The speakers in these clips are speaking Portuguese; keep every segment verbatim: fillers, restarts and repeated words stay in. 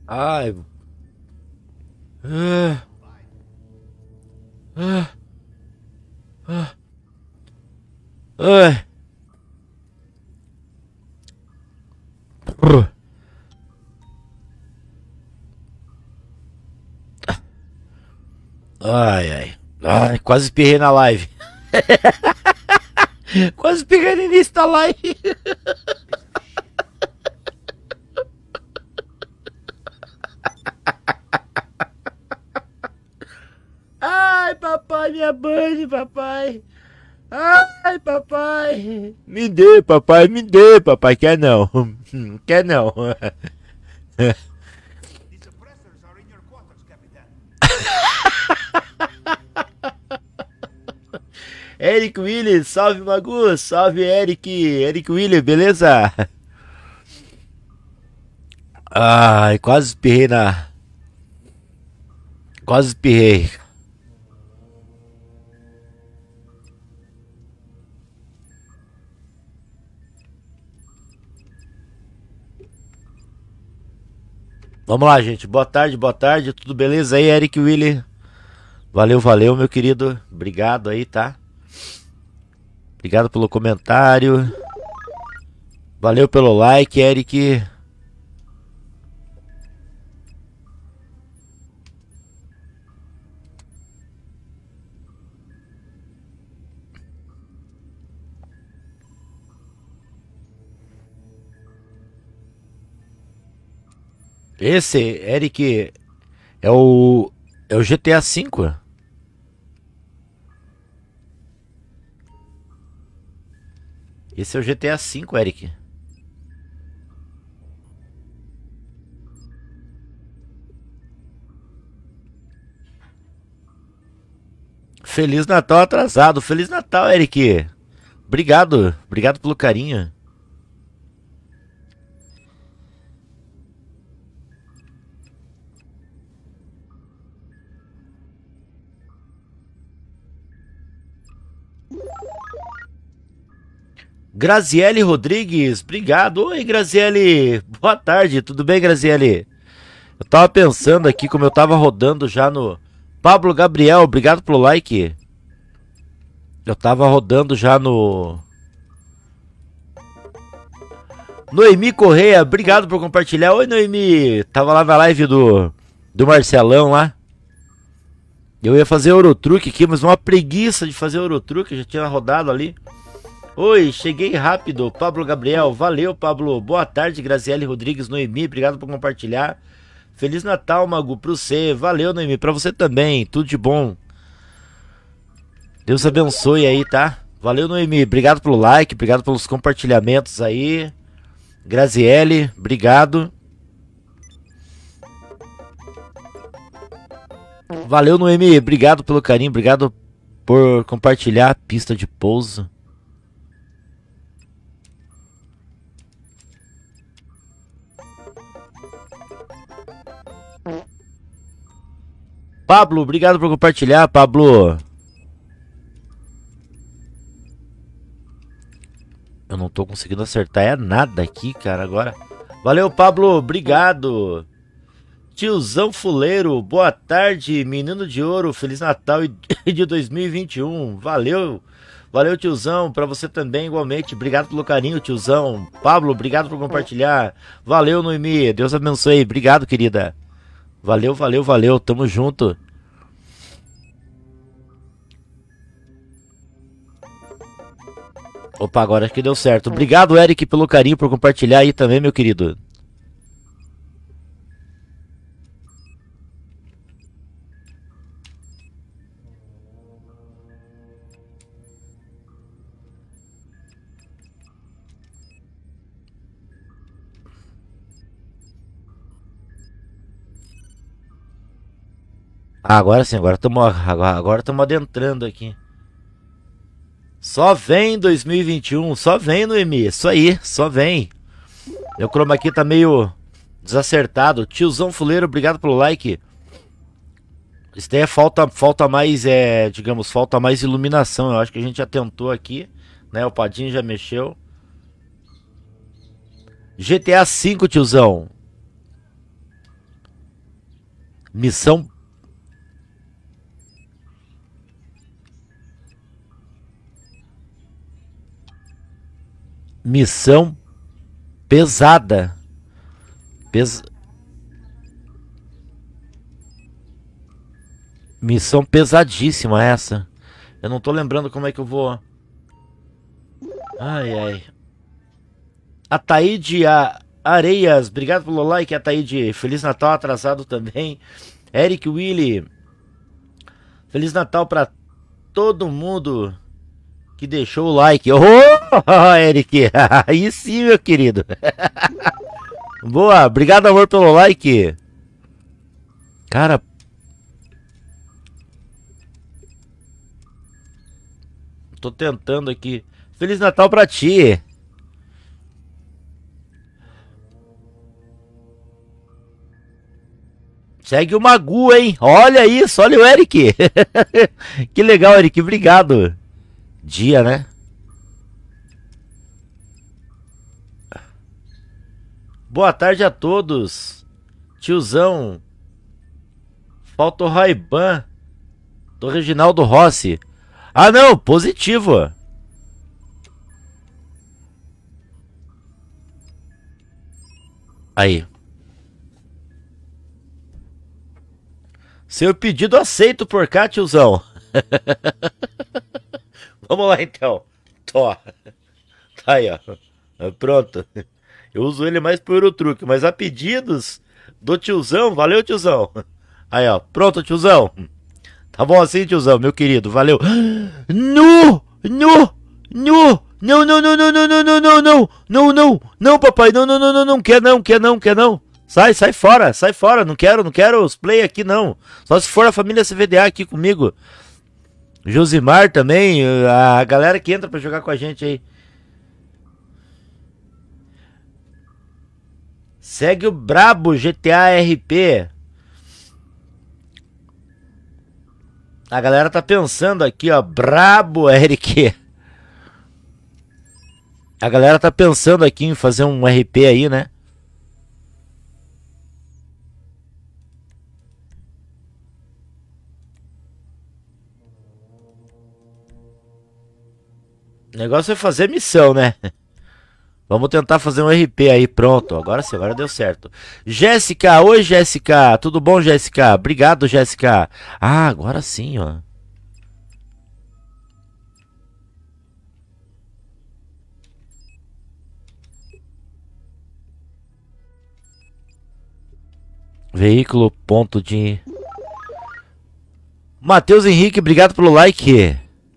Ai. Ah, ah, ah, ai. Uh, Ai, ai. Ai, quase espirrei na live. Quase espirrei no início da live. Ai, papai, minha banha, papai. Ai, papai. Me dê, papai, me dê, papai. Quer não. Quer não. The suppressors are in your quarters, Captain. Eric Willis, salve Magu, salve Eric, Eric Willis, beleza? Ai, quase espirrei na. Quase espirrei. Vamos lá, gente. Boa tarde, boa tarde. Tudo beleza aí, Eric Willis? Valeu, valeu, meu querido. Obrigado aí, tá? Obrigado pelo comentário. Valeu pelo like, Eric. Esse, Eric, é o. É o G T A cinco. Esse é o G T A cinco, Eric. Feliz Natal atrasado. Feliz Natal, Eric. Obrigado. Obrigado pelo carinho. Graziele Rodrigues, obrigado. Oi, Graziele. Boa tarde, tudo bem, Graziele? Eu tava pensando aqui, como eu tava rodando já no... Pablo Gabriel, obrigado pelo like. Eu tava rodando já no... Noemi Correia, obrigado por compartilhar. Oi, Noemi. Tava lá na live do, do Marcelão lá. Eu ia fazer Eurotruck aqui, mas uma preguiça de fazer Eurotruck. Eu já tinha rodado ali. Oi, cheguei rápido. Pablo Gabriel, valeu, Pablo. Boa tarde, Graziele Rodrigues, Noemi. Obrigado por compartilhar. Feliz Natal, Magu, pra você. Valeu, Noemi. Pra você também. Tudo de bom. Deus abençoe aí, tá? Valeu, Noemi. Obrigado pelo like. Obrigado pelos compartilhamentos aí. Graziele, obrigado. Valeu, Noemi. Obrigado pelo carinho. Obrigado por compartilhar a pista de pouso. Pablo, obrigado por compartilhar, Pablo. Eu não tô conseguindo acertar é nada aqui, cara, agora. Valeu, Pablo, obrigado. Tiozão Fuleiro, boa tarde, menino de ouro, Feliz Natal de dois mil e vinte e um. Valeu, valeu, tiozão, pra você também, igualmente. Obrigado pelo carinho, tiozão. Pablo, obrigado por compartilhar. Valeu, Noemi, Deus abençoe. Obrigado, querida. Valeu, valeu, valeu, tamo junto. Opa, agora acho que deu certo. Obrigado, Eric, pelo carinho, por compartilhar aí também, meu querido. Ah, agora sim, agora estamos agora, agora estamos adentrando aqui. Só vem dois mil e vinte e um, só vem, Noemi, isso aí, só vem. Meu chroma aqui tá meio desacertado. Tiozão Fuleiro, obrigado pelo like. Isso daí é falta, falta mais, é, digamos, falta mais iluminação. Eu acho que a gente já tentou aqui, né? O Padinho já mexeu. G T A cinco, tiozão. Missão... Missão pesada. Pes... Missão pesadíssima essa. Eu não tô lembrando como é que eu vou... Ai, ai. Ataíde a... Areias, obrigado pelo like, Ataíde. Feliz Natal atrasado também. Eric Willy. Feliz Natal pra todo mundo que deixou o like. Oh, Eric. Aí sim, meu querido. Boa, obrigado, amor, pelo like. Cara... Tô tentando aqui. Feliz Natal pra ti. Segue o Magu, hein? Olha isso, olha o Eric. Que legal, Eric, obrigado. Dia, né? Boa tarde a todos. Tiozão. Falta o Ray-Ban do Reginaldo Rossi. Ah, não, positivo. Aí. Seu pedido aceito por cá, tiozão. Vamos lá, então. Tó. Tá aí, ó. Pronto. Eu uso ele mais por o truque, mas a pedidos do tiozão, valeu, tiozão. Aí, ó. Pronto, tiozão. Tá bom assim, tiozão, meu querido, valeu. No! No! No! Não, não, não, não, não, não, não, não, não, não, não, não, papai, não, não, não, não, não, quer não, quer não, quer não. Sai, sai fora, sai fora, não quero, não quero os play aqui não. Só se for a família C V D A aqui comigo. Josimar também, a galera que entra pra jogar com a gente aí. Segue o brabo G T A R P. A galera tá pensando aqui, ó, brabo, Eric. A galera tá pensando aqui em fazer um R P aí, né? O negócio é fazer missão, né? Vamos tentar fazer um R P aí, pronto. Agora sim, agora deu certo. Jéssica, oi Jéssica. Tudo bom, Jéssica? Obrigado, Jéssica. Ah, agora sim, ó. Veículo, ponto de... Matheus Henrique, obrigado pelo like.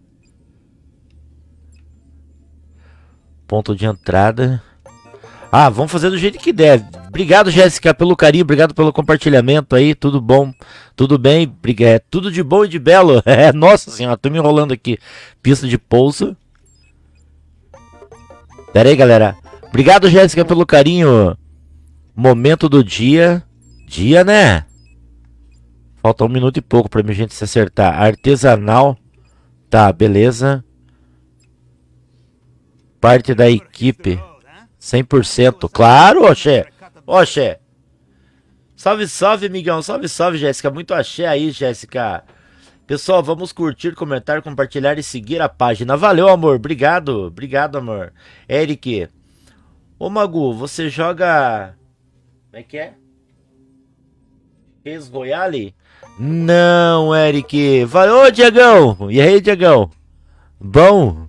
Ponto de entrada. Ah, vamos fazer do jeito que deve. Obrigado, Jéssica, pelo carinho. Obrigado pelo compartilhamento aí. Tudo bom? Tudo bem? É, tudo de bom e de belo. É, nossa senhora, tô me enrolando aqui. Pista de pouso. Pera aí, galera. Obrigado, Jéssica, pelo carinho. Momento do dia. Dia, né? Falta um minuto e pouco pra minha gente se acertar. Artesanal. Tá, beleza. Parte da equipe. cem por cento. Claro, oxê. Oxê. Salve, salve, amigão. Salve, salve, Jéssica. Muito axé aí, Jéssica. Pessoal, vamos curtir, comentar, compartilhar e seguir a página. Valeu, amor. Obrigado. Obrigado, amor. Eric. Ô, Magu, você joga... Como é que é? Res Royale? Não, Eric. Valeu, ô, Diegão. E aí, Diegão? Bom...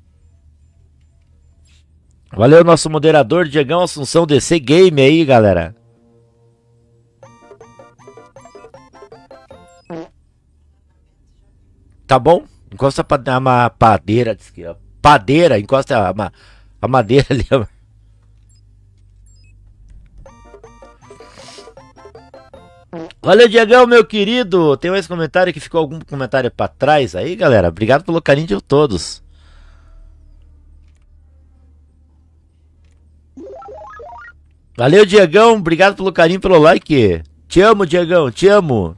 Valeu, nosso moderador, Diegão Assunção D C Game aí, galera. Tá bom? Encosta a ma padeira, padeira, encosta a, ma a madeira ali. Valeu, Diegão, meu querido. Tem mais comentário que ficou algum comentário pra trás aí, galera? Obrigado pelo carinho de todos. Valeu, Diegão. Obrigado pelo carinho, pelo like. Te amo, Diegão. Te amo.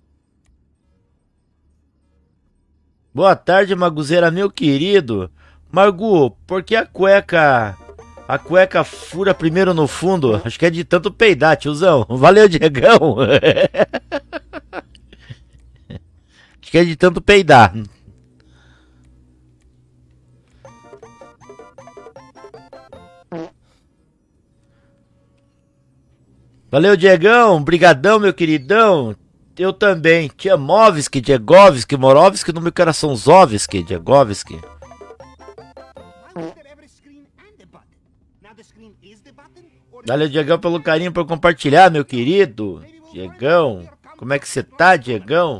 Boa tarde, Maguzeira, meu querido. Margu, por que a cueca... A cueca fura primeiro no fundo? Acho que é de tanto peidar, tiozão. Valeu, Diegão. Acho que é de tanto peidar. Valeu, Diegão. Brigadão, meu queridão. Eu também. Tchemovski, Diegovski, Morovski, no meu coração Zovski, Diegovski. Valeu, Diegão, pelo carinho, por compartilhar, meu querido. Diegão, como é que você tá, Diegão?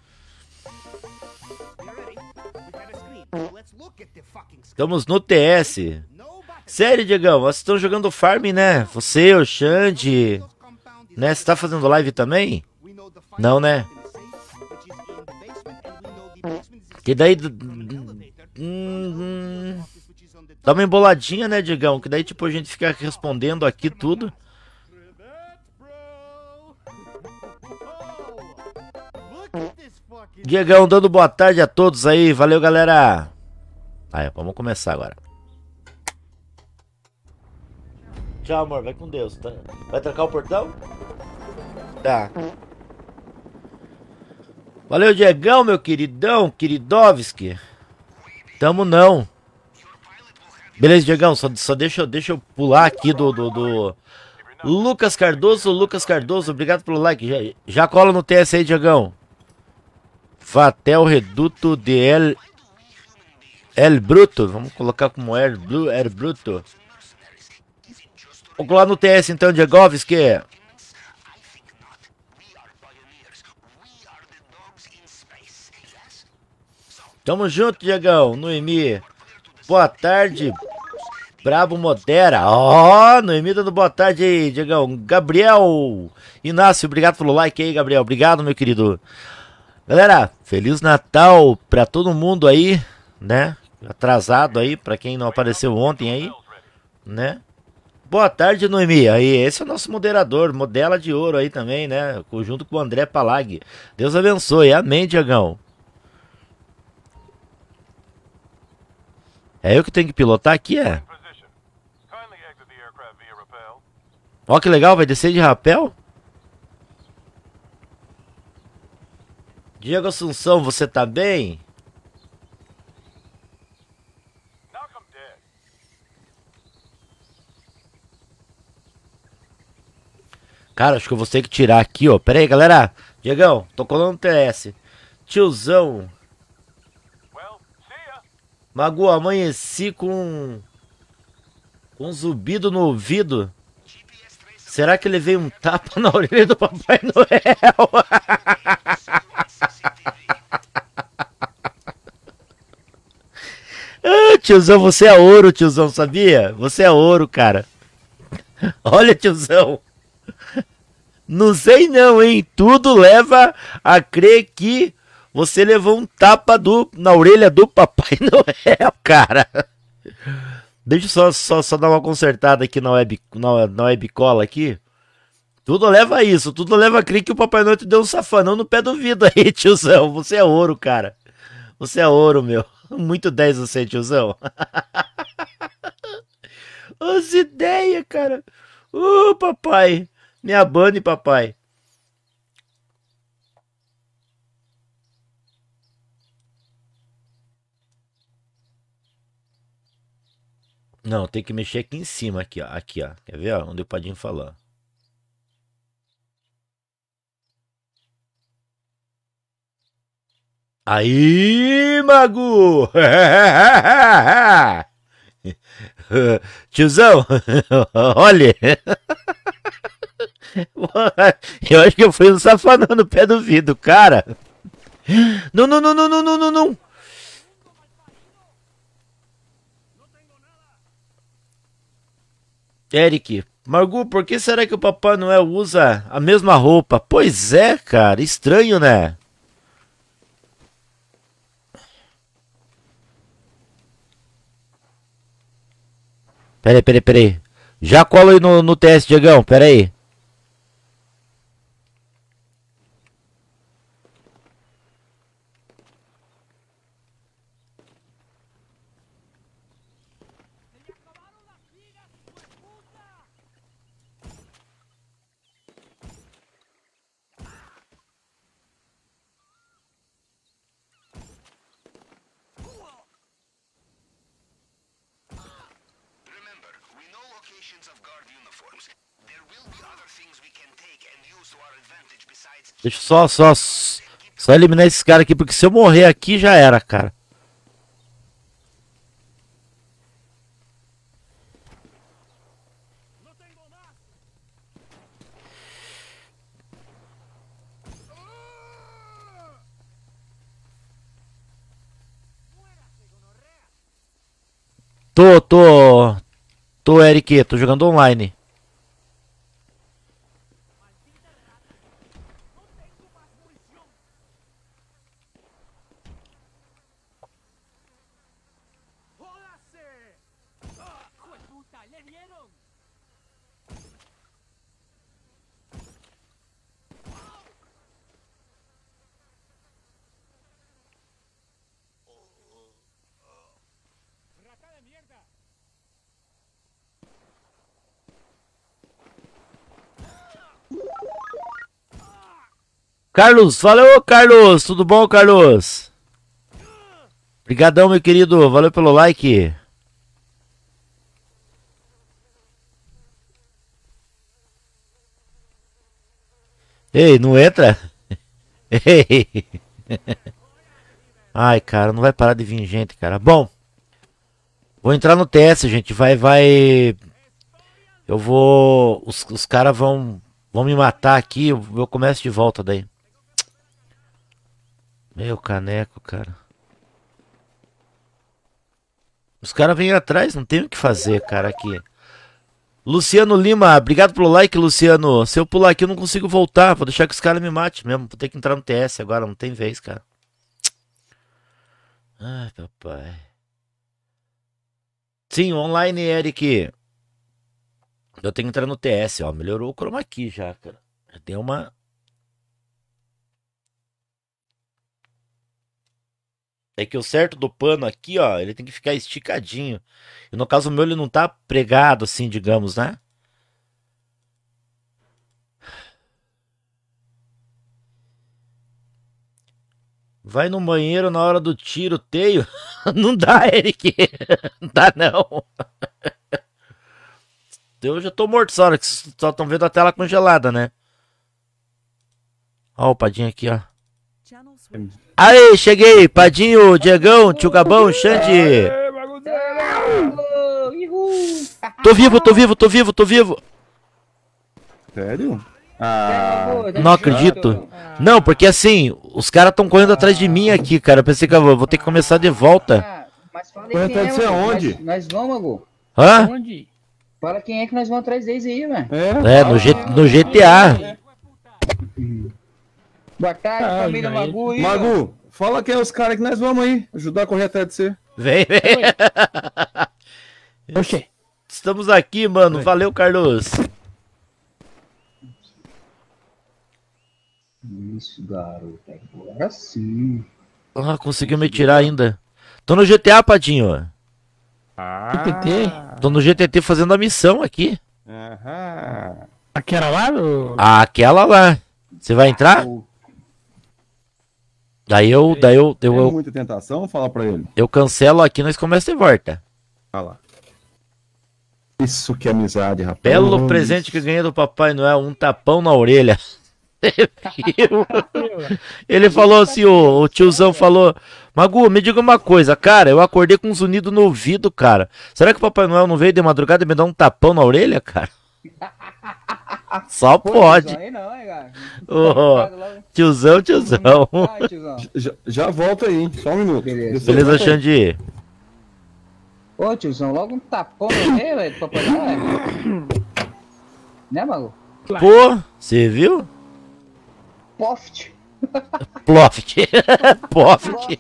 Estamos no T S. Sério, Diegão, vocês estão jogando farm, né? Você, o Xande, né? Você tá fazendo live também? Não, né? Que daí... Hum, dá uma emboladinha, né, Diegão? Que daí, tipo, a gente fica respondendo aqui tudo. Diegão, dando boa tarde a todos aí. Valeu, galera. Aí, vamos começar agora. Tchau, amor. Vai com Deus. Tá? Vai trancar o portão? Tá. Valeu, Diegão, meu queridão. Queridovski. Tamo não. Beleza, Diegão. Só, só deixa, deixa eu pular aqui do, do, do... Lucas Cardoso. Lucas Cardoso, obrigado pelo like. Já, já cola no T S aí, Diegão. Vatel Reduto de El... El Bruto. Vamos colocar como El, El Bruto. Vamos colar no T S então, Diegovski. Tamo junto, Diegão. Noemi. Boa tarde. Brabo modera. Ó, oh, Noemi dando boa tarde aí, Diegão. Gabriel Inácio, obrigado pelo like aí, Gabriel. Obrigado, meu querido. Galera, Feliz Natal pra todo mundo aí, né? Atrasado aí, pra quem não apareceu ontem aí, né? Boa tarde, Noemi. Aí, esse é o nosso moderador, modela de ouro aí também, né? Junto com o André Palag. Deus abençoe. Amém, Diegão. É eu que tenho que pilotar aqui, é? Ó, que legal, vai descer de rapel? Diego Assunção, você tá bem? Cara, acho que eu vou ter que tirar aqui, ó. Pera aí, galera. Diegão, tô colando no T S. Tiozão. Magu, amanheci com... Com um zumbido no ouvido. Será que ele veio um tapa na orelha do Papai Noel? Ah, tiozão, você é ouro, tiozão, sabia? Você é ouro, cara. Olha, tiozão. Não sei não, hein? Tudo leva a crer que você levou um tapa do, na orelha do Papai Noel, cara. Deixa eu só, só, só dar uma consertada aqui na web, na, na webcola aqui. Tudo leva a isso, tudo leva a crer que o Papai Noel te deu um safanão no pé do vidro aí, tiozão. Você é ouro, cara. Você é ouro, meu. Muito dez você, tiozão. As ideias, cara. Uh, papai. Me abane, papai. Não, tem que mexer aqui em cima, aqui, ó. Aqui, ó. Quer ver, ó? Onde o Padinho falou. Aí, Magu! Tiozão, olha. Eu acho que eu fui um safanão no pé do vidro, cara. Não, não, não, não, não, não, não, não. Eric, Margu, por que será que o Papai Noel usa a mesma roupa? Pois é, cara, estranho, né? Peraí, peraí, peraí. Já colo aí no, no teste, Diegão, peraí. Deixa eu só, só, só eliminar esses caras aqui, porque se eu morrer aqui já era, cara. Tô, tô, tô, Eric, tô jogando online. Carlos, valeu, Carlos, tudo bom, Carlos? Obrigadão, meu querido, valeu pelo like. Ei, não entra? Ei. Ai, cara, não vai parar de vir gente, cara. Bom, vou entrar no T S, gente. Vai, vai. Eu vou. Os, os caras vão, vão me matar aqui. Eu, eu começo de volta daí. Meu caneco, cara. Os caras vêm atrás, não tem o que fazer, cara, aqui. Luciano Lima, obrigado pelo like, Luciano. Se eu pular aqui, eu não consigo voltar. Vou deixar que os caras me matem mesmo. Vou ter que entrar no T S agora, não tem vez, cara. Ai, papai. Sim, online, Eric. Eu tenho que entrar no T S, ó. Melhorou o chroma key já, cara. Já tem uma... É que o certo do pano aqui, ó, ele tem que ficar esticadinho. E no caso meu, ele não tá pregado assim, digamos, né? Vai no banheiro na hora do tiroteio. Não dá, Eric. Não dá, não. Eu já tô morto essa hora, que vocês só estão vendo a tela congelada, né? Ó o Padinho aqui, ó. Aí, cheguei! Padinho, Diegão, Tio Gabão, Xande! Tô vivo, tô vivo, tô vivo, tô vivo! Sério? Ah, não acredito. Não, porque assim, os caras estão correndo atrás de mim aqui, cara. Eu pensei que eu vou ter que começar de volta. Mas fala aí Correndo quem é, atrás de você mano. aonde? Nós, nós vamos, Mago. Hã? Onde? Fala quem é que nós vamos atrás deles aí, velho. é? É, no, G, no G T A. Boa tarde, Ah, família aí. Magu aí, ó. Magu, fala quem é os caras que nós vamos aí. Ajudar a correr atrás de você. Vem, vem. Oxê. Estamos aqui, mano. Valeu, Carlos. Isso, garoto. Agora sim. Ah, conseguiu me tirar ainda. Tô no G T A, Padinho. Ah. G T T? Tô no G T T fazendo a missão aqui. Aham. Aquela lá? Do... Ah, aquela lá. Você vai entrar? Daí eu, daí eu, Tem eu, eu, muita tentação? Fala pra ele. eu cancelo aqui, nós começamos de volta. Fala lá. Isso que é amizade, rapaz. Belo presente que eu ganhei do Papai Noel, um tapão na orelha. Ele falou assim, o, o tiozão falou, Magu, me diga uma coisa, cara, eu acordei com um zunido no ouvido, cara. Será que o Papai Noel não veio de madrugada e me dar um tapão na orelha, cara? Só pode. Aí não, hein, cara. Ô, tiozão, tiozão. Vai, tiozão. Já, já volta aí, hein? Só um minuto. Beleza. Beleza, Xande? Ô, tiozão, logo um tapão no meio, velho, do Papai Noel. Né, Magu? Pô, você viu? Poft. Ploft. Ploft.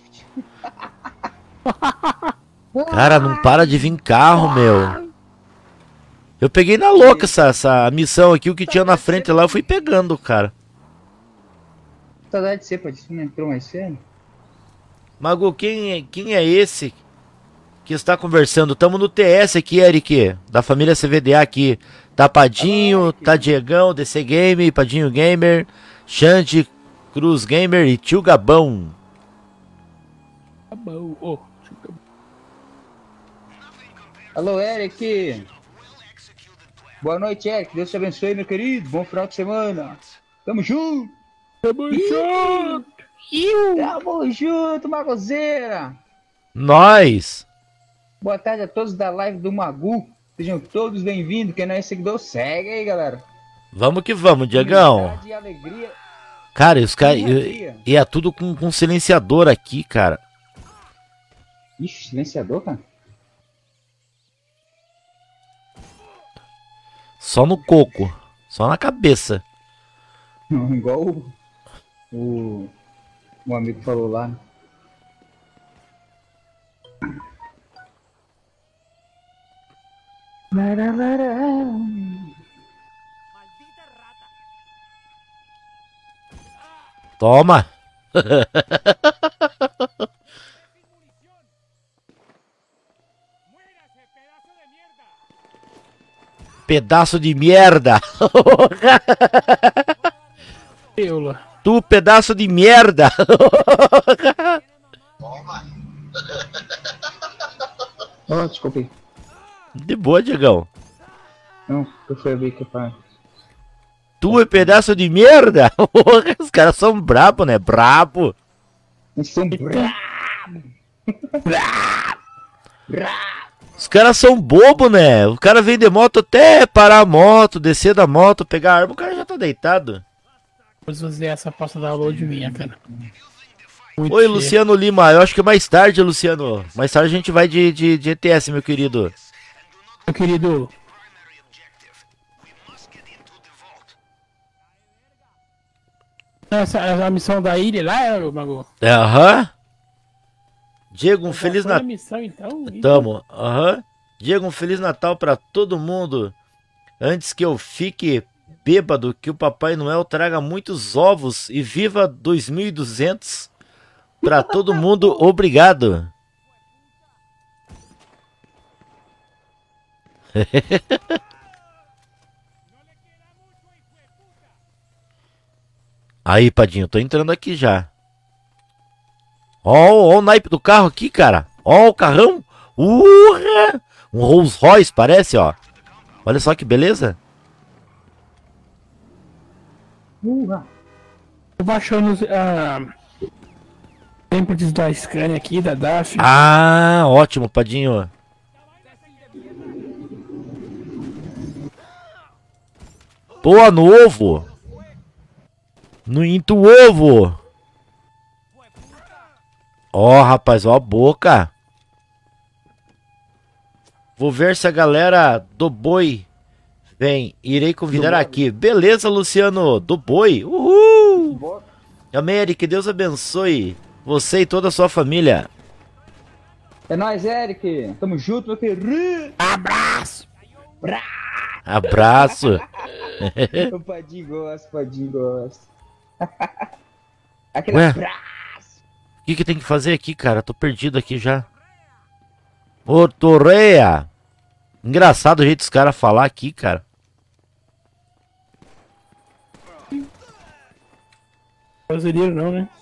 Cara, não para de vir carro, meu. Eu peguei na louca essa, essa missão aqui, o que tinha na frente lá, eu fui pegando, cara. Saudade de ser, pode ser, não entrou mais cedo. Magu, quem é, quem é esse que está conversando? Tamo no T S aqui, Eric, da família C V D A aqui. Tá Padinho, tá Diegão, D C Game, Padinho Gamer, Xande, Cruz Gamer e Tio Gabão. Tá bom. Ô, Alô, Eric. Boa noite, Eric. Deus te abençoe, meu querido. Bom final de semana. Tamo junto! Tamo junto! Iu. Tamo junto, Magozeira! Nós! Boa tarde a todos da live do Magu. Sejam todos bem-vindos. Quem não é seguidor, segue aí, galera. Vamos que vamos, Diegão. Humildade e alegria. Cara, e os caras. E, Alegria. e é tudo com, com silenciador aqui, cara. Ixi, silenciador, cara? Só no coco. Só na cabeça. Não, igual o, o, o amigo falou lá. Toma! Pedaço de merda! Eu lá. Tu, pedaço de merda! Oh, desculpa aí. De boa, Diegão. Não, eu fui abrir aqui pra... Tu é pedaço de merda! Os caras são brabo, né? Brabo! Eles são brabo! Os caras são bobo, né? O cara vem de moto até parar a moto, descer da moto, pegar a arma, o cara já tá deitado. Vou fazer essa pasta download minha, cara. Muito Oi, cheio. Luciano Lima. Eu acho que mais tarde, Luciano. Mais tarde a gente vai de, de, de E T S, meu querido. Meu querido. Essa, essa missão da ilha lá, é, Mago? Aham. Diego, um Feliz Já foi a Natal. missão, então? Ih, Tamo. Aham. Diego, um Feliz Natal pra todo mundo. Antes que eu fique bêbado, que o Papai Noel traga muitos ovos e viva dois mil e duzentos. Pra todo mundo, obrigado. Aí, Padinho, tô entrando aqui já. Ó, ó o naipe do carro aqui, cara. Ó o carrão. Urra! Um Rolls Royce, parece, ó. Olha só que beleza. Urra! Tô baixando a... templates da Scania aqui, da D A F. Ah, ótimo, Padinho. Pô, no ovo. No into ovo. Ó, rapaz, ó a boca. Vou ver se a galera do boi vem. Irei convidar aqui. Beleza, Luciano, do boi. Uhul. Amém, que Deus abençoe você e toda a sua família. É nóis, Eric! Tamo junto, meu querido! Abraço! Abraço. O Padinho gosta, o Padinho gosta. Aquele Ué? abraço! O que, que tem que fazer aqui, cara? Tô perdido aqui já. Ô, Torreia! Engraçado o jeito dos caras falar aqui, cara. Brasileiro não, né?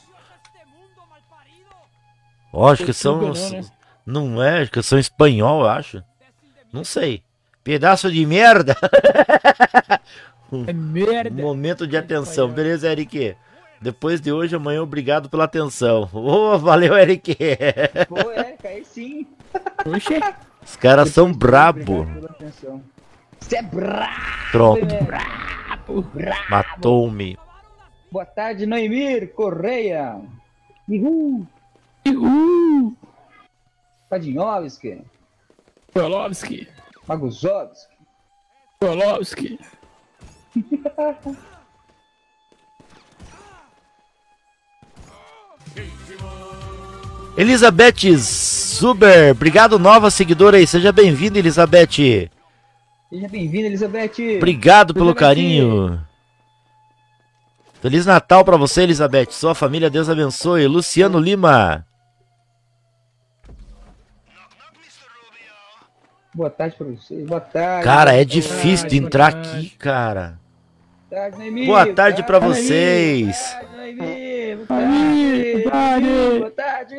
Ó, acho que são... Portugal, né? Não é, acho que são espanhol, eu acho. Não sei. Pedaço de merda! É merda! Momento de atenção. Beleza, Eric? Depois de hoje, amanhã, obrigado pela atenção. Ô, valeu, Eric! Pô, Eric, aí sim! Oxê! Os caras são Obrigado brabo. pela atenção. Você é brabo! Pronto, Brabo! Brabo! matou-me. Boa tarde, Noemir Correia! Uhul! Uhul! Padinhovski! Kolovski! Maguzovski! Kolovski! Elizabeth Zuber, obrigado, nova seguidora aí. Seja bem-vinda, Elizabeth. Seja bem-vinda, Elizabeth! Obrigado pelo Elizabeth. carinho. Feliz Natal pra você, Elizabeth. Sua família, Deus abençoe. Luciano Lima. Boa tarde pra vocês, boa tarde! Cara, é boa difícil de boa entrar tarde. aqui, cara. tarde, Noemir! Boa tarde pra Boa tarde, vocês. Noemir! Boa Noemir, boa tarde! tarde. Boa tarde!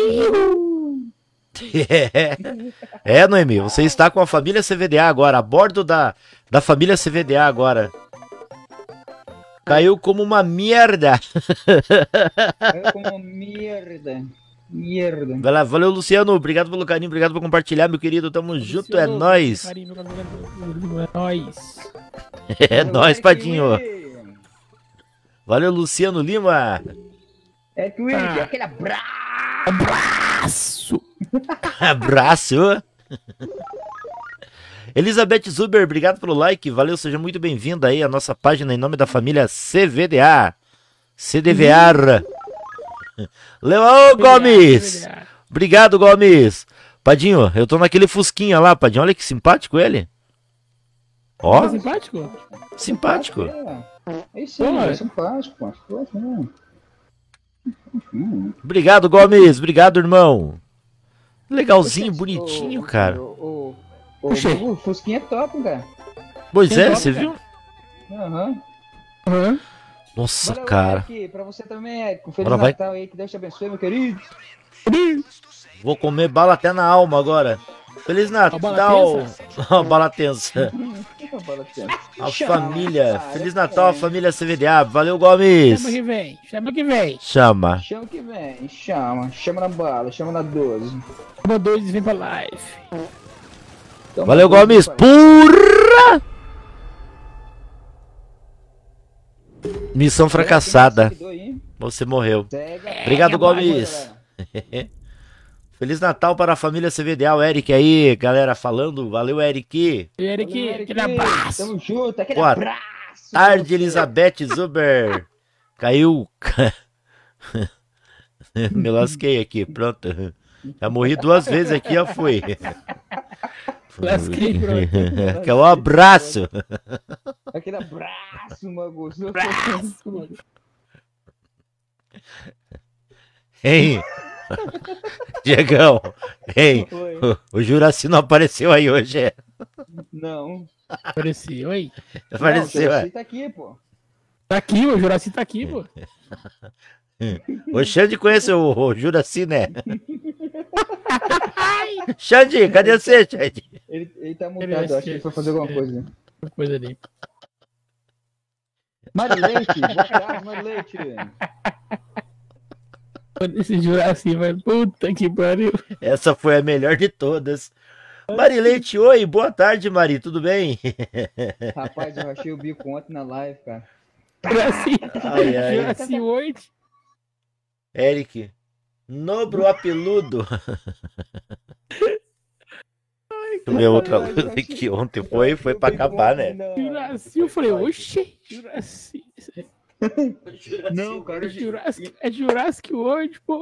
É, é, Noemi, você está com a família C V D A agora, a bordo da, da família C V D A agora. Caiu como uma merda. É como merda. Merda. Vai lá, valeu, Luciano. Obrigado pelo carinho, obrigado por compartilhar, meu querido. Tamo junto, é nóis. É nóis. É nóis, Padinho. Valeu, Luciano Lima. É que o William, Ah. aquele abraço. Abraço. Abraço. Elizabeth Zuber, obrigado pelo like. Valeu, seja muito bem-vinda aí à nossa página em nome da família C V D A. C D V A. Leão Gomes. Obrigado, Gomes. Padinho, eu tô naquele fusquinha lá, Padinho. Olha que simpático ele. Ó, Tá simpático? simpático. É, é isso aí, Pô, é simpático, pô. Pô, não. Hum. Obrigado, Gomes. Obrigado, irmão. Legalzinho, Ô, bonitinho, ô, cara. ô, ô, ô, Oxê. O Fusquinha é top, cara. Pois Tem é, top, você cara. viu? Aham. Aham. Nossa, Valeu, cara. Eric, pra você também, Eric. Um Feliz Agora vai. Natal aí, que Deus te abençoe, meu querido. Vou comer bala até na alma agora. Feliz Natal. bala Ó, bala tensa. A Chama, família. cara, Feliz é Natal, bom. família C V D A. Valeu, Gomes. Chama que vem. Chama que vem. Chama. Chama que vem, chama. Chama na bala, chama na doze. Chama dois e vem pra live. Toma Valeu, doze, Gomes. pai. Purra! Missão fracassada. Seguidor aí. Você morreu. Segue a- Obrigado, É, Gomes. Feliz Natal para a família C V D A. O Eric aí, galera, falando. Valeu, Eric. E Eric, Valeu, Eric. aquele abraço. Tamo junto, aquele Boa abraço. Tarde, pra você. Elizabeth Zuber. Caiu. Me lasquei aqui, pronto. Já morri duas vezes aqui, já fui. Lasquei, pronto. Que é um abraço. Aquele abraço, Magoso. Abraço, mano. Hein? Diegão. Hein? Oi. O, o Juraci não apareceu aí hoje, é? Não. Apareceu aí. Apareceu, não, é? você tá aqui, pô. Tá aqui, o Juraci tá aqui, pô. O Xande conhece o, o Juraci, né? Xande, cadê você, Xande? Ele, ele tá Ele mutado, vai acho que ser- ele foi fazer alguma é. coisa. Coisa ali. Mari Leite, boa tarde, Mari Leite. Mano, esse Juraci, vai. Puta que pariu. Essa foi a melhor de todas. Mari Leite, oi, boa tarde, Mari, tudo bem? Rapaz, eu achei o bico ontem na live, cara. Juraci. Ai, ai. Juraci oito. Eric, Nobro Apeludo. Deixa eu ver outra coisa que ontem foi, foi pra acabar, né? Juraci, eu falei, oxi, Juraci. Não, cara. É Jurassic, é Jurassic World, pô.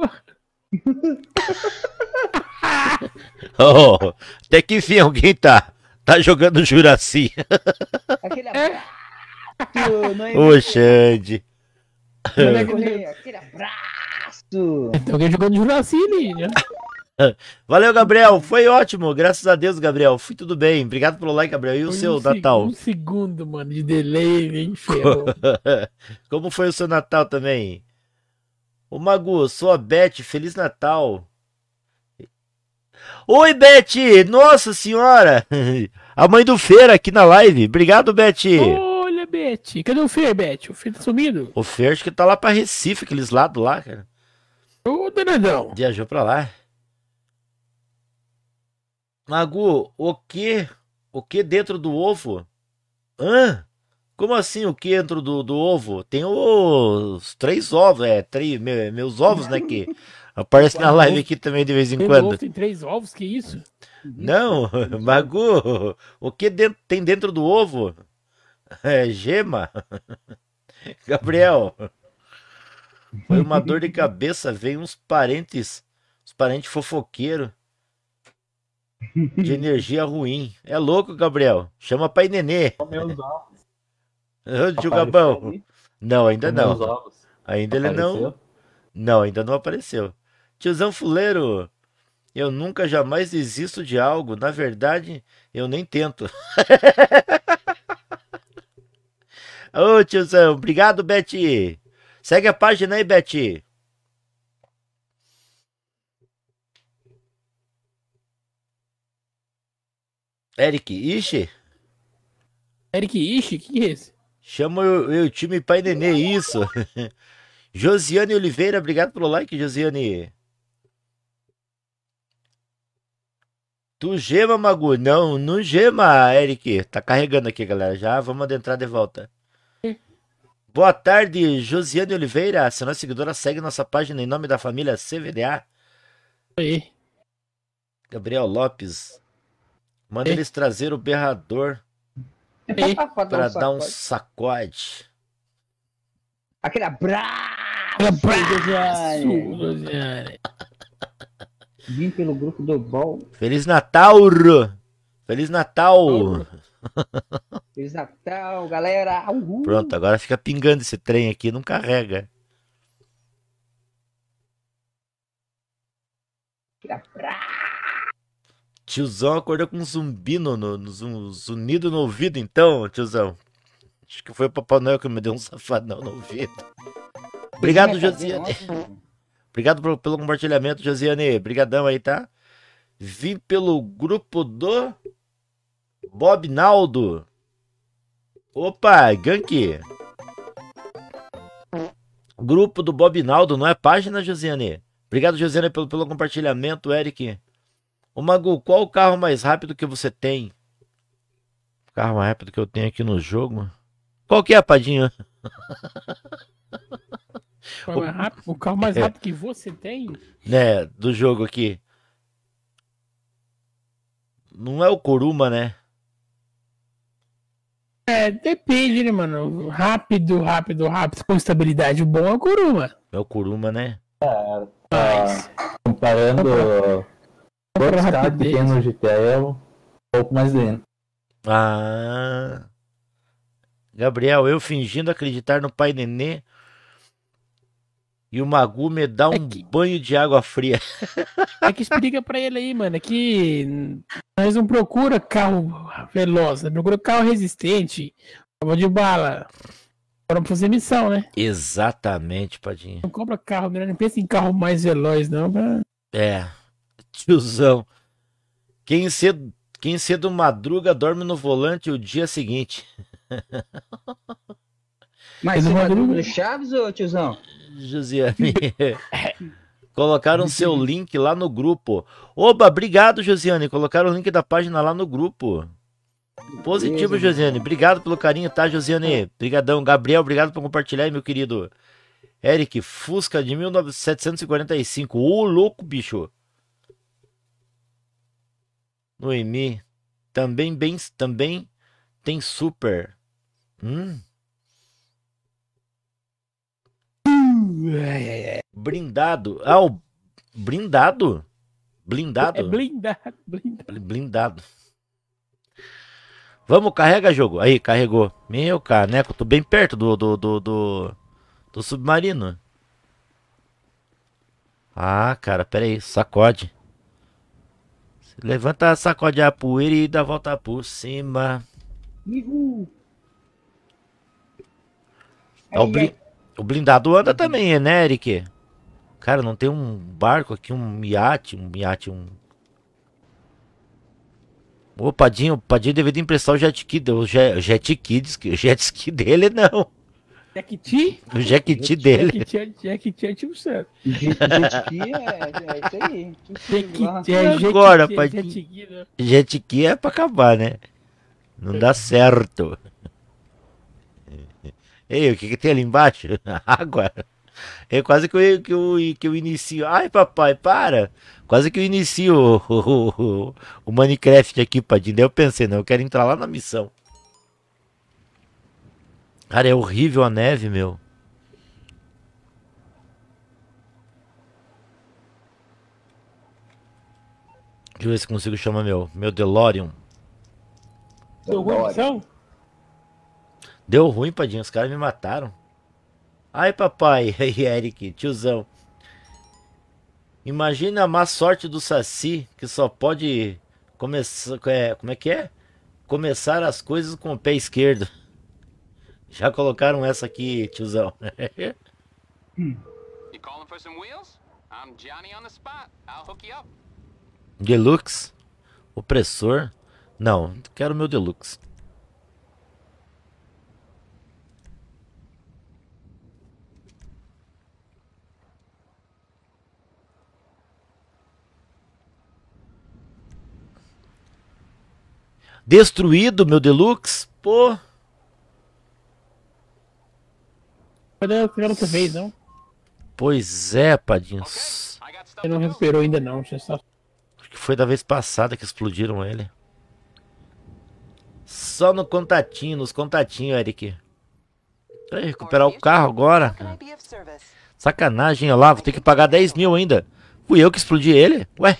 Oh, até que enfim alguém tá, tá jogando Juraci. Aquele abraço. Não é Ô, Xande. correr, aquele abraço. Tem alguém jogando Juraci ali, né? Valeu, Gabriel. Foi ótimo. Graças a Deus, Gabriel. Fui tudo bem. Obrigado pelo like, Gabriel. E o Foi seu um Natal? seg- Um segundo, mano, de delay, hein, ferrou. Como foi o seu Natal também? Ô, Magu, sou a Beth. Feliz Natal. Oi, Beth. Nossa senhora. A mãe do Feira aqui na live. Obrigado, Beth. Olha, Beth. Cadê o Fer, Beth? O Fer tá sumido? O Fer acho que tá lá pra Recife, aqueles lados lá, cara. Ô, danadão. Viajou pra lá. Magu, o que? O que dentro do ovo? Hã? Como assim o que dentro do, do ovo? Tem os três ovos, é, três, me- meus ovos, né, que aparece na live aqui também de vez em Tem quando. ovo, tem três ovos, que isso? Não, Magu, o que dentro- tem dentro do ovo? É gema? Gabriel, foi uma dor de cabeça, veio uns parentes, uns parentes fofoqueiros de energia ruim. É louco, Gabriel. Chama pai Nenê. Meus ovos. Ô, tio Gabão. Não, ainda Meus não. ovos. Ainda ele não. Apareceu? Não, ainda não apareceu. Tiozão Fuleiro, eu nunca jamais desisto de algo. Na verdade, eu nem tento. Ô, tiozão, obrigado, Betty. Segue a página aí, Betty. Eric, ixi, Eric Ishi, que é esse? Chama o, o time Pai Nenê, isso. Josiane Oliveira, obrigado pelo like, Josiane. Tu gema, Magu? Não, não gema, Eric. Tá carregando aqui, galera. Já vamos adentrar de volta. Boa tarde, Josiane Oliveira. Se nossa seguidora segue nossa página em nome da família C V D A. Oi. Gabriel Lopes. Manda Ei. eles trazer o berrador Ei. pra dar um sacode. Aquele abraço, Abraço, Josiane. Josiane. Vim pelo grupo do Bol. Feliz Natal! Feliz Natal! Feliz Natal, galera. Uhul. Pronto, agora fica pingando esse trem aqui, não carrega. Aquele abraço. Tiozão acordou com um zumbi no, no, no zum- zunido no ouvido, então, tiozão. Acho que foi o Papai Noel que me deu um safadão no ouvido. Obrigado, Josiane. Obrigado pelo, pelo compartilhamento, Josiane. Obrigadão aí, tá? Vim pelo grupo do Bob Naldo. Opa, Gank. Grupo do Bob Naldo, não é página, Josiane? Obrigado, Josiane, pelo, pelo compartilhamento, Eric. Ô, Magu, qual o carro mais rápido que você tem? O carro mais rápido que eu tenho aqui no jogo? Qual que é, Padinho? O carro mais rápido, o carro mais É. rápido que você tem? Né, do jogo aqui. Não é o Kuruma, né? É, depende, né, mano? Rápido, rápido, rápido, com estabilidade. O bom é o Kuruma. É o Kuruma, né? Mas, Comparando o Compra carros que rapidez. tem no G T A, é um pouco mais lento. Ah. Gabriel, eu fingindo acreditar no Pai Nenê e o Magu me dá um É que- banho de água fria. é que explica pra ele aí, mano, é que nós não procura carro veloz, né? Procura carro resistente, prova de bala, para fazer missão, né? Exatamente, Padinho. Não compra carro, né? Não pensa em carro mais veloz, não. Pra... É, tiozão. Quem cedo, quem cedo madruga dorme no volante o dia seguinte. Mas Eu você não madruga madrugo. no Chaves, ô tiozão? Josiane. Colocaram seu link lá no grupo. Oba, obrigado, Josiane. Colocaram o link da página lá no grupo. Positivo, Beleza, Josiane. Obrigado pelo carinho, tá, Josiane? Obrigadão. Gabriel, obrigado por compartilhar aí, meu querido. Eric, Fusca de mil setecentos e quarenta e cinco. Ô, louco, bicho. Noemi. Também bem, também tem super. Hum. Blindado. Ah, o blindado? Blindado? É blindado, blindado. Blindado. Vamos, carrega, jogo. Aí, carregou. Meu caneco, tô bem perto do, do, do, do, do submarino. Ah, cara, pera aí. Sacode. Levanta, sacode a poeira e dá a volta por cima. Uhul. Ah, o, Ai, bli- o blindado anda também, né, Eric? Cara, não tem um barco aqui, um iate, um iate, um... Ô, Padinho, o Padinho deveria emprestar o jet ski, o jet, o jet ski, diz que- o jet ski dele não, Jequiti? o jet ski dele. Jequiti, Jequiti é tio Sam. Gente, gente que é, é isso aí. Jequiti Lá. é Jequiti, Agora, é pai. Jequiti, né? Jet ski é pra acabar, né? Não dá certo. Ei, o que que tem ali embaixo? Água. É quase que eu, que eu, que eu inicio. Ai, papai, para! Quase que eu inicio o, o, o, o Minecraft aqui, Padinho. Daí eu pensei, não, eu quero entrar lá na missão. Cara, é horrível a neve, meu. Deixa eu ver se consigo chamar meu, meu DeLorean. Deu ruim missão? Deu ruim, Padinho, os caras me mataram. Ai, papai, aí, Eric, tiozão. Imagina a má sorte do Saci, que só pode começar. É, como é que é? Começar as coisas com o pé esquerdo. Já colocaram essa aqui, tiozão. You calling for some wheels? I'm Johnny on the spot. I'll hook you up. Deluxe? Opressor? Não, quero meu Deluxe. Destruído, meu Deluxe? Pô. Cadê o que outra vez, não? Pois é, Padinho. I got stuff Ele to não do. recuperou ainda não. Já só... Acho que foi da vez passada que explodiram ele. Só no contatinho, nos contatinhos, Eric. Vai recuperar o carro agora. Can I be of service? Sacanagem, olha lá, vou ter que pagar dez mil ainda. Fui eu que explodi ele? Ué?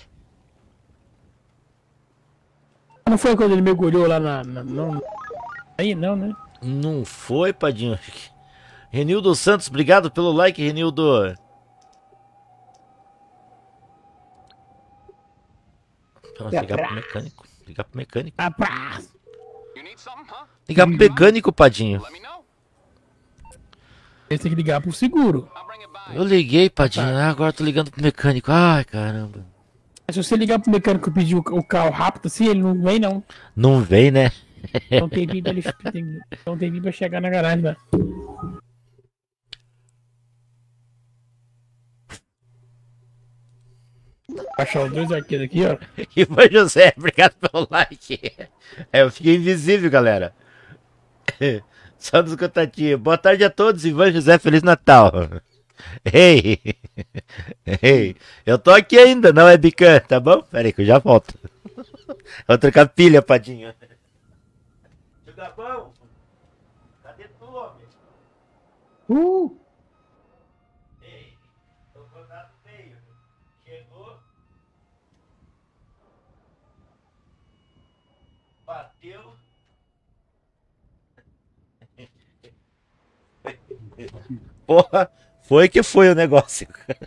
Não foi quando ele mergulhou lá na... na não... Aí não, né? Não foi, Padinho. Renildo Santos, obrigado pelo like, Renildo. Vamos ligar pro mecânico. Ligar pro mecânico. Abraço! You need something, huh? Ligar pro mecânico, Padinho. Let me know. Ele tem que ligar pro seguro. I'll bring it by. Eu liguei, Padinho. Ah, agora tô ligando pro mecânico. Ai, caramba. Se você ligar pro mecânico e pedir o, o carro rápido assim, ele não vem não. Não vem, né? Então tem tempinho pra ele tem, então tem pra chegar na garagem, né? Achar os dois arqueiros aqui, ó. Ivan José, obrigado pelo like. É, eu fiquei invisível, galera. Só nos contatinhos. Boa tarde a todos, Ivan José, Feliz Natal. Ei, ei, eu tô aqui ainda na webcam, tá bom? Pera aí que eu já volto. Vou trocar pilha, Padinho. Jogabão, cadê tu, homem? Uh! Ei, tô contato feio. Chegou. Bateu. Porra, foi que foi o negócio.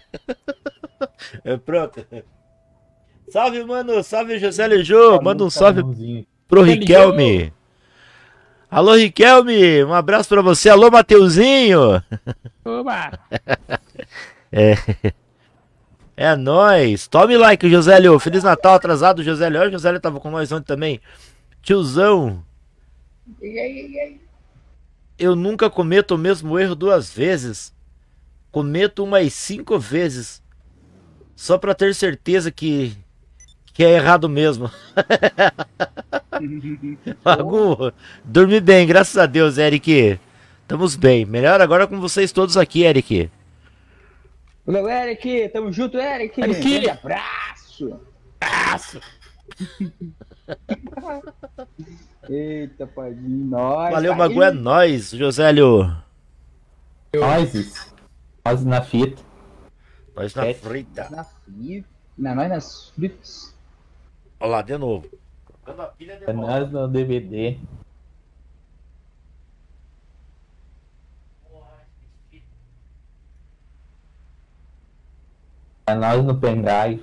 É, pronto. Salve, mano. Salve, José Lejô. Manda um salve pro Riquelme. Alô, Riquelme. Um abraço pra você. Alô, Mateuzinho. Oba! É. É nóis. Tome like, Josélio. Feliz Natal atrasado, Josélio. Olha, o Josélio tava com nós ontem também. Tiozão. Eu nunca cometo o mesmo erro duas vezes. Cometo umas cinco vezes. Só pra ter certeza que, que é errado mesmo. Magu, dormi bem, graças a Deus, Eric. Estamos bem. Melhor agora com vocês todos aqui, Eric. Valeu, Eric! Tamo junto, Eric! Eric! Grande abraço! Abraço! Eita, Padinho, nós! Valeu, Padinho. Magu, é nóis, Josélio. Nós, nós na fita. Nós na É. frita. Na fita. Na, nós nas fritas. Olha lá, de novo. Trocando a pilha de É volta. nós no D V D. É nós no pendrive.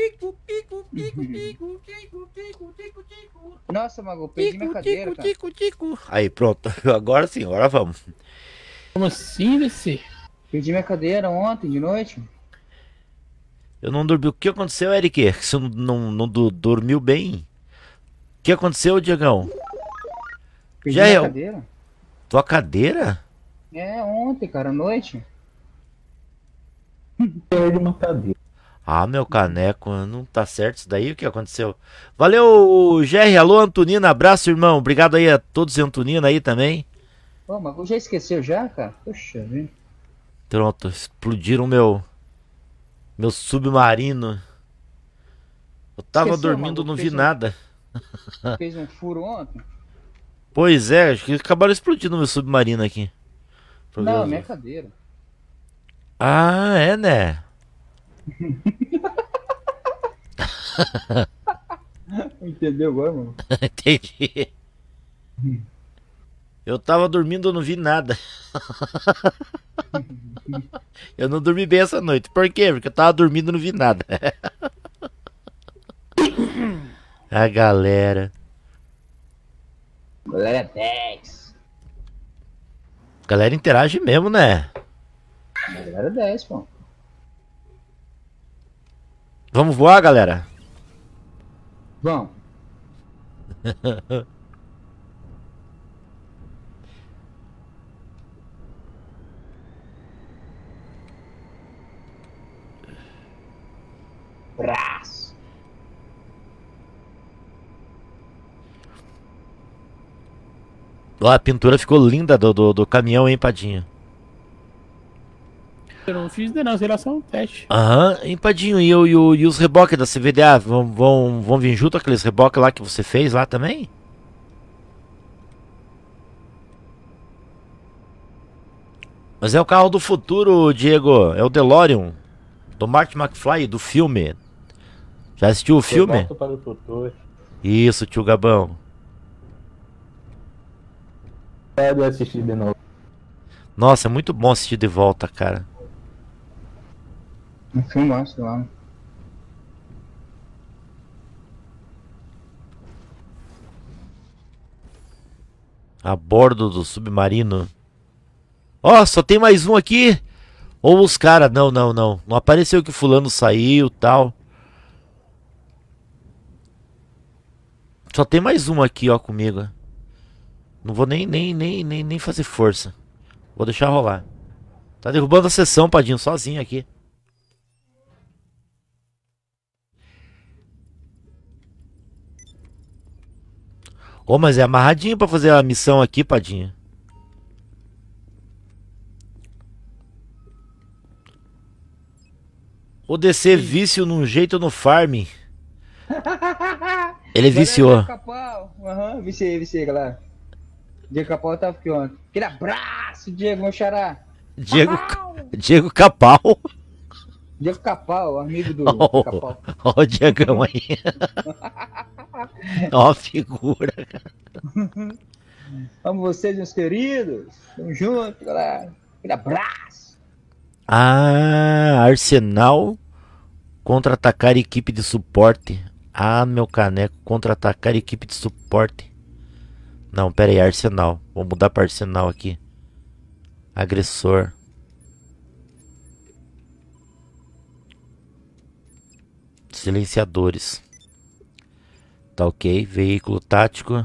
Nossa, Mago, perdi minha cadeira, cara. Aí, pronto. Agora sim, agora vamos. Como assim, desse? Perdi minha cadeira ontem de noite. Eu não dormi. O que aconteceu, Eric? Você não, não, não do- dormiu bem? O que aconteceu, Diegão? Perdi Já minha eu. cadeira. Tua cadeira? É, ontem, cara, à noite. Perdi uma cadeira. Ah, meu caneco, não tá certo isso daí? O que aconteceu? Valeu, Jerry. Alô, Antonina. Abraço, irmão. Obrigado aí a todos e Antonina aí também. Ô, Mago, já esqueceu já, cara? Poxa vida. Pronto, explodiram meu meu submarino. Eu tava Esqueceu, dormindo, Mago, não vi fez um- nada. Fez um furo ontem? Pois é, acho que acabaram explodindo meu submarino aqui. Não, minha cadeira. Ah, é, né? Entendeu agora, mano? Entendi. Eu tava dormindo, eu não vi nada. Eu não dormi bem essa noite. Por quê? Porque eu tava dormindo e não vi nada. A galera. Galera dez. A galera interage mesmo, né? Galera dez, pô. Vamos voar, galera? Vamos. Braço. Ó, a pintura ficou linda do, do, do caminhão, hein, Padinho? Eu não fiz ainda não, sei lá, só um teste. Aham, hein, Padinho? E, o- e, o- e os reboques da C V D A vão, vão, vão vir junto aqueles reboques lá que você fez lá também? Mas é o carro do futuro, Diego. É o DeLorean. Do Marty McFly, do filme. Já assistiu o filme? Volto para o futuro. Isso, tio Gabão. Pode assistir de novo. Nossa, é muito bom assistir de volta, cara. Um filmaço lá. A bordo do submarino. Ó, só tem mais um aqui. Ou os caras. Não, não, não. Não apareceu que fulano saiu tal. Só tem mais um aqui, ó, comigo. Não vou nem, nem, nem, nem, nem fazer força. Vou deixar rolar. Tá derrubando a sessão, Padinho, sozinho aqui. Ô, mas é amarradinho pra fazer a missão aqui, Padinho. O D C vício num jeito no farm. Ele viciou. Diego Capão. Aham, viciei, viciei, galera. Diego Capão tava aqui ontem. Aquele abraço, Diego, meu xará. Diego, Diego Capau. Diego Capão, amigo do Ó, Capão. ó o Diegão aí. Ó a figura. Amo vocês, meus queridos. Tamo junto, galera. Aquele abraço. Ah, Arsenal contra-atacar equipe de suporte. Ah, meu caneco, contra-atacar equipe de suporte. Não, pera aí, Arsenal. Vou mudar para Arsenal aqui. Agressor. Silenciadores. Tá ok. Veículo tático.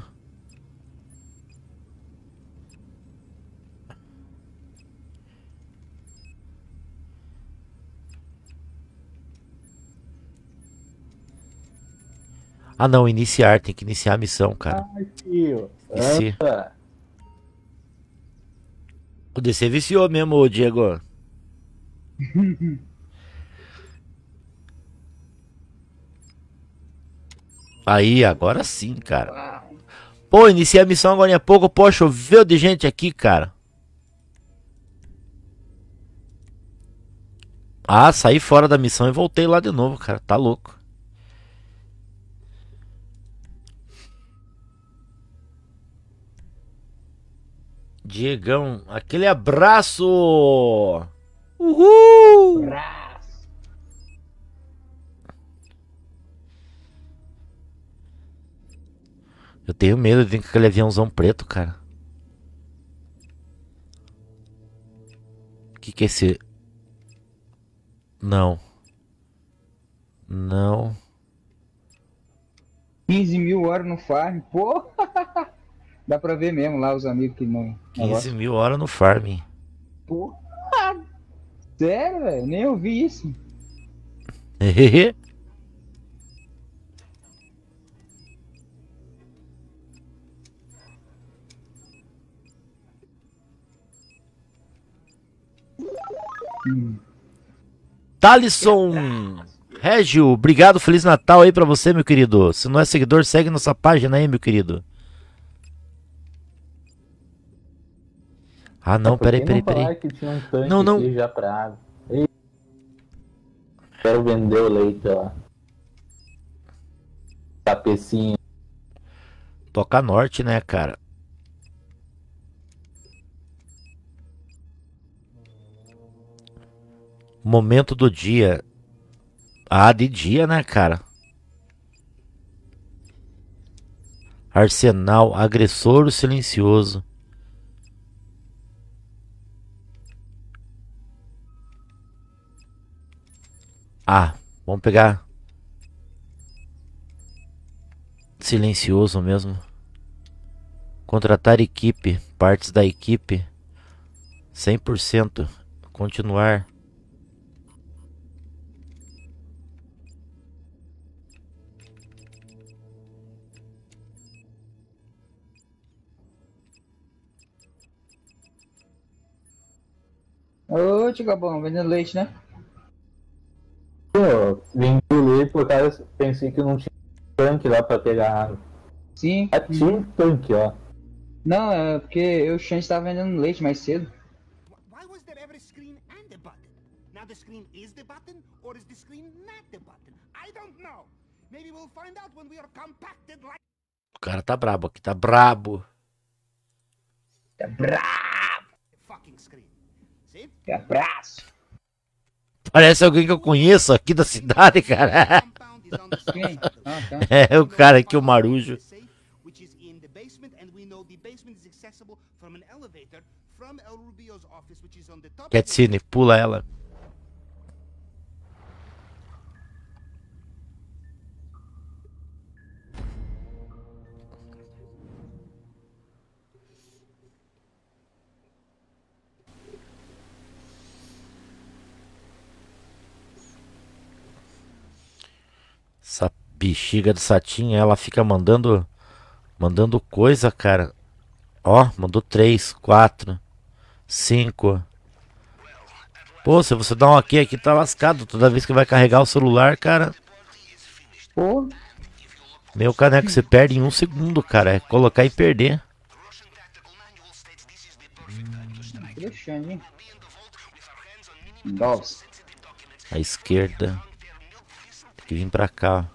Ah não, iniciar. Tem que iniciar a missão, cara. Ai, tio. Esse- Anda. O D C viciou mesmo, Diego. Aí, agora sim, cara. Pô, iniciei a missão agora há pouco. Pô, choveu de gente aqui, cara. Ah, saí fora da missão e voltei lá de novo, cara. Tá louco. Diegão, aquele abraço! Uhul! Abraço. Eu tenho medo de vir com aquele aviãozão preto, cara. O que que é esse? Não. Não. quinze mil horas no farm. Pô. Dá pra ver mesmo lá os amigos que não. quinze mil horas no farm. Pô. Sério, velho? Nem ouvi isso. Thalisson Régio, obrigado, Feliz Natal aí pra você, meu querido. Se não é seguidor, segue nossa página aí, meu querido. Ah, não, Por que peraí, peraí, falar peraí. que tinha um tanque Não, não. aqui já pra água? Ei, quero vender o leite, ó. Tapecinho. Toca norte, né, cara? Momento do dia. Ah, de dia, né, cara? Arsenal, agressor silencioso. Ah, vamos pegar silencioso mesmo. Contratar equipe, partes da equipe. cem por cento. Continuar. Ô, tio Gabão, vendendo leite, né? Pô, vendi o leite por causa, pensei que não tinha tanque lá pra pegar água. Sim. Ah, tinha um tanque, ó. Não, é porque eu, o Xande tava vendendo leite mais cedo. Why was there ever a screen and a button? Now the screen is the button, or is the screen not the button? I don't know. Maybe we'll find out when we are compacted like. O cara tá brabo aqui, tá brabo. Tá brabo. Fucking screen. See? Que abraço. Parece alguém que eu conheço aqui da cidade, cara. Compound is on the Quem? south side of the Ah, tá. É o cara aqui, o Marujo. safe, which is in the basement, and we know the basement is accessible from an elevator from El Rubio's office, which is on the top of the Catsine, pula ela. Essa bexiga de Satinha, ela fica mandando mandando coisa, cara. Ó, mandou três, quatro, cinco. Pô, se você dá um ok aqui, tá lascado. Toda vez que vai carregar o celular, cara. Pô, Meu caneco, você perde em um segundo, cara. É colocar e perder. cadê o Xande, hein? Nossa. À esquerda. Tem que vir pra cá.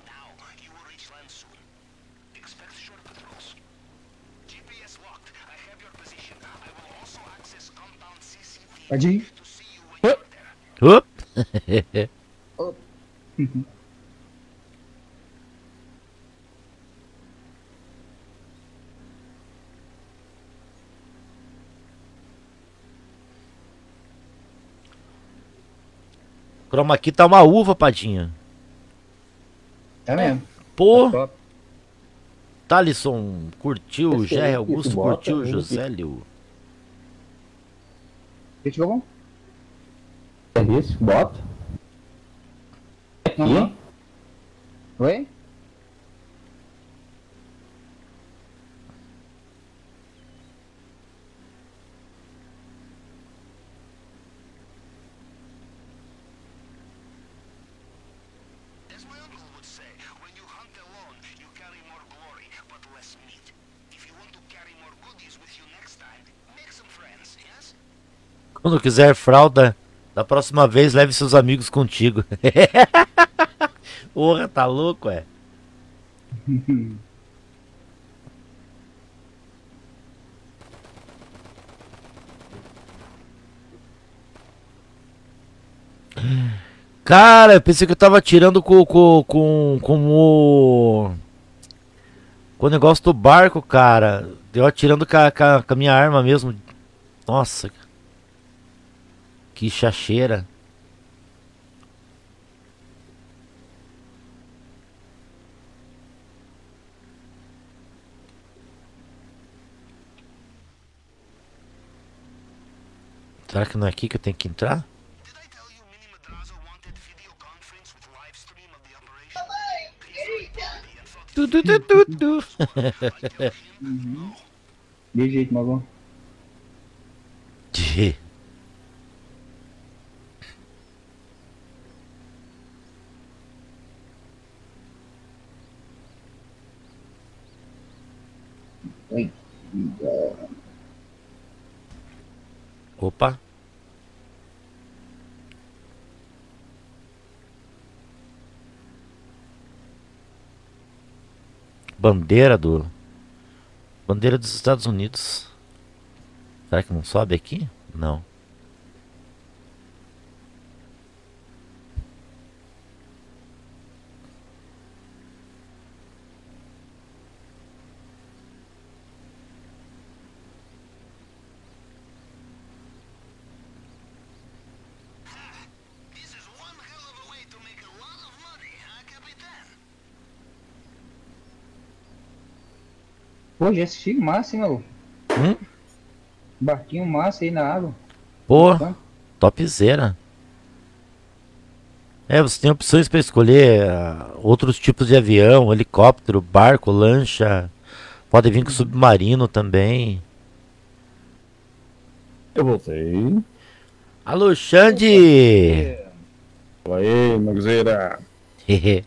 Pode ir. Up. Chroma aqui tá uma uva, Padinha. Tá mesmo. Pô, Top. Thalisson curtiu, Esse- Jair esse Augusto bota, curtiu, hein? Josélio. Que tio Gabão? É isso? Bota. Aqui. Aham. Oi? As my uncle would say, when you hunt alone, you carry more glory, but less meat. If you want to carry more goodies with you next time, make some friends, yes? Quando quiser fralda, da próxima vez leve seus amigos contigo. Porra, tá louco, é? Cara, eu pensei que eu tava atirando com, com, com, com o. Com o negócio do barco, cara. Deu atirando com a, com a- com a minha arma mesmo. Nossa. Que chacheira. Será que não é aqui que eu tenho que entrar? Did I tell you Mini Madrazo wanted video conference with live stream of the operation? Tu, tu, tu, tu, tu. De jeito, Magão. Tchê. Oi. Opa. Bandeira do. Bandeira dos Estados Unidos. Será que não sobe aqui? Não. This is one hell of a way to make a lot of money, huh, Capitan? Pô, já assisti massa, hein, meu? Hum? Barquinho massa aí na água. Pô, Tá? topzera. É, você tem opções para escolher ah, outros tipos de avião, helicóptero, barco, lancha. Pode vir com submarino também. Eu voltei. Alô, Xande! Aí, Magzeira. Hehe.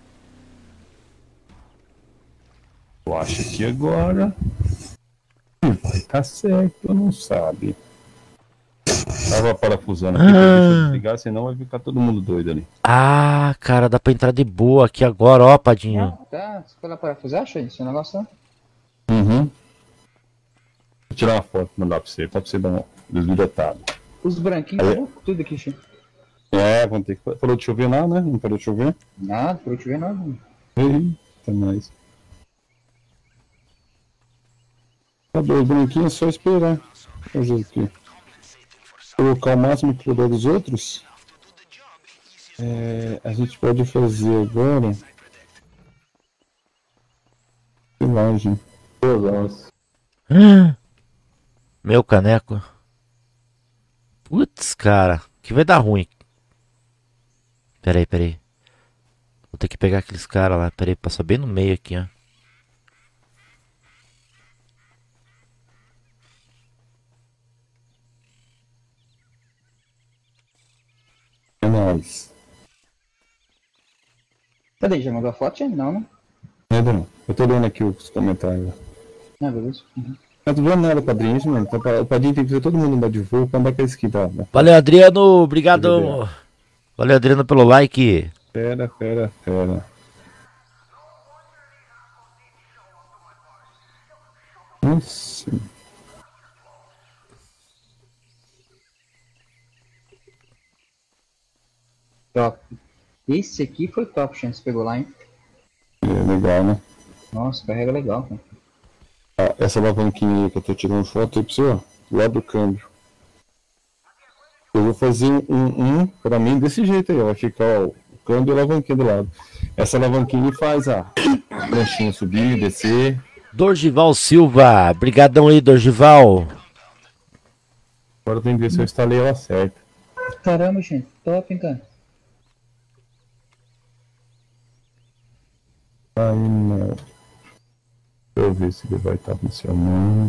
Eu acho que agora vai tá certo, não sabe. Tava parafusando aqui, pra deixa eu desligar, senão vai ficar todo mundo doido ali. Ah, cara, dá pra entrar de boa aqui agora, ó, Padinho. Não, tá. Você foi lá parafusar, Xande? Esse negócio tá? Uhum. Vou tirar uma foto e mandar pra você, tá pra você dar uma desbilhotada. Os branquinhos, Aí. acabou tudo aqui, Xande. É, vamos ter que. Parou de chover lá, né? Não parou de chover? Nada, por eu te ver nada. mano. Eita, mais. Tá dois branquinhos, é só esperar. Fazer o quê? Colocar o máximo que puder dos outros. É, a gente pode fazer agora. Filagem. Meu caneco. Putz, cara, que vai dar ruim. Peraí, peraí. Vou ter que pegar aqueles caras lá. Peraí, passar bem no meio aqui, ó. É nóis. Cadê? Já mandou a foto, Xande? Não, né? É, Bruno. Eu tô lendo aqui os comentários. Ah, beleza. Uhum. Não tô vendo nada, padrinho, isso mesmo. O padrinho tem que fazer todo mundo andar de voo pra andar com a skin, tá? Valeu, Adriano. Obrigado. Valeu, Adriano, pelo like. Fera, fera, fera. Nossa. Top. Esse aqui foi top, Xande. Você pegou lá, hein? É legal, né? Nossa, carrega legal, cara. Ah, essa alavanquinha aí que eu tô tirando foto aí pra você, ó. Lá do câmbio. Eu vou fazer um, um pra mim desse jeito aí, ó. Vai ficar ó, o câmbio e a alavanquinha do lado. Essa alavanquinha faz a pranchinha subir, descer. Dorgival Silva. Brigadão aí, Dorgival. Agora tem que ver se eu instalei ela certa. Caramba, Xande. Top, hein, cara. Aí, não. Deixa eu ver se ele vai estar funcionando.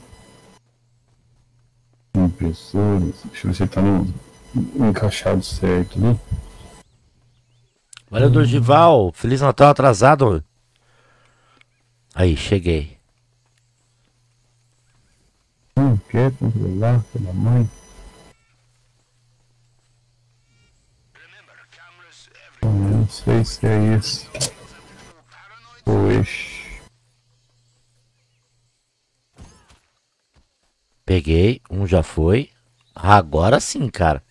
Impressores. Deixa eu ver se ele tá no, encaixado certo, né? Valeu, Dorgival. Feliz Natal atrasado. Aí, cheguei. Não quer controlar pela mãe. Não sei se é isso. Pois. Peguei, um já foi. Agora sim, cara.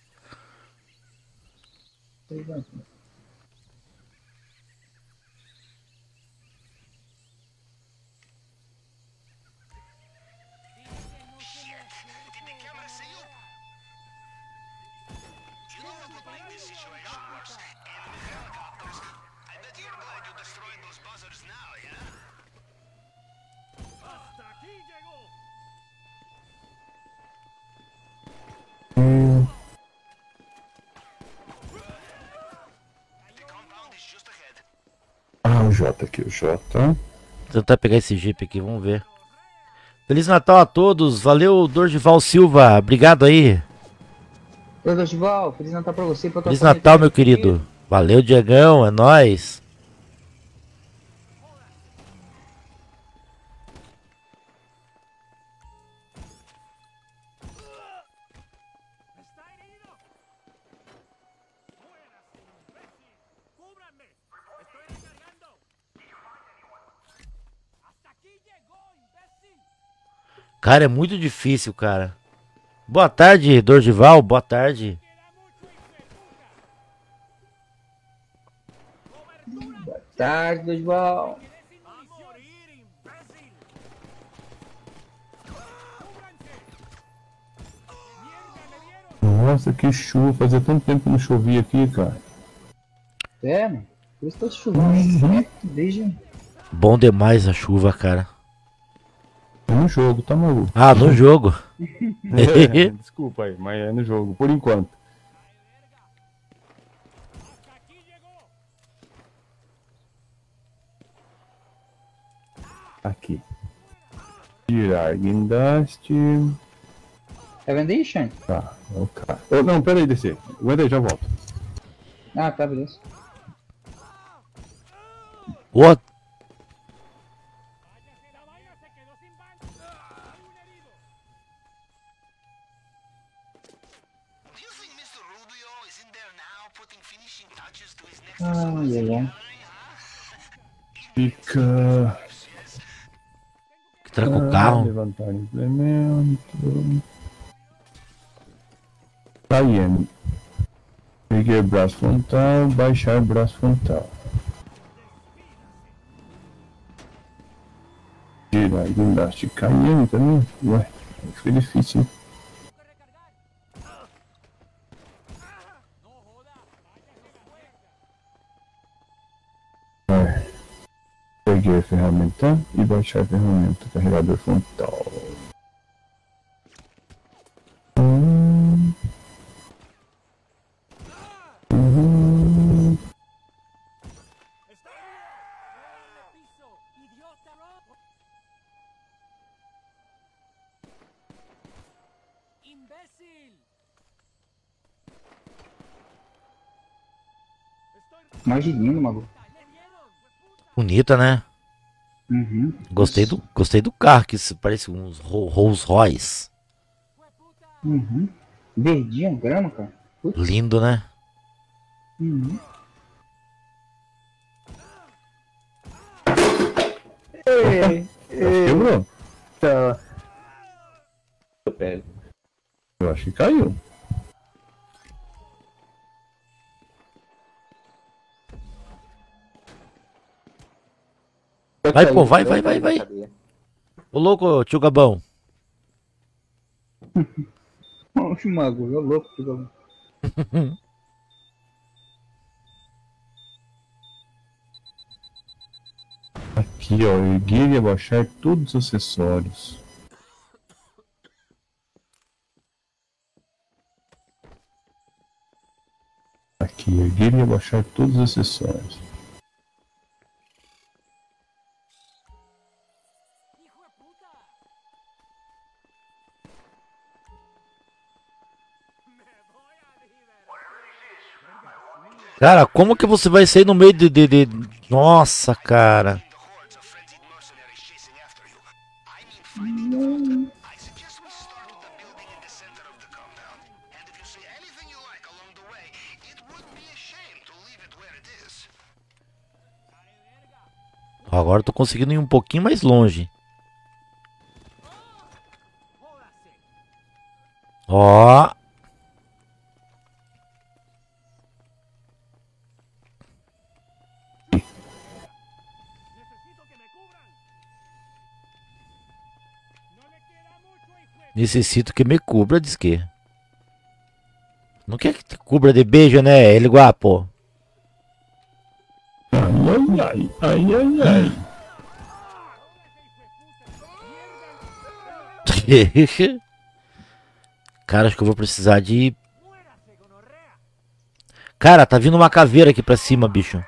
Did the camera see you? You know how to make this situation worse. Enemy helicopters. I bet you're glad you destroyed those buzzers now, yeah? Hum, The compound is just ahead. ah, o J aqui, o J. Vou tentar pegar esse Jeep aqui, vamos ver. Feliz Natal a todos. Valeu, Dorgival Silva. Obrigado aí. Ô, Dorgival, Feliz Natal pra você. Pra tua Feliz família, Natal, meu pra querido. Valeu, Diegão. É nóis. Cara, é muito difícil, cara. Boa tarde, Dorgival. Boa tarde. Boa tarde, Dorgival. Nossa, que chuva. Fazia tanto tempo que não chovia aqui, cara. É, mano. Por isso tá chovendo. Uhum. Desde. Bom demais a chuva, cara. É no jogo, tá maluco? Ah, no jogo. É, desculpa aí, mas é no jogo, por enquanto. Aqui. Tirar guindaste. Tá vendo aí, Shane? Tá, o cara. Oh, não, pera aí, D C. Aguenta aí, já volto. Ah, tá, beleza. What? Do you think mister Rubio is in there now putting finishing touches to his next Ai, ai, ai. Fica. Que tranca o Ah, carro. levantar implemento. Cayenne. Peguei braço frontal, baixar braço frontal. Girar guindaste Cayenne também? Ué, foi difícil, hein? Vai. Peguei a ferramenta e baixar a ferramenta, carregador frontal. Hum. Hum. Mais lindo, maluco. Bonita, né? Uhum. Gostei do, gostei do carro, que isso parece uns Ro- Rolls Royce. Uhum. Verdinho, grama, cara. Putz. Lindo, né? Uhum. Ei, ei, Quebrou? tá. Eu pego. Eu acho que caiu. Vai, pô, vai, vai, vai, vai. Ô louco, tio Gabão. Oxe, mago, eu louco, tio. Aqui, ó, erguer e abaixar todos os acessórios. Aqui, erguer e abaixar todos os acessórios. Cara, como que você vai sair no meio de... de, de... Nossa, cara. the hordes of frenzied mercenaries chasing after you. I mean fighting. I suggest we start with the building in the center of the compound. And if you see anything you like along the way, it would be a shame to leave it where it is. Agora eu tô conseguindo ir um pouquinho mais longe. Ó. Necessito que me cubra, diz que. Não quer que te cubra de beijo, né, ele guapo? Ai, ai, ai, ai, ai. Cara, acho que eu vou precisar de... Cara, tá vindo uma caveira aqui pra cima, bicho.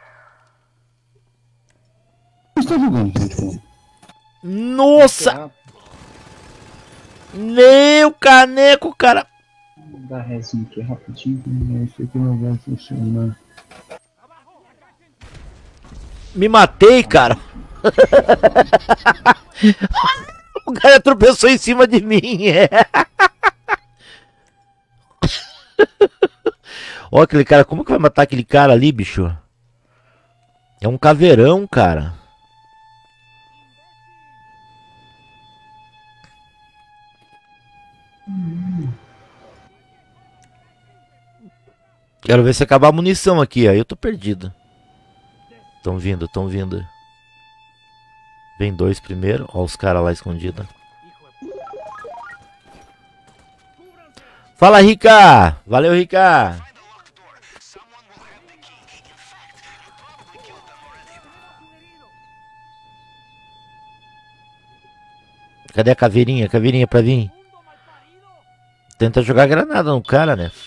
Você tá jogando, gente? Nossa! Meu caneco, cara. Dá resinha aqui rapidinho. Esse aqui não vai funcionar. Me matei, cara. O cara tropeçou em cima de mim. É. Ó, aquele cara, como que vai matar aquele cara ali, bicho? É um caveirão, cara. Quero ver se acabar a munição aqui, aí eu tô perdido. Tão vindo, tão vindo. Vem dois primeiro, ó os caras lá escondidos. Fala, Rica! Valeu, Rica! Find the locked door. Someone will have the key. In fact, you probably killed them already. Cadê a caveirinha? Caveirinha pra vir? Tenta jogar granada no cara, né?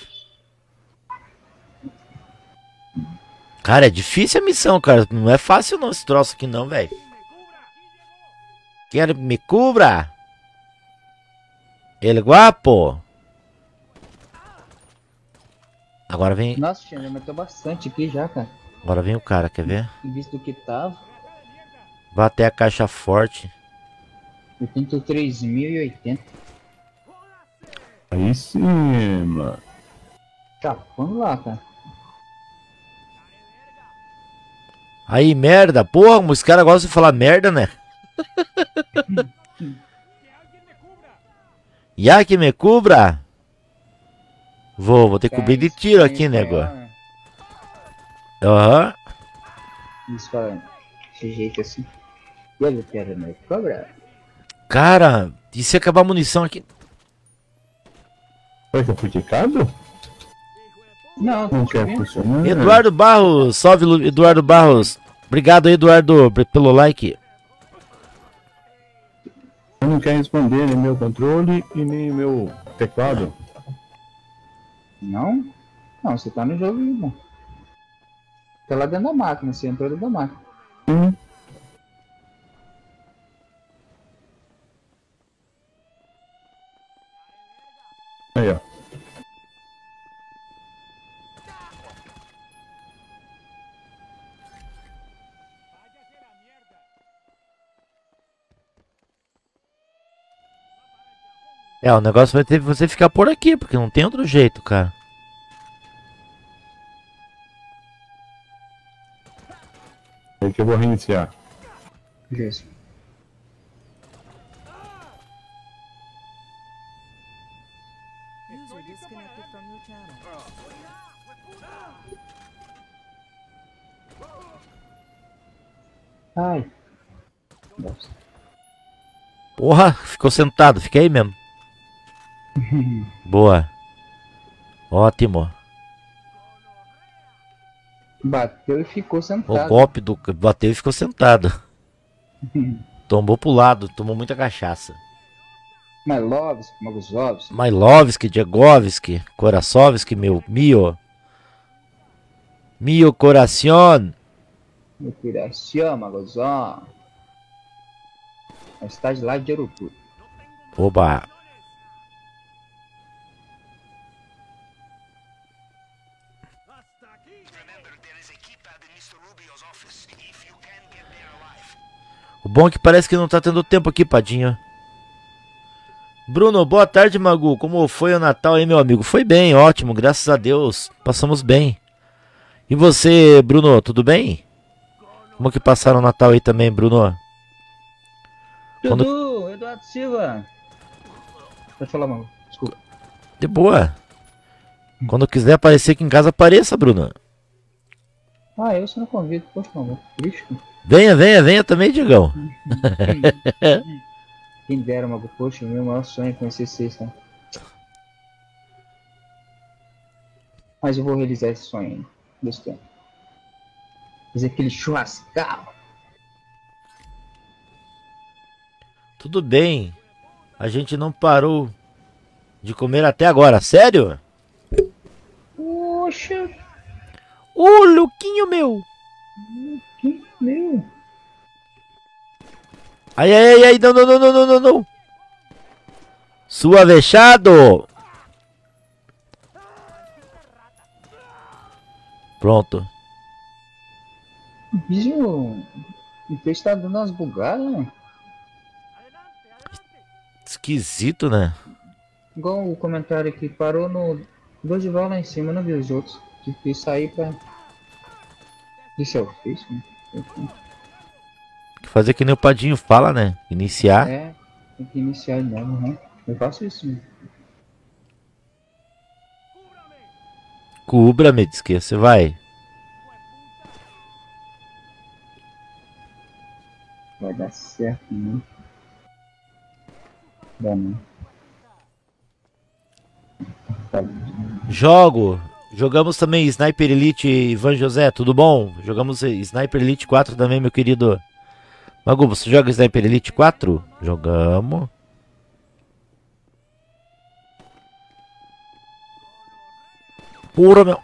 Cara, é difícil a missão, cara. Não é fácil não esse troço aqui não, velho. Quero me cubra. Ele guapo. Agora vem. Nossa, Xande, já matou bastante aqui já, cara. Agora vem o cara, quer ver? Em vista do que tava. Vai até a caixa forte. oitenta e três mil e oitenta. Aí sim, mano. Tá, vamos lá, cara. Aí, merda. Porra, os caras gostam de falar merda, né? Ya que me cubra. Vou, vou ter que cobrir de tiro aqui, nego. Aham. Isso, fala desse jeito assim. E eu quero me cobrar. Cara, e se acabar a munição aqui? Será que eu fui quicado? Não, Não não quer quer funcionar? Eduardo Barros, salve Lu- Eduardo Barros. Obrigado, Eduardo, p- pelo like. Eu não quer responder nem meu controle e nem meu teclado. Não? Não, você tá no jogo, irmão. Tá lá dentro da máquina, você entrou dentro da máquina. Hum. Aí, ó. É, o negócio vai ter que você ficar por aqui, porque não tem outro jeito, cara. Aí que eu vou reiniciar. Beleza. User disconnected from your channel. Ai. Nossa. Porra, ficou sentado, fica aí mesmo. Boa. Ótimo. Bateu e ficou O sentado. golpe do bateu e ficou sentado. Tombou pro lado, tomou muita cachaça. Mailovski, Maguzovski. Mailovski, Diegovski, Korasovski, meu mio. Mio coração. Operação, Maguzov. A cidade lá de Urucu. Oba. Remember, there is a keypad in mister Rubio's office. If you can get there alive. O bom é que parece que não tá tendo tempo aqui, Padinho. Bruno, boa tarde, Magu. Como foi o Natal aí, meu amigo? Foi bem, ótimo, graças a Deus. Passamos bem. E você, Bruno, tudo bem? Como que passaram o Natal aí também, Bruno? Quando- Dudu, Eduardo Silva. Pode falar, mano. Desculpa. De boa. Quando quiser aparecer aqui em casa, apareça, Bruno. Ah, eu só não convido. Poxa, não. Triste. Venha, venha, venha também, Diegão. Quem dera, Mago. Poxa, o meu maior sonho é conhecer vocês, tá? Mas eu vou realizar esse sonho ainda. Deus quer. Fazer aquele churrascal. Tudo bem. A gente não parou de comer até agora. Sério? Poxa, Ô, Luquinho, meu. que meu. Ai, ai, ai, ai, não, não, não, não, não, não, não. Suavechado. Pronto. O bicho. O peixe tá dando umas bugadas, né? Esquisito, né? Igual o comentário aqui, parou no Dodival lá em cima, não vi os outros. Tive que sair pra. Isso é o fiz, né? Fazer que nem o Padinho fala, né? Iniciar. É, tem que iniciar de novo, né? Eu faço isso mesmo. Cubra-me, diz que você vai. Vai dar certo, né? Dá não. Tá bom. Jogo. Jogamos também Sniper Elite, Ivan José, tudo bom? Jogamos Sniper Elite quatro também, meu querido. Magu, você joga Sniper Elite quatro? Jogamos. Pura, meu.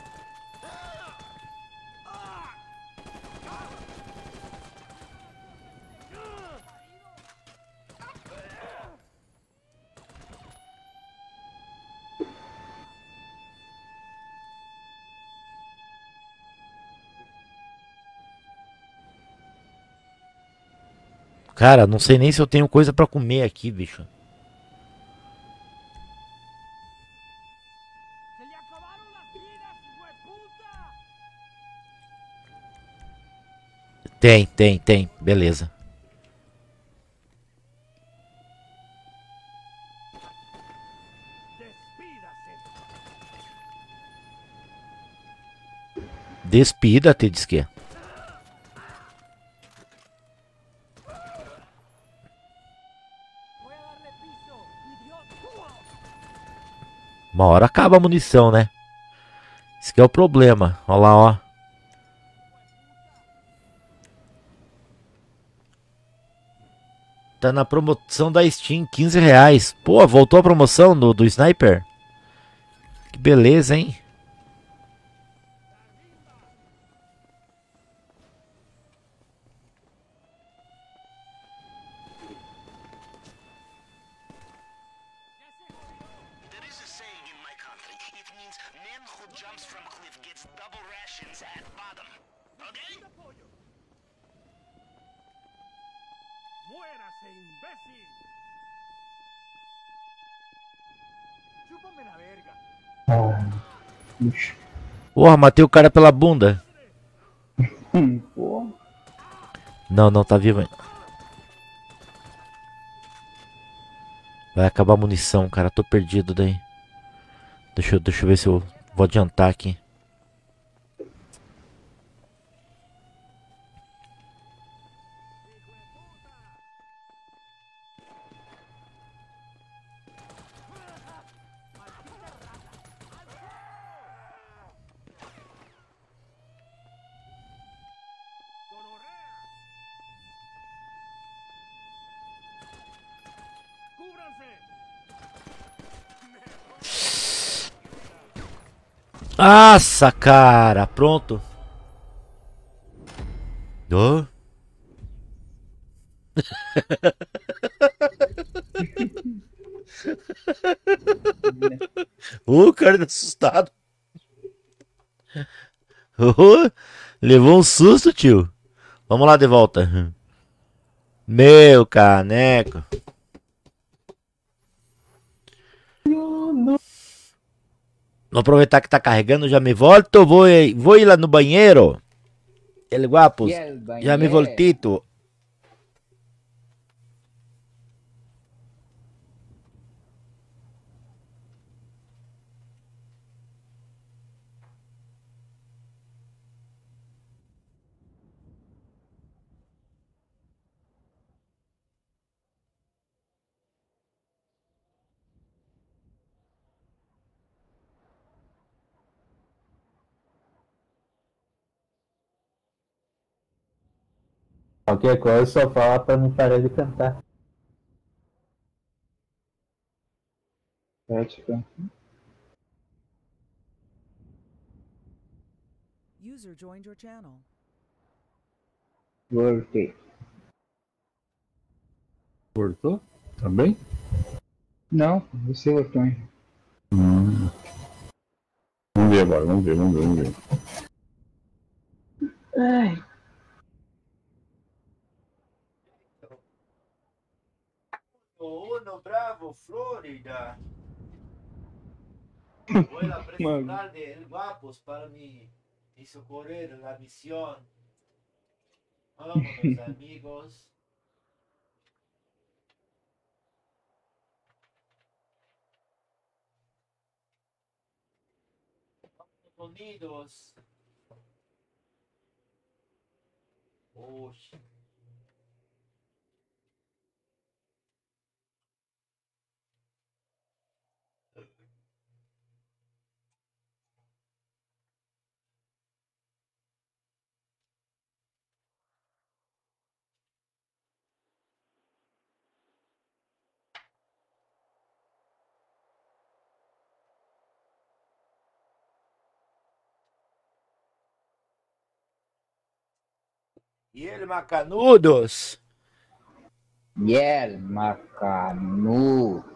Cara, não sei nem se eu tenho coisa pra comer aqui, bicho. Tem, tem, tem. Beleza. Despida-te, diz que. Uma hora acaba a munição, né? Esse que é o problema. Olha lá, ó. Tá na promoção da Steam, quinze reais. Pô, voltou a promoção do, do Sniper? Que beleza, hein? There is a saying in my country. It means man who jumps from cliff gets double rations at bottom. Okay? ¡Muérase, imbécil! ¡Chúpame la verga! Ah, ixi. Porra, matei o cara pela bunda. Hum, pô. Não, não, tá vivo ainda. Vai acabar a munição, cara. Tô perdido daí. Deixa eu, deixa eu ver se eu vou adiantar aqui. Nossa, cara. Pronto. Oh. O cara tá assustado. Oh, levou um susto, tio. Vamos lá de volta. Meu caneco. Vou aproveitar que tá carregando, já me volto. Vou, vou ir lá no banheiro. El guapos. E el Já me banheiro? voltito. Qualquer coisa, só fala pra não parar de cantar. Ética. User joined your channel. Voltei. Cortou? Tá bem? Não, você voltou, hein? Hum. Vamos ver agora, vamos ver, vamos ver, vamos ver. Ai. Uno Bravo, Florida. Voy a presentar de El Guapos para mi, mi socorrer la misión. Vámonos, amigos. Vamos unidos. Oxe. E ele, macanudos? E el macanudo.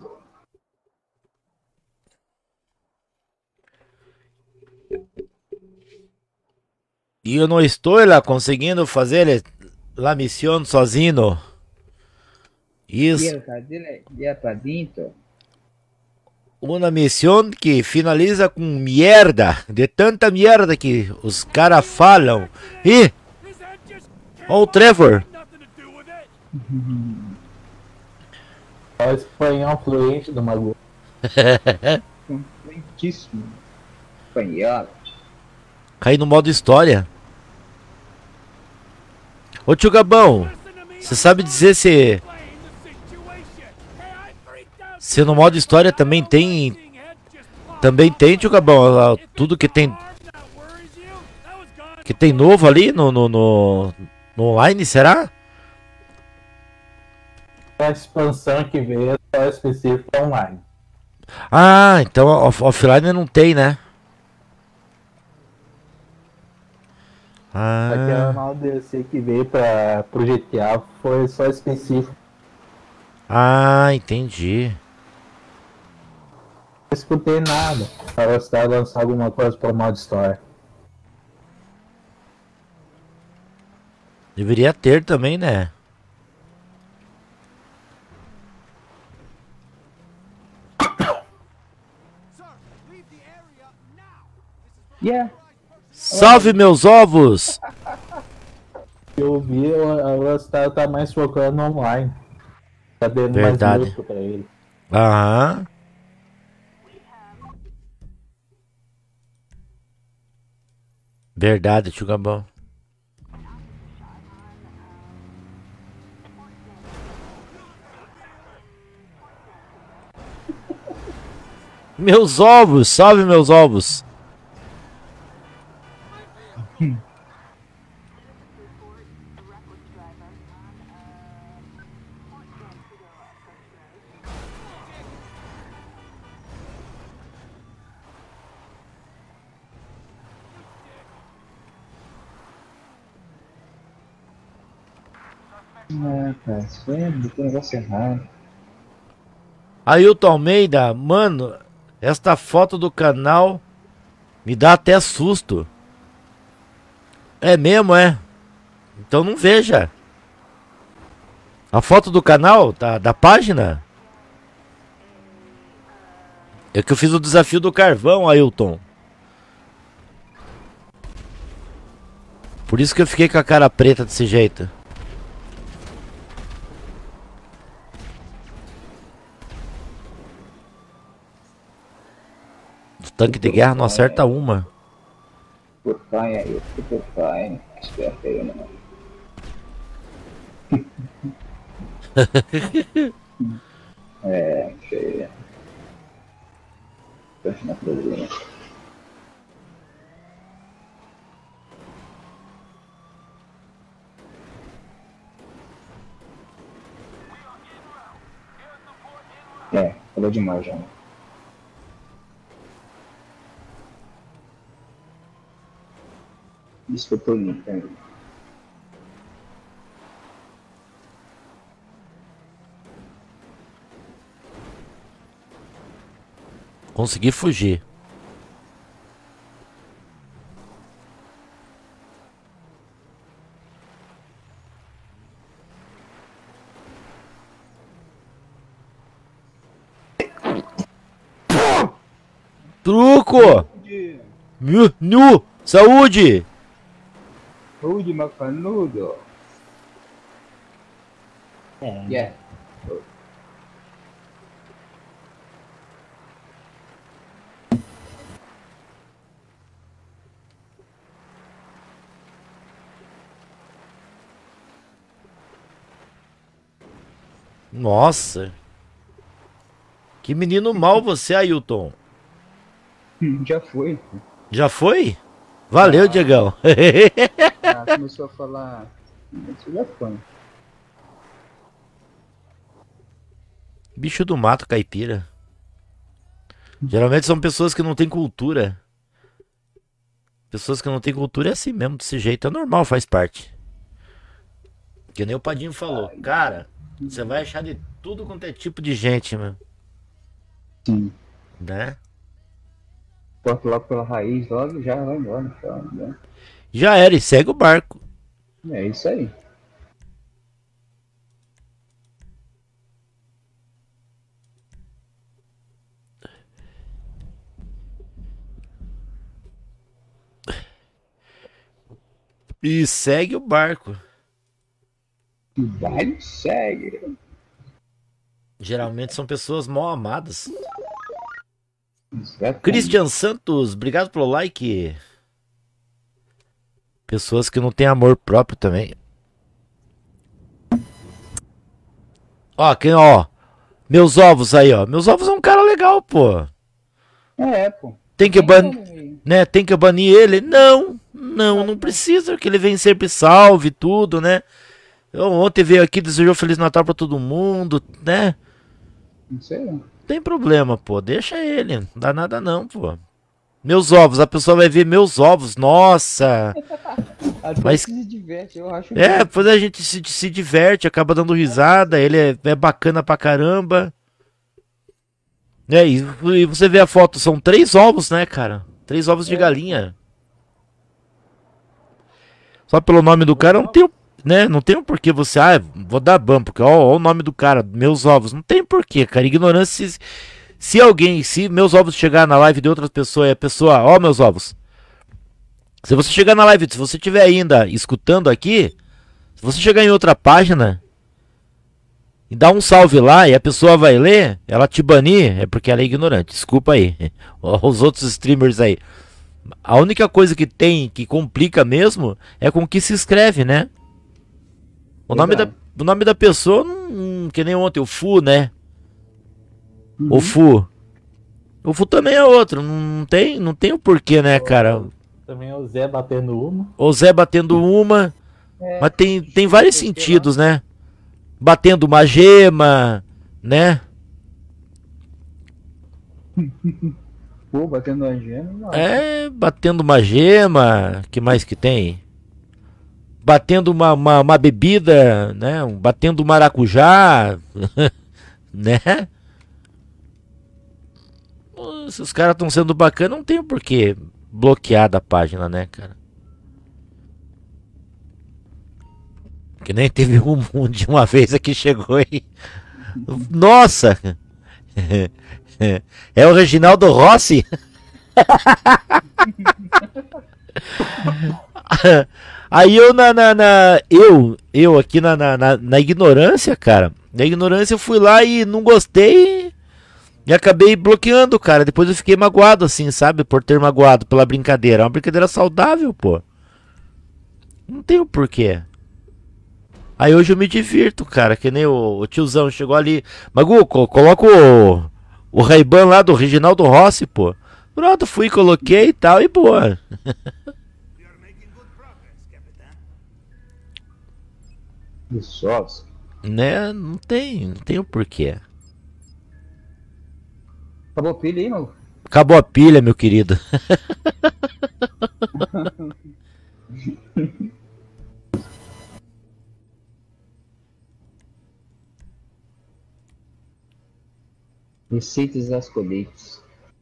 E eu não estou lá conseguindo fazer a missão sozinho. Y Isso. el jardín ya para dentro. Uma missão que finaliza com merda. De tanta merda que os caras falam. Ih! Ó o Trevor. É o espanhol fluente do Magu. Fluentíssimo. Espanhol. Caí no modo história. Ô tio Gabão, você sabe dizer se... Se no modo história também tem... Também tem, tio Gabão, lá, tudo que tem... Que tem novo ali no, no, no, no online, será? A expansão que veio é só específica online. Ah, então off offline não tem, né? Aquela Ah, nova D L C que veio pra, pro G T A foi só específico. ah, entendi. Não escutei nada. A Rockstar lançar alguma coisa pro modo história. Deveria ter também, né? Yeah. Salve meus ovos! Eu vi, a Rockstar tá mais focando no online. Tá dando Verdade. mais lucro pra ele. Aham. Verdade, tio Gabão. Meus ovos, salve meus ovos. Ah, cara, isso foi botou um negócio errado. Ailton Almeida, mano, esta foto do canal me dá até susto. É mesmo, é? Então não veja. A foto do canal, da, da página? É que eu fiz o desafio do carvão, Ailton. Por isso que eu fiquei com a cara preta desse jeito. O tanque de guerra não acerta uma. Por fine aí, super fine. Esperto aí, né? É, cheia. Fecha na cozinha. É, falou demais já. Isso que eu tô limpando. Consegui fugir. Truco! Nu, nu! Saúde! Saúde, macanudo. É. Yeah. Nossa! Que menino mal você, Ailton. Já foi. Já foi? Valeu, ah. Diegão. Ah, começou a falar. Isso já foi. Bicho do mato caipira. Geralmente são pessoas que não têm cultura. Pessoas que não têm cultura é assim mesmo, desse jeito. É normal, faz parte. Que nem o Padinho falou. Cara, você vai achar de tudo quanto é tipo de gente, mano. Sim. Né? Corta logo pela raiz, logo já vai embora. Então, né? Já era, e segue o barco. É isso aí. E segue o barco. O baile segue. Geralmente são pessoas mal amadas. Exatamente. Christian Santos, obrigado pelo like. Pessoas que não têm amor próprio também. Ó, quem, ó. Meus ovos aí, ó. Meus ovos é um cara legal, pô. É, pô. Tem que banir, né? Tem que banir ele? Não, não, não precisa, porque ele vem sempre salve tudo, né? Eu, ontem veio aqui, desejou Feliz Natal pra todo mundo, né? Não sei não. Tem problema, pô. Deixa ele. Não dá nada não, pô. Meus ovos, a pessoa vai ver meus ovos. Nossa. Até Mas- que se diverte, eu acho. É, depois a gente se, se diverte, acaba dando risada. Ele é, é bacana pra caramba. É, e, e você vê a foto, são três ovos, né, cara? Três ovos de galinha. Só pelo nome do cara, não tem, o- né? Não tem um porquê você, ah, vou dar ban, porque ó, ó o nome do cara, meus ovos. Não tem porquê, cara. Ignorância. Se, se alguém, se meus ovos chegar na live de outras pessoas e a pessoa, ó, meus ovos. Se você chegar na live, se você estiver ainda escutando aqui, se você chegar em outra página e dar um salve lá e a pessoa vai ler, ela te banir, é porque ela é ignorante. Desculpa aí. Os outros streamers aí. A única coisa que tem, que complica mesmo, é com o que se escreve, né? O nome da, Verdade. o nome da pessoa, hum, que nem ontem, o Fu, né? O Fu. O Fu também é outro, não tem, não tem o porquê, né, cara? Também é o Zé batendo uma. O Zé batendo uma, É, mas tem, tem vários sentidos, né? Batendo uma gema, né? pô, batendo a gema. não. É, batendo uma gema, que mais que tem? Batendo uma, uma, uma bebida, né? Um- Batendo maracujá, né? Pô, se os caras estão sendo bacana, não tem por que bloquear da página, né, cara? Que nem teve um, um de uma vez aqui chegou e. Nossa! É o Reginaldo Rossi? Aí eu na, na, na- eu eu aqui na, na, na- na ignorância, cara, na ignorância eu fui lá e não gostei e acabei bloqueando, cara. Depois eu fiquei magoado assim, sabe, por ter magoado pela brincadeira. É uma brincadeira saudável, pô. Não tem o porquê. Aí hoje eu me divirto, cara, que nem o, o tiozão chegou ali. Magu, co- coloca o o Ray-Ban lá do Reginaldo Rossi, pô. Pronto, fui, coloquei e tal e boa. We are making good progress, Captain. Isso, Né? Não tem, não tem o porquê. acabou a pilha aí, mano? Acabou a pilha, meu querido. Receitas das colheitas.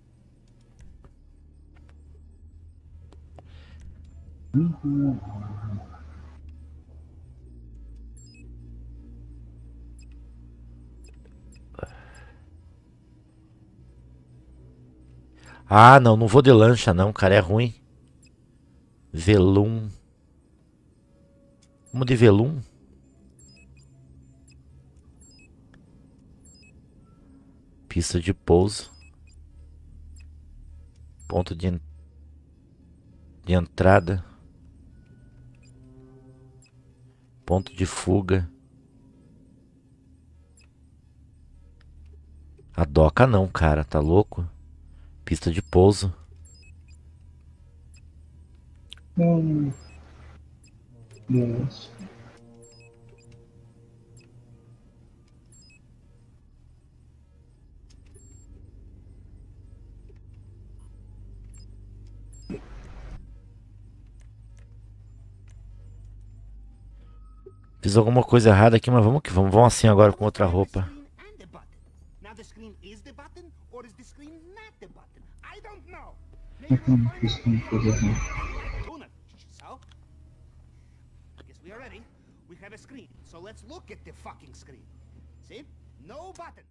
Ah, não, não vou de lancha não, cara, é ruim. Velum. Vamos de velum? Pista de pouso. Ponto de, en- de entrada. Ponto de fuga. A doca não, cara, tá louco? Pista de pouso. Hum. Deus. Fiz alguma coisa errada aqui, mas vamos que vamos. Vamos assim agora com outra roupa. And the button. Now the screen is the button, or is the screen not the button? I don't know. Maybe we'll find Fiz uma coisa errada. Tuna, so? I guess we are ready. We have a screen, so let's look at the fucking screen. See? No buttons.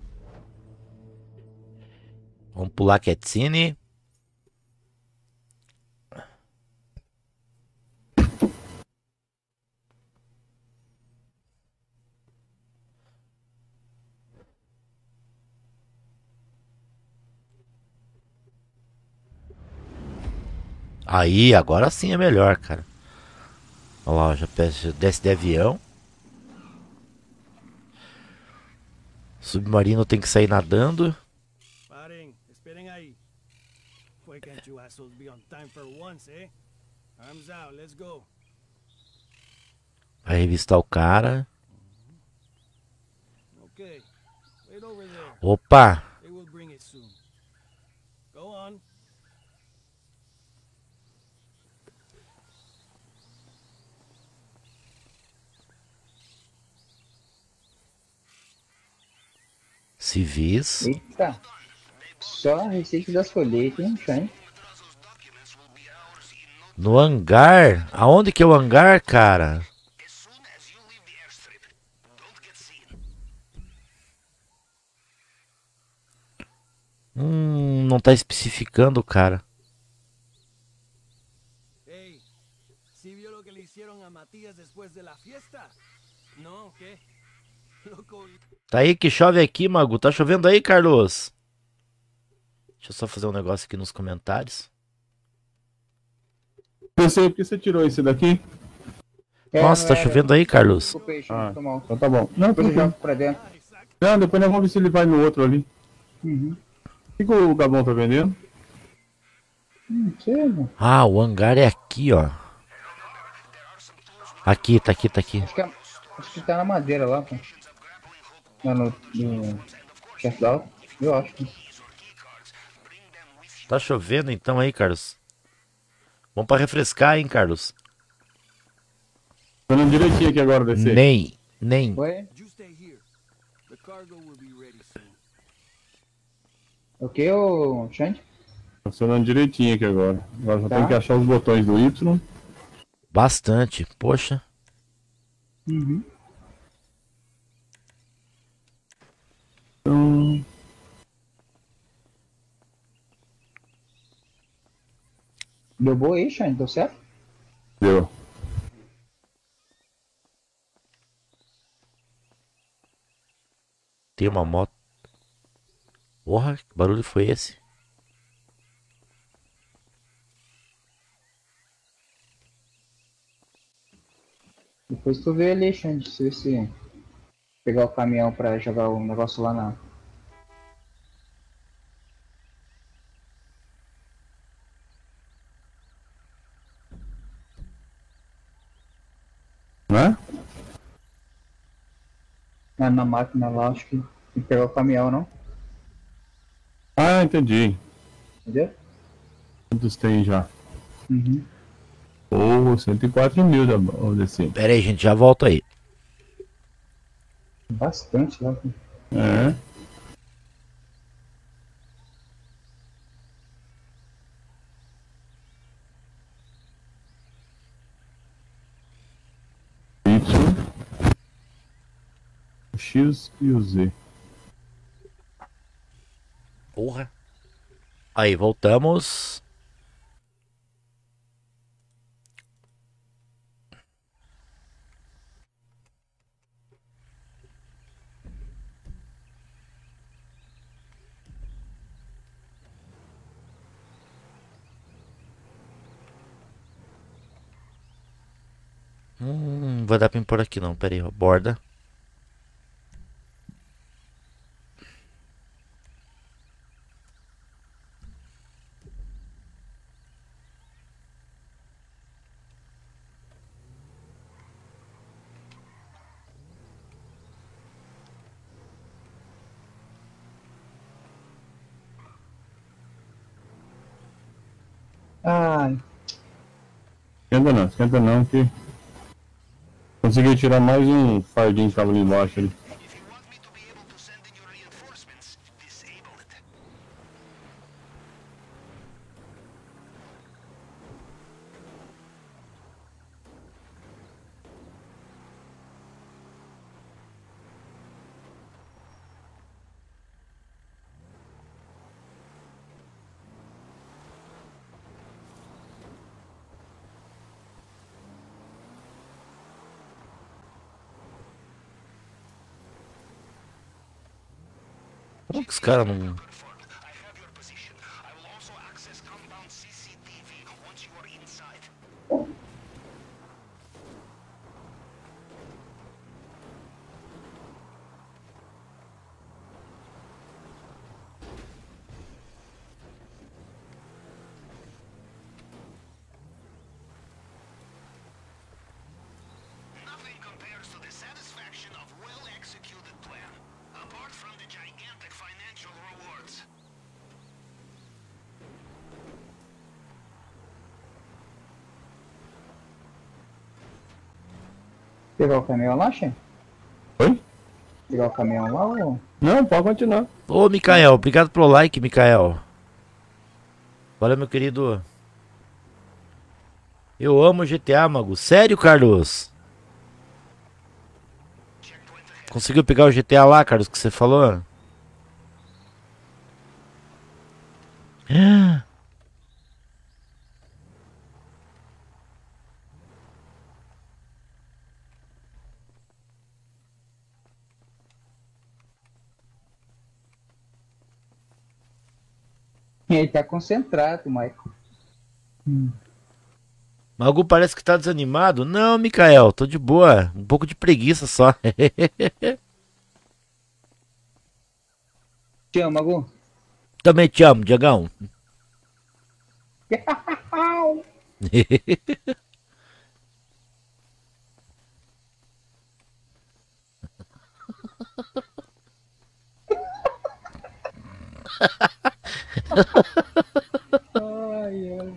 Vamos pular cutscene. Aí, agora sim é melhor, cara. Olha lá, já peço- desce de avião. Submarino tem que sair nadando. Parem, esperem aí. Why can't you assholes be on time for once, eh? Arms out, let's go. Vai revistar o cara. Okay, wait over there. Opa! They will bring it soon. Go on. Civis. Eita. Só a receita das colheitas, hein, Shane? No hangar? Aonde que é o hangar, cara? Hum, não tá especificando, cara. Hey, ¿sí vio lo que le hicieron a Matías después de la fiesta? No, ¿qué? Loco, Tá aí que chove aqui, Mago. Tá chovendo aí, Carlos? Deixa eu só fazer um negócio aqui nos comentários. Pensei, por que você tirou esse daqui? É, Nossa, tá não era- chovendo aí, Carlos? Desculpa aí, Ah, foi mal. então tá bom. Não, Depois eu tranquilo. jogo pra dentro. Não, depois nós vamos ver se ele vai no outro ali. Uhum. O que, que o Gabão tá vendendo? Não sei, mano. Ah, o hangar é aqui, ó. Aqui, tá aqui, tá aqui. Acho que, é- acho que tá na madeira lá, pô. Lá no... no... chefe da alta. Eu acho. Tá chovendo então aí, Carlos? Vamos pra refrescar, hein, Carlos? Tô andando direitinho aqui agora, descer. Nem, nem. Oi? you stay here. The cargo will be ready soon. O que, ô Shane? Tô funcionando direitinho aqui agora. Agora só Tá. tem que achar os botões do Y. Bastante, poxa. Uhum. Então, Deu boa aí, Shane? Deu certo? deu. Tem uma moto. Porra, que barulho foi esse? Depois tu vê ali, Xande, se se pegar o caminhão pra jogar o negócio lá na. Né? na, na máquina lá, acho que tem que pegar o caminhão, não? Ah, entendi. Entendeu? Quantos tem já? Uhum. Oh, cento e quatro mil já, vamos descer. Pera aí, gente, já volto aí. Bastante lá. É. Y, o X e o Z. Porra. Aí, voltamos. Hum, não vai dar pra me pôr aqui não, pera aí, ó, borda. Ai, Esquenta não, esquenta não, que consegui tirar mais um fardinho que tava ali embaixo ali. If you want me to be able to send in your reinforcements, disable it. Como que os caras não. I have your position. I will also access compound C C T V once you are compares to the satisfaction of well-executed plan, apart from the gigantic financial rewards. Pegar o caminhão lá, Xen? Oi? Pegar o caminhão lá ou... Não, pode continuar. Ô, Mikael, obrigado pelo like, Mikael. Valeu, meu querido. Eu amo G T A, Mago. Sério, Carlos? Conseguiu pegar o G T A lá, Carlos, que você falou? Ele tá concentrado, Michael. Magu parece que tá desanimado. Não, Mikael, tô de boa. Um pouco de preguiça só. Te amo, Magu. Também te amo, Diagão. Ai, ai.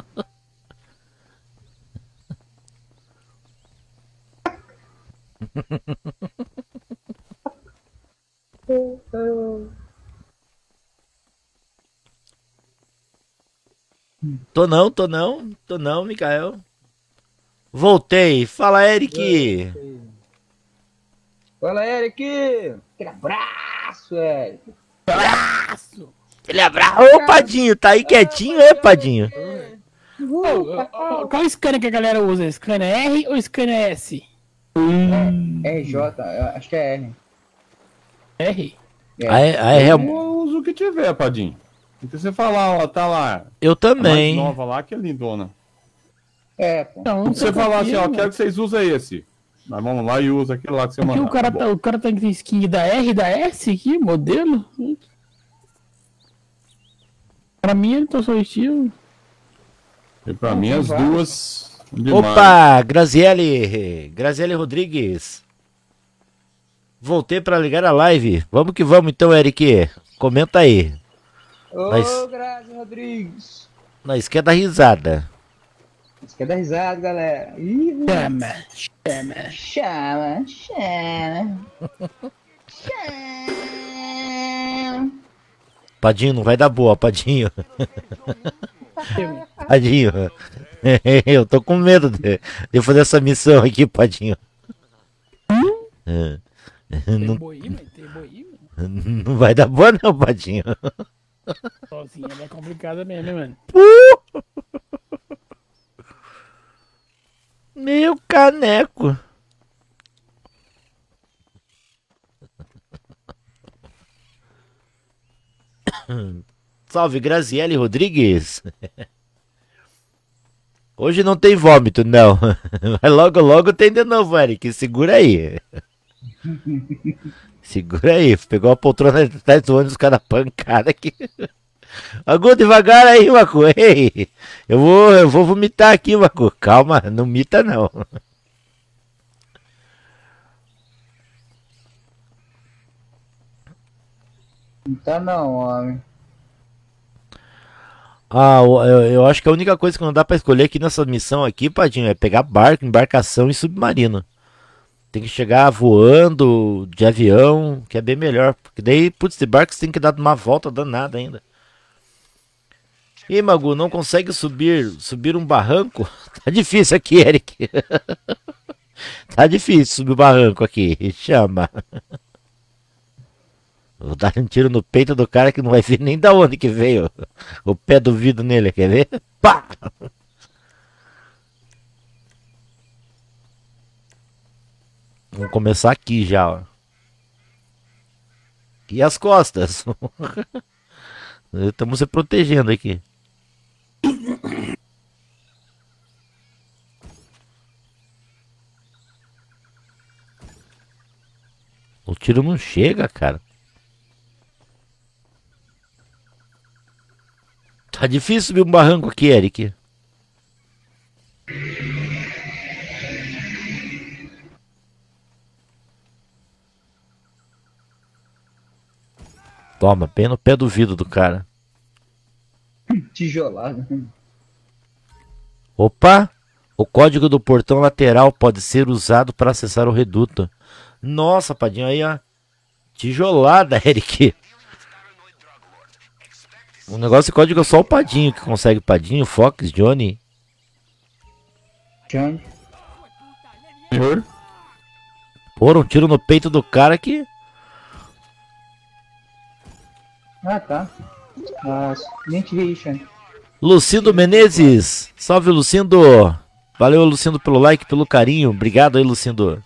Tô não, tô não, tô não, Mikael. Voltei. Fala, Eric. Fala, Eric! Aquele abraço, Eric! Abraço! Ele abraça. Ô, Padinho, tá aí quietinho, é, Padinho? Ô, ô, ô, qual scanner que a galera usa? Scanner R ou scanner S? R J, eu acho que é R. R? Aí, aí, é- Eu uso o que tiver, Padinho. O que você falar, ó, tá lá. eu A mais também. nova lá, que é lindona. É, pô. Não, Se você falar assim, ó, quero que vocês usem esse. Nós vamos lá e usa aquele lá que você Porque mandar. o cara, Tá tá, bom. o cara tá com skin da R e da S aqui, modelo. Pra mim ele tá só estilo. E pra mim as duas. Demais. Opa, Graziele. Graziele Rodrigues. Voltei pra ligar a live. Vamos que vamos então, Eric. Comenta aí. Ô, Mas- Grazi Rodrigues! Nós quer dar risada. Isso quer dar risada, galera. Ih, Chama, chama. chama, chama. Chama. Padinho, não vai dar boa, Padinho. Padinho. Eu tô com medo de, de fazer essa missão aqui, Padinho. É. Tem Não, boi, mano, tem boi, mano. não vai dar boa não, Padinho. Sozinha ela é complicada mesmo, hein, mano. Meu caneco. Salve, Graziele Rodrigues. Hoje não tem vômito, não. Mas logo, logo tem de novo, Eric. Segura aí. Segura aí. Pegou a poltrona atrás do ônibus, cara pancada aqui. Agu, devagar aí, Macu. Ei, eu vou, eu vou vomitar aqui, Macu. Calma, não mita não. Não tá não, homem. Ah, o- eu, eu acho que a única coisa que não dá pra escolher aqui nessa missão aqui, Padinho, é pegar barco, embarcação e submarino. Tem que chegar voando, de avião, que é bem melhor. Porque daí, putz, de barco você tem que dar uma volta danada ainda. Ih, Magu, não consegue subir, subir um barranco? Tá difícil aqui, Eric. Tá difícil subir o barranco aqui. Chama. Vou dar um tiro no peito do cara que não vai ver nem da onde que veio o pé do vidro nele, quer ver? Pá! Vamos começar aqui já, ó. E as costas? Estamos se protegendo aqui. O tiro não chega, cara. Tá difícil subir um barranco aqui, Eric. Toma, bem no pé do vidro do cara. Tijolado. Opa! O código do portão lateral pode ser usado para acessar o reduto. Nossa, Padinho, aí, ó. Tijolada, Eric. O negócio de código é só o Padinho que consegue. Padinho, Fox, Johnny. Johnny. Senhor? Pôr um tiro no peito do cara que... Ah, tá. Ah, nem te vi, Xande. Lucindo Menezes. Salve, Lucindo. Valeu, Lucindo, pelo like, pelo carinho. Obrigado aí, Lucindo.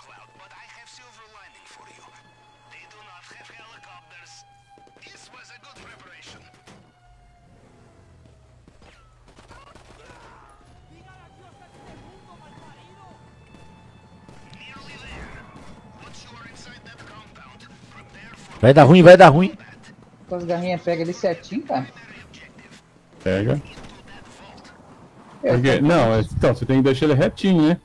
Vai dar ruim, vai dar ruim. As garrinhas pega ele certinho, cara. Pega. Porque, não, então, você tem que deixar ele retinho, né?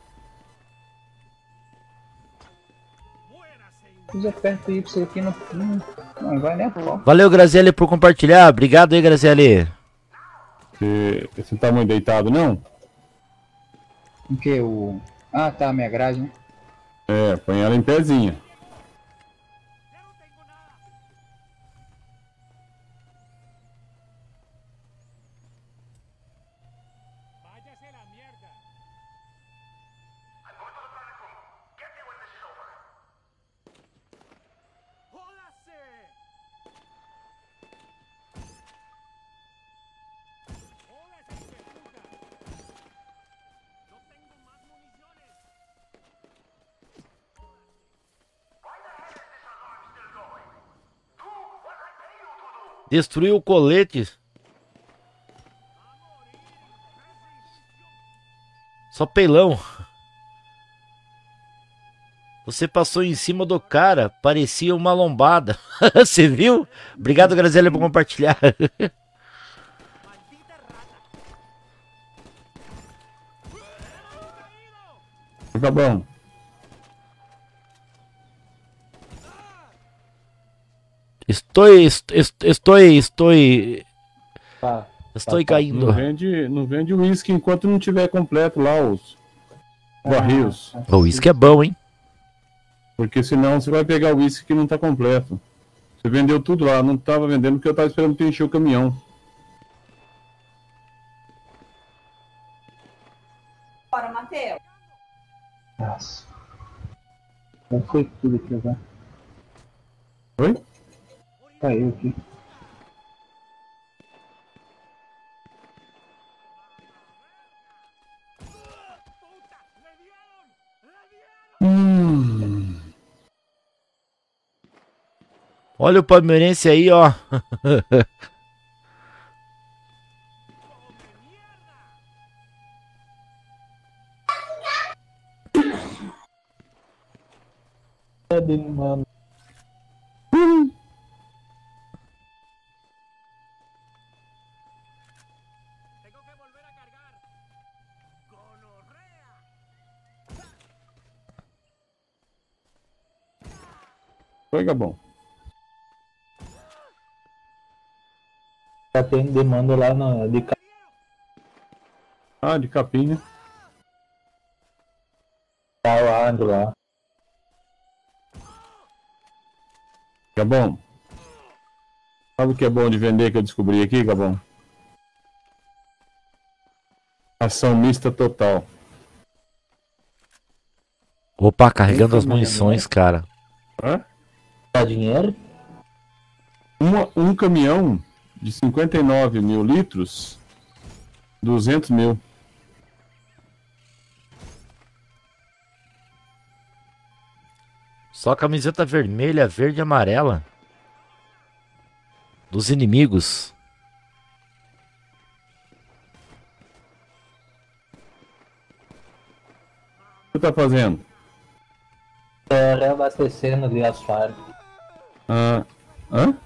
Usa perto Y aqui, não, não, não vai nem a pau. Valeu, Graziele, por compartilhar. Obrigado aí, Graziele. Você, você não tá muito deitado, não? O que? O... Ah, tá, minha grade, né? É, põe ela em pezinha. Destruiu o colete. Só pelão. Você passou em cima do cara. Parecia uma lombada. Você viu? Obrigado, Graziele, por compartilhar. Fica bom. Estou, estou, estou, estou, Tá. estou tá, caindo. Não vende, não vende uísque enquanto não tiver completo lá os barris. O uísque é bom, hein? Porque senão você vai pegar o uísque que não tá completo. Você vendeu tudo lá, não tava vendendo porque eu tava esperando pra encher o caminhão. Bora, Matheus. Nossa. Já foi tudo aqui agora. Oi? Caiu aqui. Hum. Olha o palmeirense aí, ó. Mano. Foi, Gabão. Já tem demanda lá na, de ca- Ah, de capinha. calado lá. Gabão. Sabe o que é bom de vender que eu descobri aqui, Gabão? Ação mista total. Opa, carregando as Eita, munições, cara. Hã? Dá dinheiro? Uma, um caminhão de cinquenta e nove mil litros, duzentos mil. Só camiseta vermelha, verde e amarela. Dos inimigos. O que você tá fazendo? É, reabastecendo de asfalto. Ah, hã?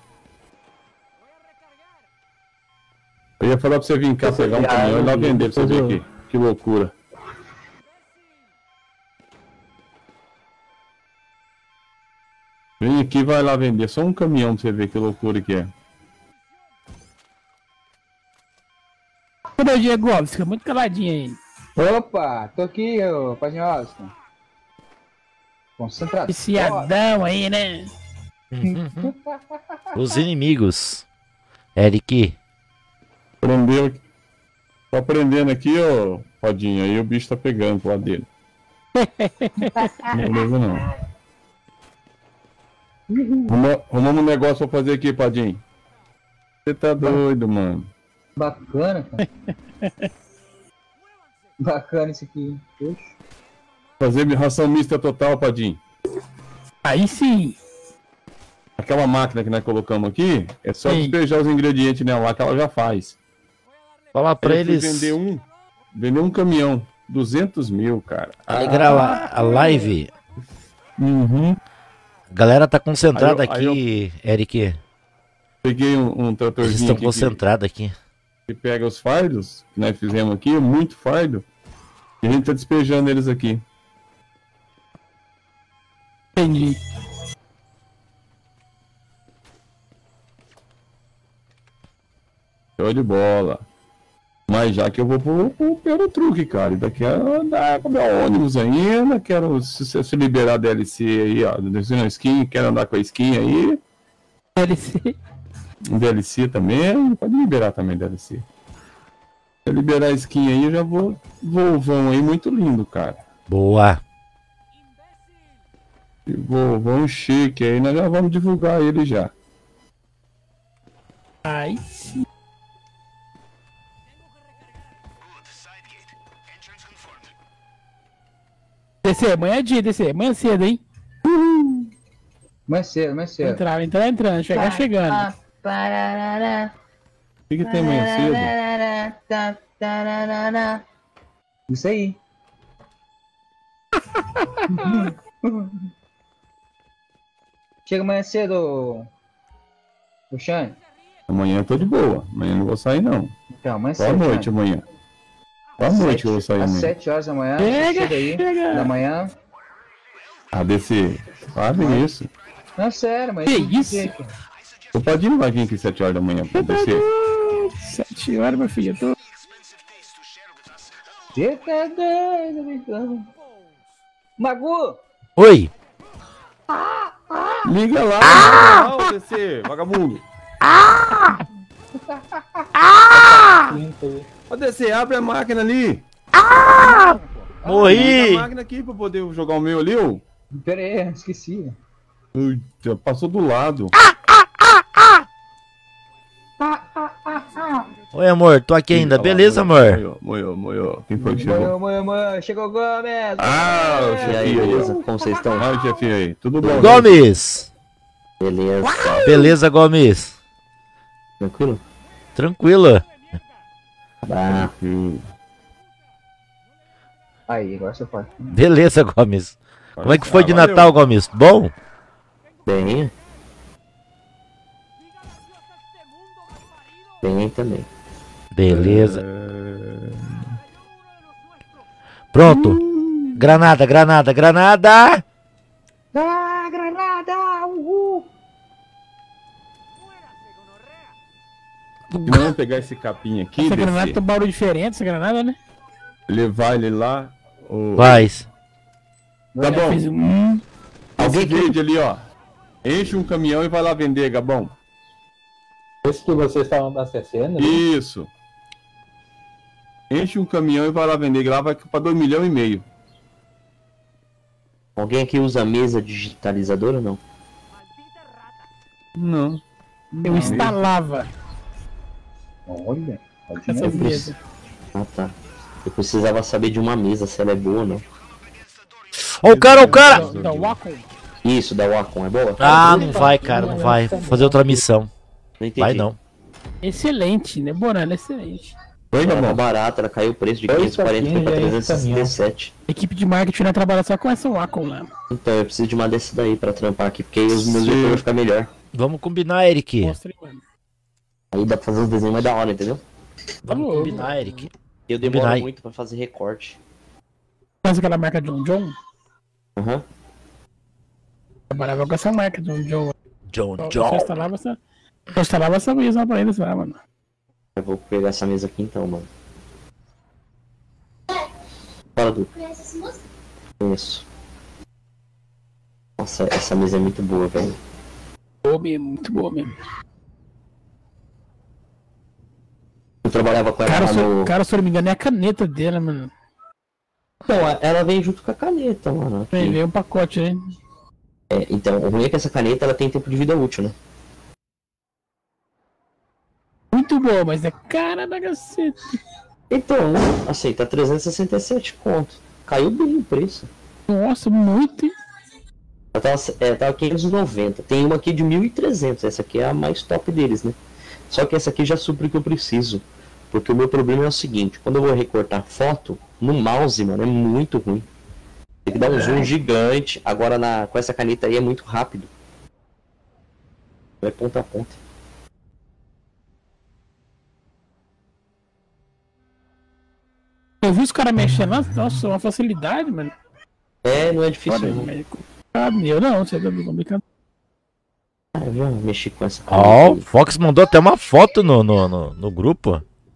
Eu ia falar pra você vir cá pegar um caminhão e lá vender pra você ver aqui. Que loucura. Vem aqui, vai lá vender. Só um caminhão pra você ver que loucura que é. Cadê o Diego Alves? Fica muito caladinho aí. Opa, tô aqui, ô Padinho Austin. Concentrado. Viciadão aí, né? Os inimigos. Eric. Prendeu aqui. Tô aprendendo aqui, ó, Rodinho. Aí o bicho tá pegando pro lado dele. Não beleza não. Arruma- Arrumamos um negócio pra fazer aqui, Padinho. Você tá doido, mano. Bacana, cara. Bacana isso aqui. Poxa. Fazer ração mista total, Padinho. Aí sim. Aquela máquina que nós colocamos aqui, é só Sim. despejar os ingredientes nela lá que ela já faz. Fala pra Aí eu fui eles. vender um, vender um caminhão. duzentos mil, cara. Alegrar a, a live. Uhum. A galera tá concentrada Aí eu- aqui, Eric. Peguei um, um Eles tratorzinho estão aqui que, concentrados aqui. que pega os fardos que nós fizemos aqui, muito fardo. E a gente tá despejando eles aqui. Entendi. Show de bola. Mas já que eu vou pro, pro, pelo truque, cara. Ainda quero andar com meu ônibus ainda. Quero se, se, se liberar D L C aí, ó. Desenho skin, quero andar com a skin aí. D L C. Um D L C também. Pode liberar também D L C. Se eu liberar a skin aí, eu já vou. Volvão aí, muito lindo, cara. Boa. E Volvão chique aí, nós já vamos divulgar ele já. Aí sim. Descer, amanhã é dia, descer. Amanhã cedo, hein? Mais cedo, mais cedo. Entrar, entrar, entrando. Chegar chegando. O que, que tem amanhã cedo? Isso aí. Chega amanhã cedo, o Xande. Amanhã eu tô de boa. Amanhã eu não vou sair, não. Então, amanhã Só à cedo. noite Xande. amanhã. Só à Às noite sete- que eu vou sair Às amanhã. sete horas da manhã. Chega, chega aí. chega. Da manhã. Ah, desse. Sabe isso? Não, sério, mas. Que tem isso? dizer que- O Padinho vai vir aqui sete horas da manhã pra descer. Sete horas, meu filho. Eu tô... Você tá doido, brincando. Magu! Oi. Liga lá! Ah! Não, D C, vagabundo! Ô D C, abre a máquina ali! Morri. Abre a máquina aqui pra poder jogar o meu ali, ô! Pera aí, esqueci. Eita, passou do lado. Oi, amor. Tô aqui ainda. Beleza, amor? Moiou, moiou, moiou. Quem foi que chegou? Moiou, moiou, moiou. Chegou o Gomes! Ah, o E aí, chefinho aí. beleza? Como vocês estão? Ah, o chefinho aí. Tudo bom? Gomes. Beleza. Beleza, Gomes? Tranquilo? Tranquilo. Ah, Hum, Aí, agora você pode. Beleza, Gomes. Como é que foi de Ah, valeu. Natal, Gomes? Bom? bem. Bem também. Beleza. Pronto. Granada, granada, granada. Ah, granada! Uhul! E nós vamos pegar esse capim aqui, Essa granada D C, tem um barulho diferente, essa granada, né? levar ele lá. O... Faz. Tá bom. Fez um... Alguém vende ali, ó. Enche um caminhão e vai lá vender, Gabão. Esse que vocês estavam abastecendo? né? Isso. Enche um caminhão e vai lá vender. Lá vai pra dois milhões e meio. Alguém aqui usa mesa digitalizadora ou não? Não. Eu instalava Olha, pode essa Eu mesa. Ah, tá. Eu precisava saber de uma mesa, se ela é boa ou não. Ó o cara, ó o cara. Da, da Wacom. Isso, da Wacom, é boa? Ah, não vai, cara, não vai. Vou fazer outra missão. Não entendi. Vai não. Excelente, né? Borana, excelente. Oi, Ela tá Gabão. barata, ela caiu o preço de Dois quinhentos e quarenta foi pra saquinhos aí, trezentos e sessenta e sete. Equipe de marketing vai trabalhar só com essa Wacom lá. Então, eu preciso de uma dessa daí pra trampar aqui, porque aí os meus Sim. vídeos vão ficar melhor. Vamos combinar, Eric. Mostra aí, mano. Aí dá pra fazer uns desenhos mais da hora, entendeu? Vamos Tá combinar, Eric. Eu demoro Combinar. muito pra fazer recorte. Faz aquela marca John John. Aham. Trabalhava com essa marca, John John. John Só John. instalava essa. Só instalava essa mesa pra eles lá, mano. Eu vou pegar essa mesa aqui então, mano. Fala, Du. Conhece essa música? Conheço. Nossa, essa mesa é muito boa, velho. Boa mesmo, muito boa mesmo. Eu trabalhava com ela Cara, lá se, no... cara, se eu não me engano, é a caneta dela, mano. Então, ela vem junto com a caneta, mano. aqui. Vem, vem um pacote, né? É, então, o ruim é que essa caneta ela tem tempo de vida útil, né? Muito boa, mas é cara da cacete. Então, assim, tá trezentos e sessenta e sete conto. Caiu bem o preço. Nossa, muito, hein? Ela tava, é, tava quinhentos e noventa. Tem uma aqui de mil e trezentos. Essa aqui é a mais top deles, né? Só que essa aqui já supre o que eu preciso. Porque o meu problema é o seguinte. Quando eu vou recortar foto, no mouse, mano, é muito ruim. Tem que dar um zoom gigante. Agora na, com essa caneta aí é muito rápido. Vai ponta a ponta. Eu vi os caras mexendo lá, nossa, uma facilidade, mano. É, não é difícil Olha, não. mas é complicado. Eu não, você é complicado. Ah, eu vou mexer com essa Ó, caneta o Fox mandou até uma foto no, no, no, no grupo.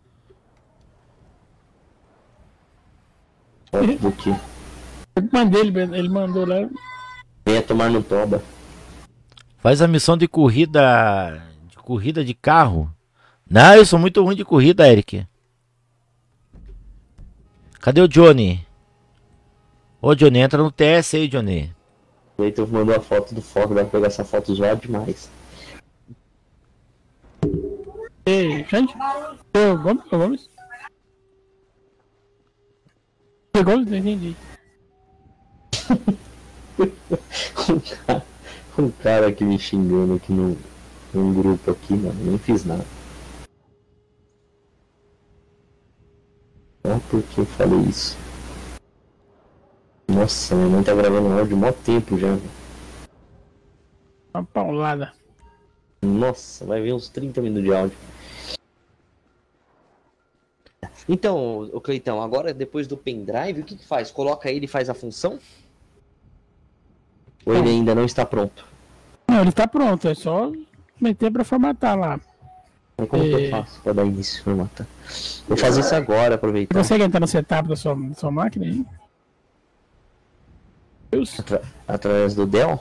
aí. Foto aqui. Eu mandei, ele, ele mandou lá. Venha tomar no toba. Faz a missão de corrida. De corrida de carro. Não, eu sou muito ruim de corrida, Eric. Cadê o Johnny? Ô Johnny, entra no T S aí, Johnny. O Leitor mandou a foto do foco, vai pegar essa foto zoada demais. Ei, gente. Eu, Gomes, eu, Gomes. Eu, Gomes, não entendi. um, cara, um cara aqui me xingando aqui no, num grupo aqui, mano, nem fiz nada. Só porque eu falei isso. Nossa, minha mãe tá gravando áudio há mó tempo já. Véio. Uma paulada. Nossa, vai ver uns trinta minutos de áudio. Então, o Cleitão, agora depois do pendrive, o que que faz? Coloca ele e faz a função? Ou ele ainda não está pronto? Não, ele tá pronto, é só meter pra formatar lá. Aí como que eu faço pra dar início e formatar? Vou fazer isso agora, aproveitar. Você consegue entrar no setup da sua, da sua máquina aí? Atra através do Dell?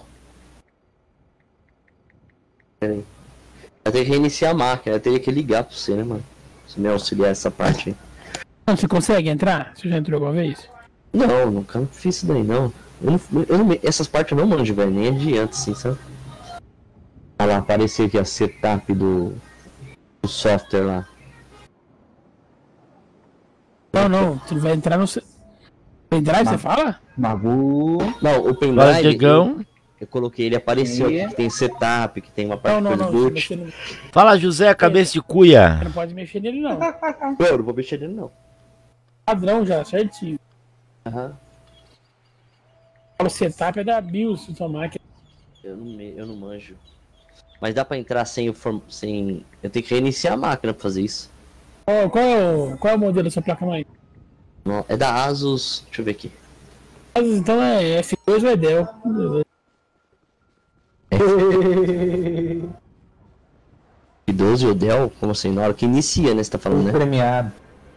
Pera aí. Eu tenho que reiniciar a máquina, eu teria que ligar pra você, né, mano? Se me auxiliar essa parte aí. Não, você consegue entrar? Você já entrou alguma vez? Não, nunca fiz isso daí, não. Eu não, eu não essas partes eu não manjo, velho, nem adianta, assim, sabe? Olha lá, apareceu aqui a setup do, do software lá. Não, não, você vai entrar no... Pendrive, você fala? Magu. Não, o pendrive, Fala, Diegão. eu, eu coloquei, ele apareceu aqui, que tem setup, que tem uma parte Não, não, do não, você boot. mexer no... Fala, José, cabeça de cuia. Você não pode mexer nele, não. Não, eu não vou mexer nele, não. Padrão já, certinho. Aham. O setup é da BIOS, sua máquina. Eu não, me, eu não manjo. Mas dá pra entrar sem o form... sem. Eu tenho que reiniciar a máquina pra fazer isso. Qual, qual, é, o, qual é o modelo da sua placa-mãe? Não, é da Asus. Deixa eu ver aqui. Então é F dois ou é Dell? F doze ou Dell? Como assim? Na hora que inicia, né? Você tá falando, né? Premiado.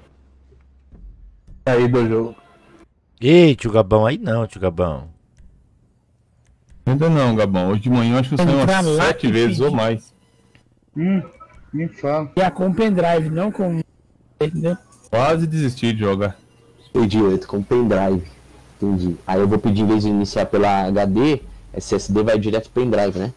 Aí do jogo. Ei, tio Gabão, aí não, tio Gabão. Ainda não, Gabão. Hoje de manhã eu acho que eu saí Entrar umas lá sete e vezes pedir. ou mais. Hum, me fala. E a com pendrive, não com... Entendeu? Quase desisti de jogar. Entendi, oito com pendrive. Entendi. Aí eu vou pedir, em vez de iniciar pela H D, S S D vai direto pro pendrive, né?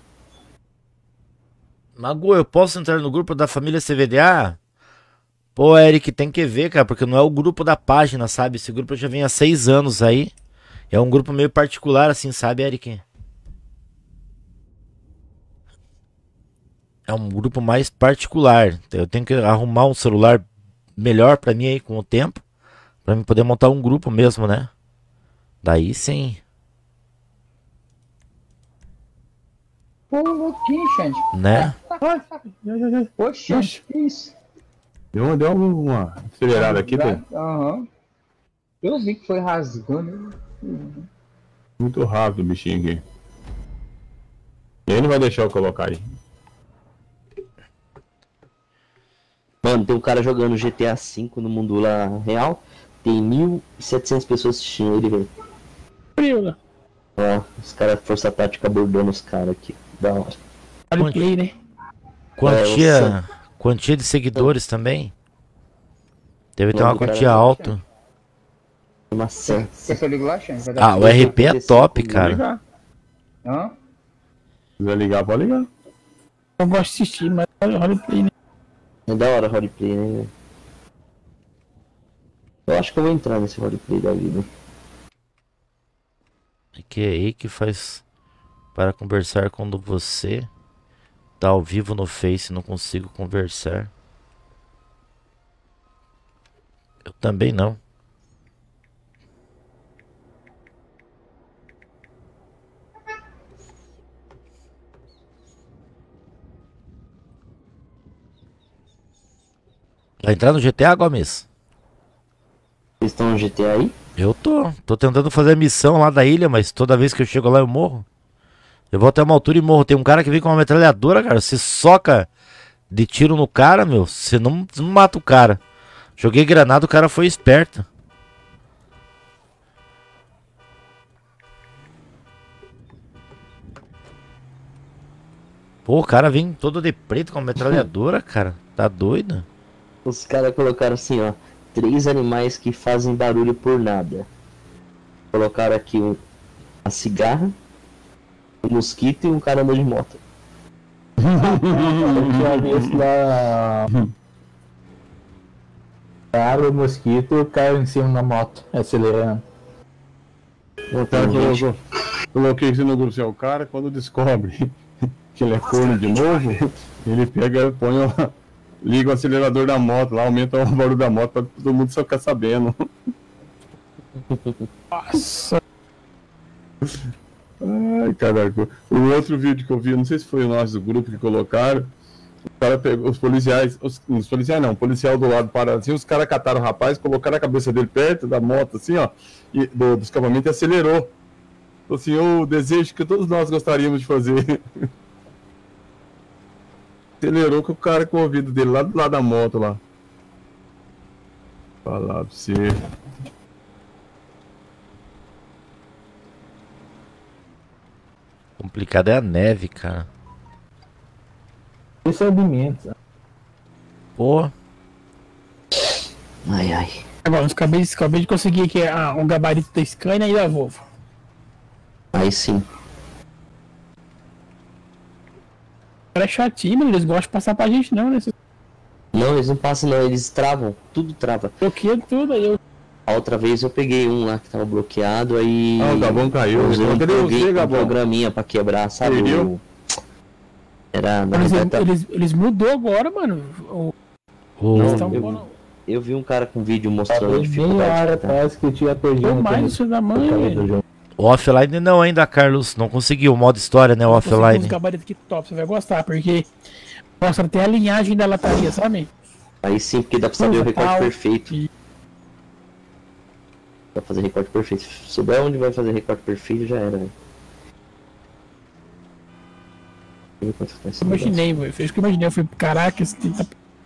Magu, eu posso entrar no grupo da família C V D A? Pô, Eric, tem que ver, cara, porque não é o grupo da página, sabe? Esse grupo já vem há seis anos aí. É um grupo meio particular, assim, sabe, Eric? É um grupo mais particular. Eu tenho que arrumar um celular melhor pra mim aí com o tempo. Pra mim poder montar um grupo mesmo, né? Daí sim. Pô, louquinho, Xande. Né? Poxa, que isso? Deu, deu uma acelerada aqui, tá? Aham. Eu vi que foi rasgando. Muito rápido o bichinho aqui. vai deixar eu colocar aí? Mano, tem um cara jogando G T A cinco no mundo lá real. Tem mil e setecentas pessoas assistindo ele, velho. Frio, né? Ó, os caras, força tática abordando os caras aqui. Da hora. Olha o play, né? Quantia, É, quantia de seguidores também? Deve ter Não, uma do cara quantia não. alta. Uma senha. Quer que eu ligo lá, Xande? Vai dar Ah, o R P é top, cara. Ligar. Hã? Se quiser ligar, pode ligar. Eu gosto de assistir, mas olha o play, né? É da hora roleplay, né, velho? Eu acho que eu vou entrar nesse roleplay da vida. É que é aí que faz para conversar quando você tá ao vivo no Face e não consigo conversar. Eu também não. Vai entrar no G T A, Gomes? Vocês estão no G T A aí? Eu tô. Tô tentando fazer a missão lá da ilha, mas toda vez que eu chego lá eu morro. Eu vou até uma altura e morro. Tem um cara que vem com uma metralhadora, cara. Você soca de tiro no cara, meu. Você não, não mata o cara. Joguei granada, o cara foi esperto. Pô, o cara vem todo de preto com uma metralhadora, cara. Tá doido? Os caras colocaram assim, ó. Três animais que fazem barulho por nada. Colocaram aqui um, a cigarra, um mosquito e um cara andando de moto. Eu tinha visto lá. Cara, o mosquito caiu em cima da moto, acelerando. O cara colocou, coloquei isso no grupo assim, ó, o cara quando descobre que ele é corno de novo, ele pega, põe o, liga o acelerador da moto lá, aumenta o barulho da moto pra todo mundo só ficar sabendo. Nossa. Ai, caraca. O outro vídeo que eu vi, não sei se foi o nosso do grupo que colocaram, o cara pegou, os policiais, os, os policiais não, o policial do lado para assim, os caras cataram o rapaz, colocaram a cabeça dele perto da moto, assim, ó, e, do, do escapamento e acelerou. Falou assim, o desejo que todos nós gostaríamos de fazer. Acelerou com o cara com o ouvido dele lá do lado da moto lá. Falar pra você. Complicado é a neve, cara. Isso é de Mendes. Pô. Ai, ai. Agora, eu acabei, acabei de conseguir aqui ah, um gabarito da Scania e da Volvo. Aí sim. Cara é chatinho, mano. Eles gostam de passar pra gente, não, né? Não, eles não passam não, eles travam, tudo trava. Bloqueia tudo aí. Eu... A outra vez eu peguei um lá que tava bloqueado, aí... Ah, o Gabão caiu. Usei um, Cadê progue- você, um Gabão? programinha pra quebrar, sabe? Perdeu? O... Era... Na Eles, verdade, tá- eles, eles mudou agora, mano. O... O- Não, Eles tão eu- pondo- Eu vi um cara com vídeo mostrando a Meia dificuldade. hora que tá. atrás que tinha perdido. Deu mais isso da mãe, velho. O offline não ainda, Carlos. Não conseguiu. O modo história, né? O Consegui uns offline. gabaritos aqui top, você vai gostar, porque mostra até a linhagem da lataria, sabe? Aí sim, porque dá pra saber o recorte Total. perfeito. E- Dá pra fazer recorte perfeito. Se souber onde vai fazer recorte perfeito, já era, velho. Deixa eu ver quanto tá esse Eu imaginei, velho. Fez o que eu imaginei. Eu falei, caraca, esse tem que tá...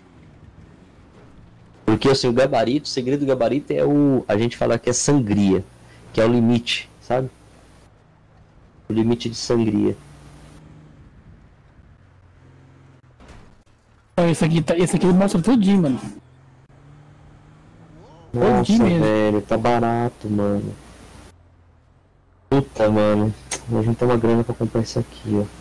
Porque assim, o gabarito, o segredo do gabarito é o. A gente fala que é sangria, que é o limite, sabe? O limite de sangria. Ó, esse aqui, tá... esse aqui ele mostra tudinho, mano. Nossa, Tudinho mesmo. velho, tá barato, mano. Puta, mano. Vou juntar uma grana pra comprar isso aqui, ó.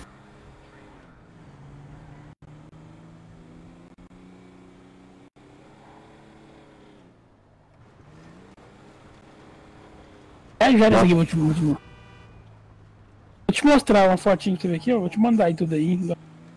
É, já esse aqui, vou te, vou te... vou te mostrar uma fotinha que eu vi aqui, ó. Vou te mandar aí tudo aí.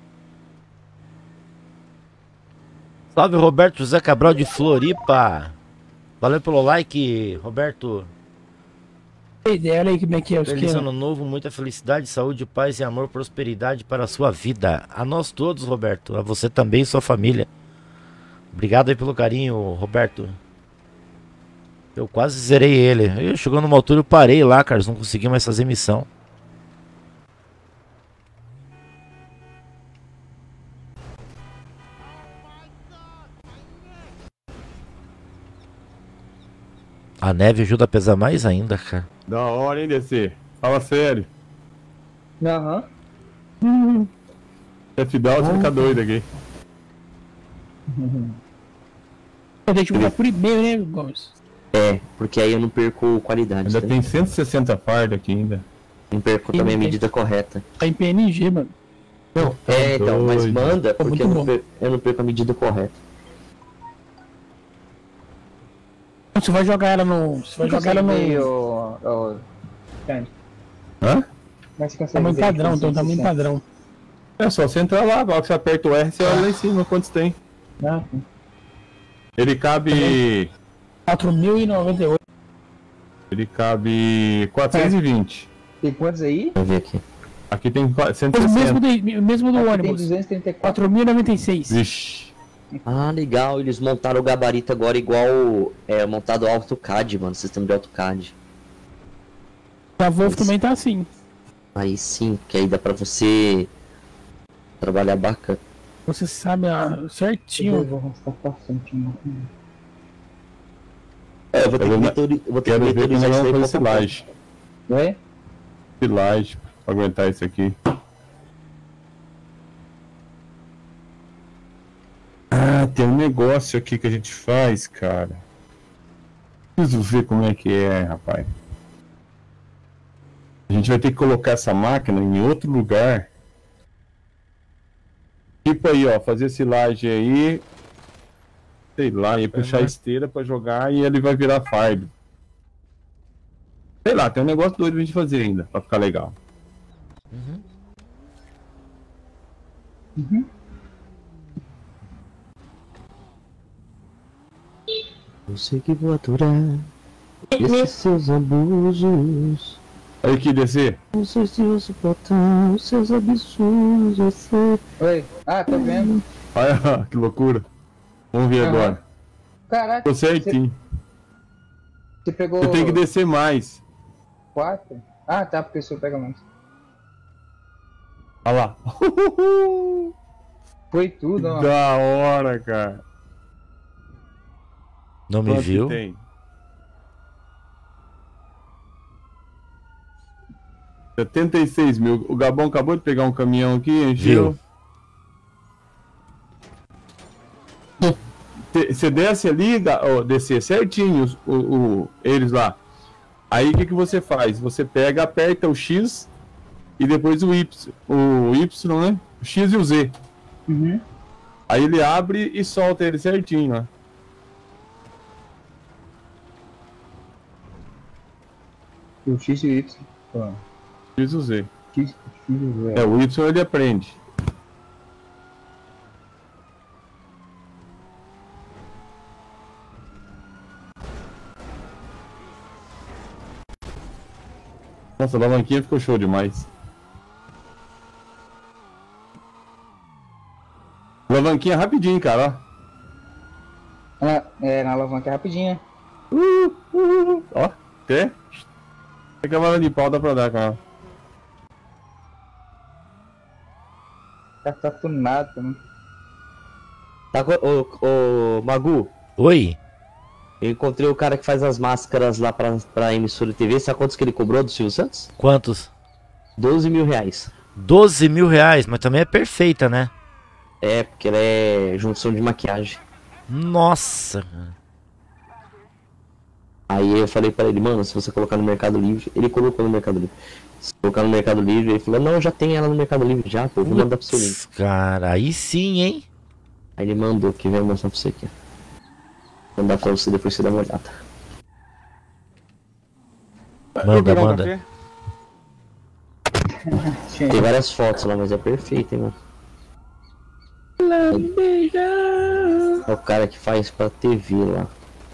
Salve, Roberto José Cabral de Floripa. Valeu pelo like, Roberto. Tem ideia, olha aí como é que é o Feliz esquema. ano novo, muita felicidade, saúde, paz e amor, prosperidade para a sua vida. A nós todos, Roberto. A você também e sua família. Obrigado aí pelo carinho, Roberto. Eu quase zerei ele. Eu, chegou numa altura, eu parei lá, Carlos. Não consegui mais fazer missão. A neve ajuda a pesar mais ainda, cara. Da hora, hein, D C? Fala sério. Aham. Uhum. F down, você fica doido aqui. Eu tenho que jogar por e-mail, né, Gomes? É, porque aí eu não perco qualidade. Ainda tá? tem cento e sessenta fardos aqui ainda. Não perco também a medida correta. Tá em P N G, mano. Não, é, então, mas doido. manda Tá porque muito eu não, bom. per- eu não perco a medida correta. Você vai jogar ela no. Você vai jogar ela no. o... o... Hã? Mas você consegue Tamanho ver padrão, que então tem tamanho sessenta. padrão. É só você entrar lá, agora que você aperta o R, você olha lá em cima quantos tem. Ah, Ele cabe. quatro mil e noventa e oito. Ele cabe quatrocentos e vinte. tem quantos aí? Vamos ver aqui. Aqui tem cento e O mesmo sessenta. do, o mesmo do Aqui tem ônibus. duzentos e trinta e quatro. quatro mil e noventa e seis. Vixe. Ah, legal, eles montaram o gabarito agora igual é montado AutoCAD, mano, sistema de AutoCAD. A Wolf também tá assim. Aí sim, que aí dá pra você trabalhar bacana. Você sabe ah, Eu certinho. vou arrastar pra frente, mano. É, eu vou ter Eu que vou- vetori- eu vou ter que Quero ver como vetorizar nós isso vamos daí fazer pouco a pouco. silagem. Oi? Silagem pra aguentar isso aqui. Ah, tem um negócio aqui que a gente faz, cara. Preciso ver como é que é, rapaz. A gente vai ter que colocar essa máquina em outro lugar. Tipo aí, ó, fazer silagem aí. Sei lá, ia puxar a esteira pra jogar e ele vai virar fardo. Sei lá, tem um negócio doido pra gente fazer ainda, pra ficar legal. Eu sei que vou aturar esses seus abusos. Olha aqui, descer. Não sei se eu suportar os seus absurdos, você... Oi? Ah, tô vendo. Olha, que loucura. Vamos ver Aham. agora. Caraca, Tô certinho. você pegou Você tem que descer mais. quatro? Ah, tá, porque o senhor pega mais. Olha lá. Foi tudo, ó. Da hora, cara. Não me Quanto que viu? tem? setenta e seis mil. O Gabão acabou de pegar um caminhão aqui, encheu. Você desce ali, Ga- ó, descer certinho os- o, o- eles lá. Aí o que, que você faz? Você pega, aperta o X e depois o Y. O Y, né? O X e o Z. Uhum. Aí ele abre e solta ele certinho, ó. O X e o Y. Ó. X e o Z. X, X e o Z. É, o Y ele aprende. Nossa, a alavanquinha ficou show demais. Alavanquinha rapidinho, cara, Ah, é, na alavanca é rapidinho. ó. Uh, uh, uh. Ó, até. Tem cavalo de pau, dá pra dar, cara. Tá, tá tunado também. Tá, co- ô, ô, Magu, Oi? eu encontrei o cara que faz as máscaras lá pra, pra emissora T V. Sabe quantos que ele cobrou do Silvio Santos? Quantos? doze mil reais. doze mil reais, mas também é perfeita, né? É, porque ela é junção de maquiagem. Nossa. Aí eu falei pra ele, mano, se você colocar no Mercado Livre, ele colocou no Mercado Livre. Se colocar no Mercado Livre, ele falou, não, já tem ela no Mercado Livre já, pô, vou mandar pro seu link. Putz, cara, aí sim, hein? Aí ele mandou que vai mostrar pra você aqui. Vou mandar pra você, depois você dá uma olhada. Manda, manda. Tem várias fotos lá, mas é perfeito, hein, mano. É o cara que faz pra T V lá.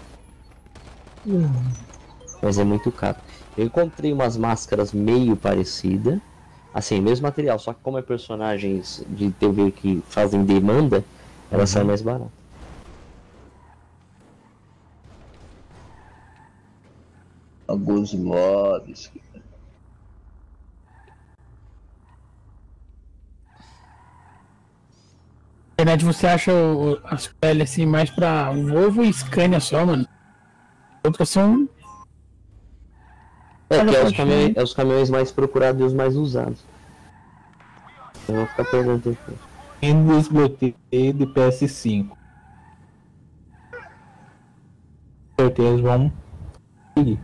Mas é muito caro. Eu encontrei umas máscaras meio parecidas. Assim, mesmo material, só que como é personagens de T V que fazem demanda, elas saem mais baratas. Alguns imóveis. Na verdade, você acha o- as peles assim mais pra Volvo e Scania só, mano. Outras são É que é os, caminhões, é os caminhões mais procurados e os mais usados. Eu vou ficar perdendo tempo. E desbloqueio de P S cinco. Com certeza vamos seguir.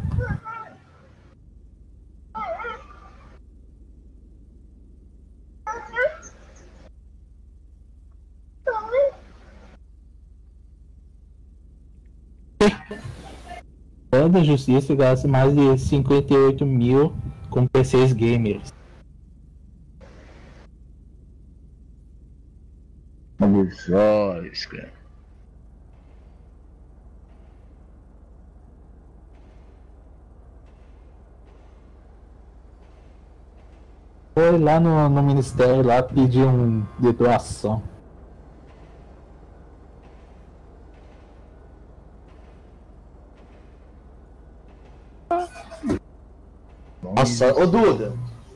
Toda a justiça gasta mais de cinquenta e oito mil com P Cs gamers. Vamos olhos, cara. Foi lá no, no ministério lá pedir um de doação. Nossa, ô Duda!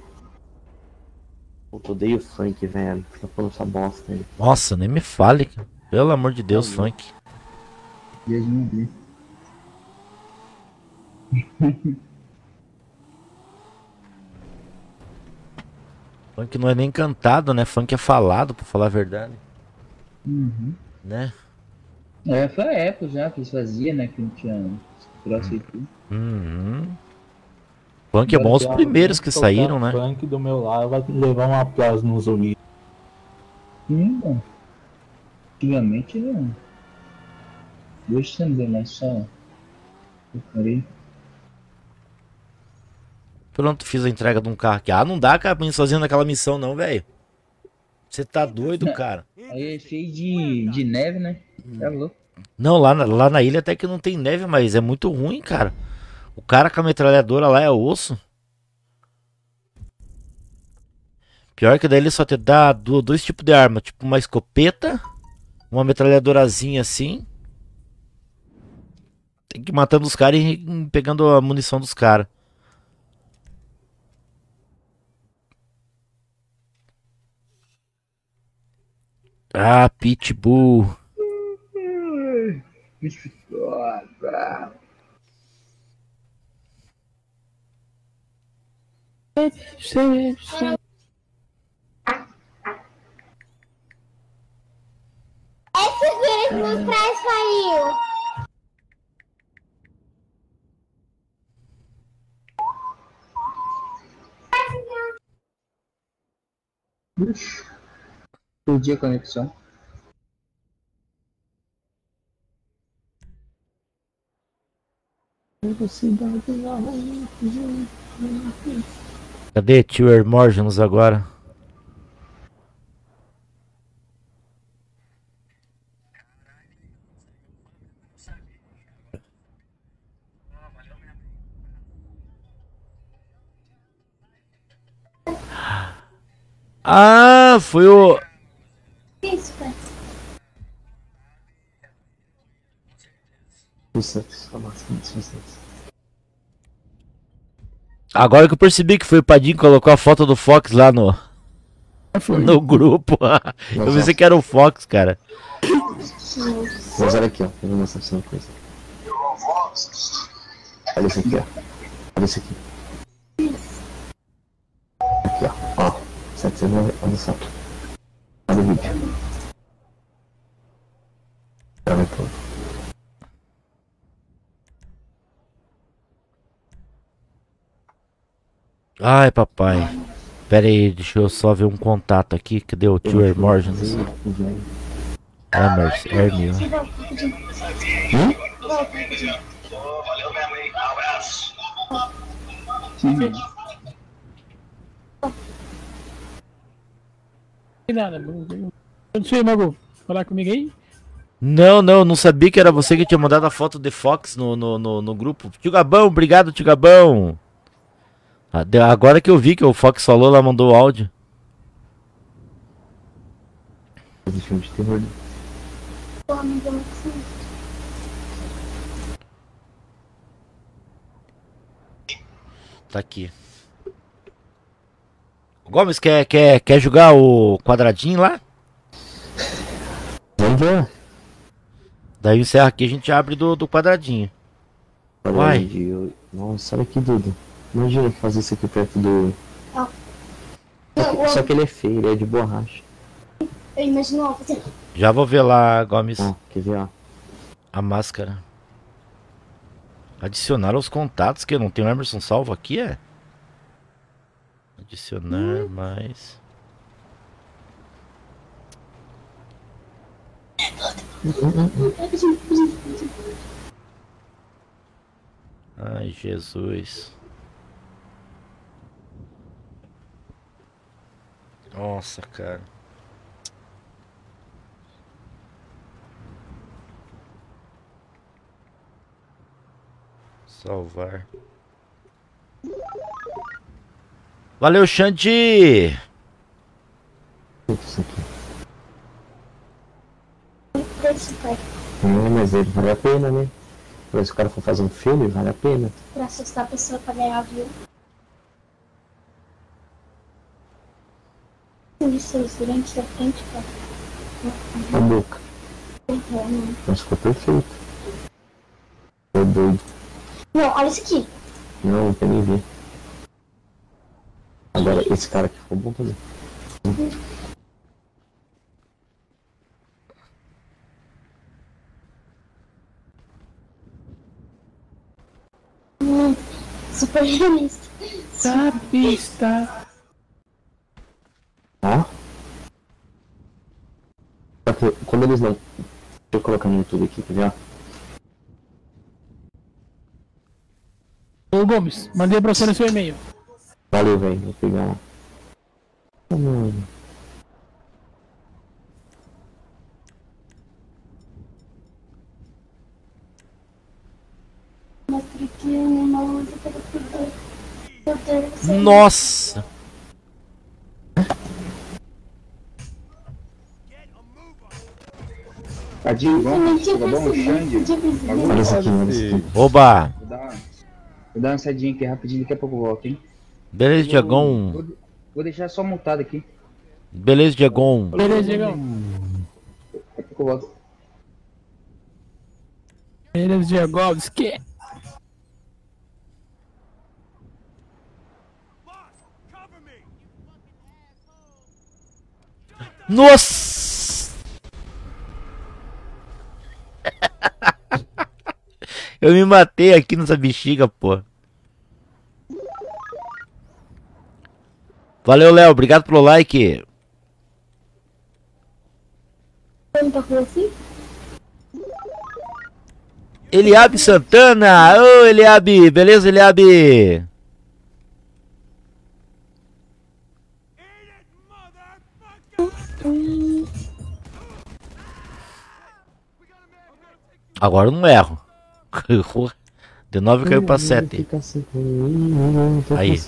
Puta, odeio funk, velho. Tá falando essa bosta aí. Nossa, nem me fale, cara. Pelo amor de Deus, funk. Deus me livre. Funk não é nem cantado, né? Funk é falado, pra falar a verdade. Uhum. Né? É, foi a época já que eles faziam, né? Que não tinha troço e tudo. Uhum. Funk é bom os primeiros que saíram, né? Funk do meu lado vai levar um aplauso nos ouvidos. Sim, bom. Antigamente não. Hoje também, mas só. Eu parei. Pronto, fiz a entrega de um carro aqui. Ah, não dá, cara, pra mim sozinho naquela missão não, velho. Você tá doido, cara. Aí é cheio de, de neve, né? É louco. Não, lá na, lá na ilha até que não tem neve, mas é muito ruim, cara. O cara com a metralhadora lá é osso. Pior que daí ele só te dá do, dois tipos de arma. Tipo uma escopeta, uma metralhadorazinha assim. Tem que ir matando os caras e pegando a munição dos caras. Ah, Pitbull. Esse vírus nos traz frio. Perdi a conexão. Cadê tio Hermógenos agora? Ah, foi o... Isso, pai. Agora que eu percebi que foi o Padinho que colocou a foto do Fox lá no... No grupo. Eu pensei que era o Fox, cara. Mas olha aqui, ó. Eu vou mostrar pra você uma coisa. Olha isso aqui, ó. Olha isso aqui. Aqui, ó. Ó. setecentos, olha só. Olha o vídeo. Olha tudo. Ai, papai. Pera aí, deixa eu só ver um contato aqui. Cadê o tio Hermógenos? Hermers, Hermil. Hum? Valeu mesmo, hein? Abraço. Nada, não sei, Mago. Falar comigo aí? Não, não, não sabia que era você que tinha mandado a foto de Fox no, no, no, no grupo. Tio Gabão, obrigado, tio Gabão. Agora que eu vi que o Fox falou, ela mandou o áudio. Filme de terror. Tá aqui. Gomes, quer, quer, quer jogar o quadradinho lá? Vamos ver. Daí encerra aqui, a gente abre do, do quadradinho. Vai. Nossa, olha que Duda. Imagina fazer isso aqui perto do... Ó. Só que, só que ele é feio, ele é de borracha. Eu imagino, ó, você... Já vou ver lá, Gomes. Ah, quer ver, ó. A máscara. Adicionar aos contatos, que não tem o Emerson salvo aqui, é? Adicionar hum. mais... Ai, Jesus. Nossa, cara. Salvar. Valeu, Xande! Isso aqui. É, mas ele vale a pena, né? Mas se o cara for fazer um filme, vale a pena. Pra assustar a pessoa pra ganhar view. Isso, isso, durante a frente, cara. A boca. Uhum. Mas ficou perfeito. Tô doido. Não, olha isso aqui. Não, não tem nem ver. Agora, esse cara aqui ficou bom também. Hum. Hum, super realista. Da pista. Ó. Só que quando eles não... Deixa eu colocar no YouTube aqui, quer ver? Ô Gomes, mandei pra você no seu e-mail. Valeu, velho. Vou pegar. Oh, mano. Nossa! Tadinho, vamos? Tudo bom, Xande? Olha isso aqui, olha isso aqui. Oba! Vou dar, vou dar uma saidinha aqui rapidinho, daqui a pouco eu volto, hein? Beleza, Vou, Diagon. vou, vou deixar só montado aqui. Beleza, Diagon. Beleza, Diagão. Daqui a pouco eu volto. Beleza, Diagovski. Nossa! Eu me matei aqui nessa bexiga, pô. Valeu, Léo. Obrigado pelo like. Eliabe Santana. Ô, Eliabe. Beleza, Eliabe? Agora eu não erro. De nove caiu pra sete. Aí.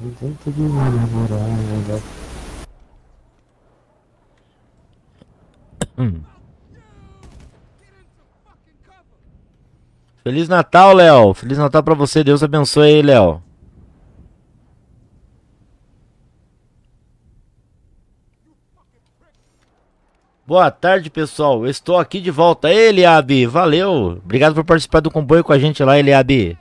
Hum. Feliz Natal, Léo. Feliz Natal pra você. Deus abençoe aí, Léo. Boa tarde, pessoal. Eu estou aqui de volta. Ei, Eliabe, valeu. Obrigado por participar do comboio com a gente lá, Eliabe.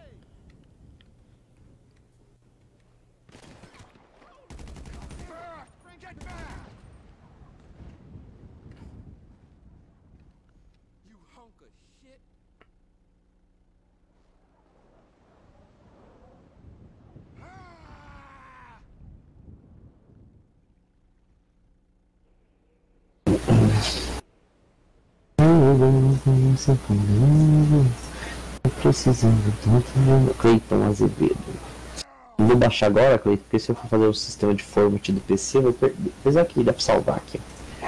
Cleiton Azevedo. Não vou baixar agora, Cleiton, porque se eu for fazer o sistema de format do P C, eu vou perder. Mas aqui, dá pra salvar aqui.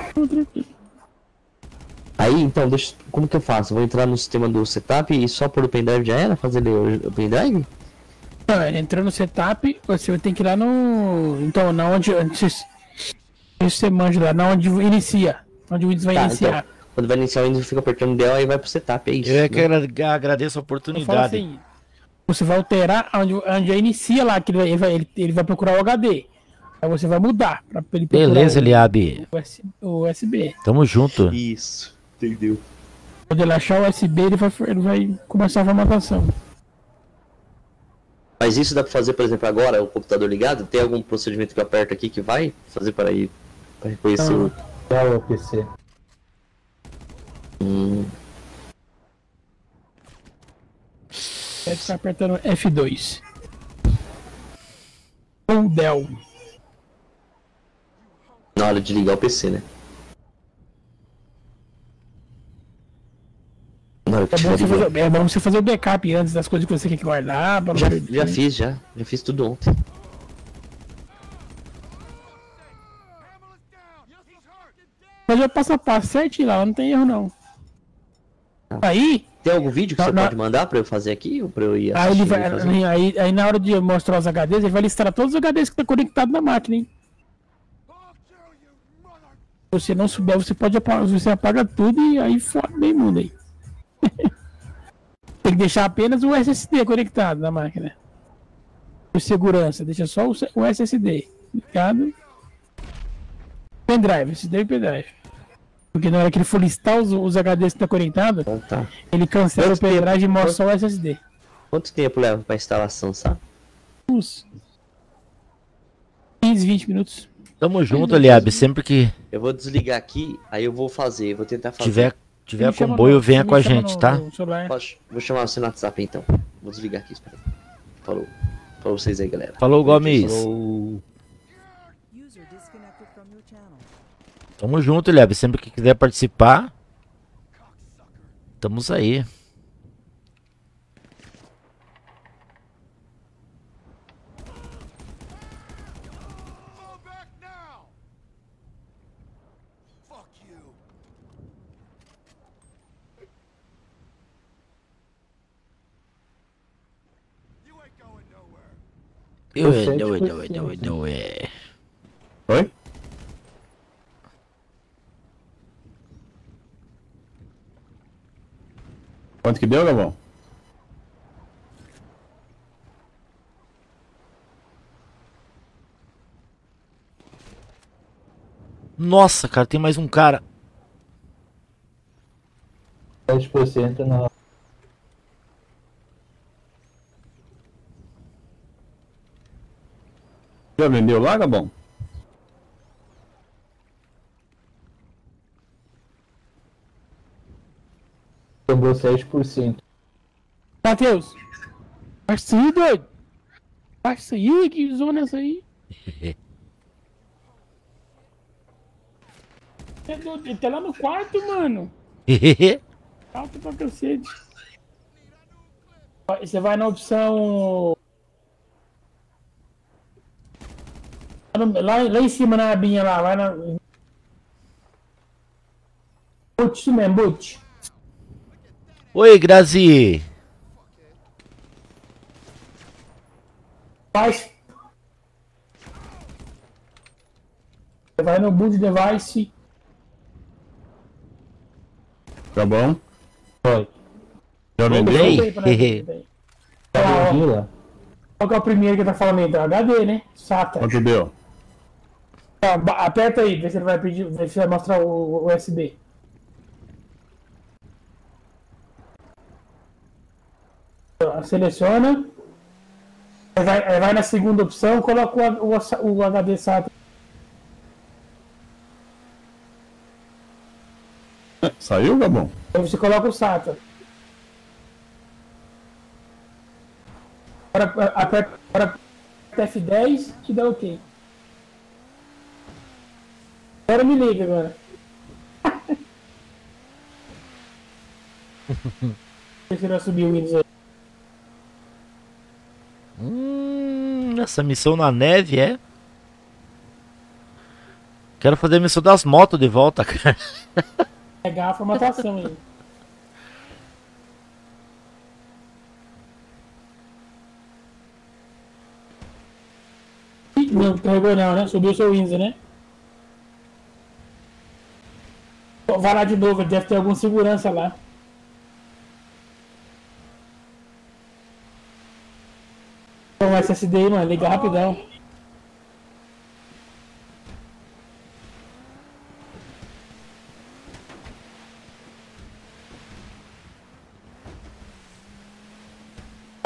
Aí, então, deixa, como que eu faço? Eu vou entrar no sistema do setup e só por o pendrive já era? Fazer o pendrive? Não, ele entrou no setup, você tem que ir lá no... Então, na onde... Antes, você manja lá, na onde inicia. Onde o Windows vai tá, iniciar. Então, quando vai iniciar o Windows, fica apertando D L e vai pro setup, é isso. Eu é que né? agradeço a oportunidade. Assim, você vai alterar onde, onde inicia lá, que ele vai, ele, ele vai procurar o H D. Aí você vai mudar pra ele procurar. Beleza, Eliabe. O U S B. Tamo junto. Isso, entendeu. Quando ele achar o U S B, ele vai, ele vai começar a formatação. Mas isso dá pra fazer, por exemplo, agora, o computador ligado? Tem algum procedimento que eu aperto aqui que vai fazer para ir para reconhecer o... É o P C. Hum. Deve ficar apertando F dois. Ou Del. Na hora de ligar o P C, né? Na hora que É bom, tiver você ligado. fazer, é bom você fazer o backup antes das coisas que você quer guardar. Pra não Já, perder. já fiz, já. Já fiz tudo ontem. Mas já passo a passo certinho lá, não tem erro não. Aí, Tem algum vídeo que Na- você na- pode mandar pra eu fazer aqui? Ou pra eu ir aí, ele assistir vai, e fazer? aí, aí na hora de mostrar os H Ds, ele vai listar todos os H Ds que estão conectados na máquina, hein? Se você não souber, você pode apagar, você apaga tudo e aí fora bem mundo aí. Tem que deixar apenas o S S D conectado na máquina. Por segurança, deixa só o, C- o S S D ligado. Pendrive, S S D e pendrive. Porque na hora que ele for listar os, os H Ds que estão conectados, Então tá. ele cancela Quanto o pendrive e tempo- mostra só o S S D. Quanto tempo leva pra instalação, sabe? Uns quinze, vinte minutos. Tamo junto, Eliabe. Sempre que Eu vou desligar aqui, aí eu vou fazer, vou tentar fazer. tiver, tiver Me chama comboio, no- venha me com a chama gente, no- tá? no celular. Posso- Vou chamar você no WhatsApp então. Vou desligar aqui, espera aí. Falou. Falou vocês aí, galera. Falou, Gomes. Falou. Tamo junto, Eliabe. Sempre que quiser participar, estamos aí. Fall back now! Fuck you. You ain't going nowhere. Eu, sete eu, por eu, eu, cento. eu, é. Oi? Quanto que deu, Gabão? Nossa, cara, tem mais um cara. dez por cento na. Já vendeu lá, Gabão? Sobrou sete por cento. Matheus! Baixa isso aí, doido! Baixa isso aí, que zona é essa aí? É doido, ele tá lá no quarto, mano. Alto pra cacete. Vai- Você vai na opção. Lá, no- lá, lá em cima na abinha lá, vai na. Boot, isso mesmo, boot. Oi, Grazi. Faz. Você vai no boot device. Gabão? Foi. Já vendeu? Ei. Tá Qual que é o primeiro que tá falando aí? Do H D, né? SATA. Quanto deu? Tá, ba- aperta aí, vê se ele vai pedir, vê se vai mostrar o, o U S B. Então, seleciona. Aí vai, aí vai na segunda opção, coloca o, H- o, H- o H D SATA. Saiu, Gabão? Aí você coloca o SATA. Agora aperta, agora aperta F dez e dá OK. Agora me liga agora. Vê se ele vai subir o Windows aí. Hum, essa missão na neve é. Quero fazer a missão das motos de volta, cara. Pegar a formatação aí. Ih, não, carregou não, né? Subiu o seu Windows, né? Ó, vai lá de novo, ele deve ter alguma segurança lá. Então, S S D aí, mano, liga rapidão.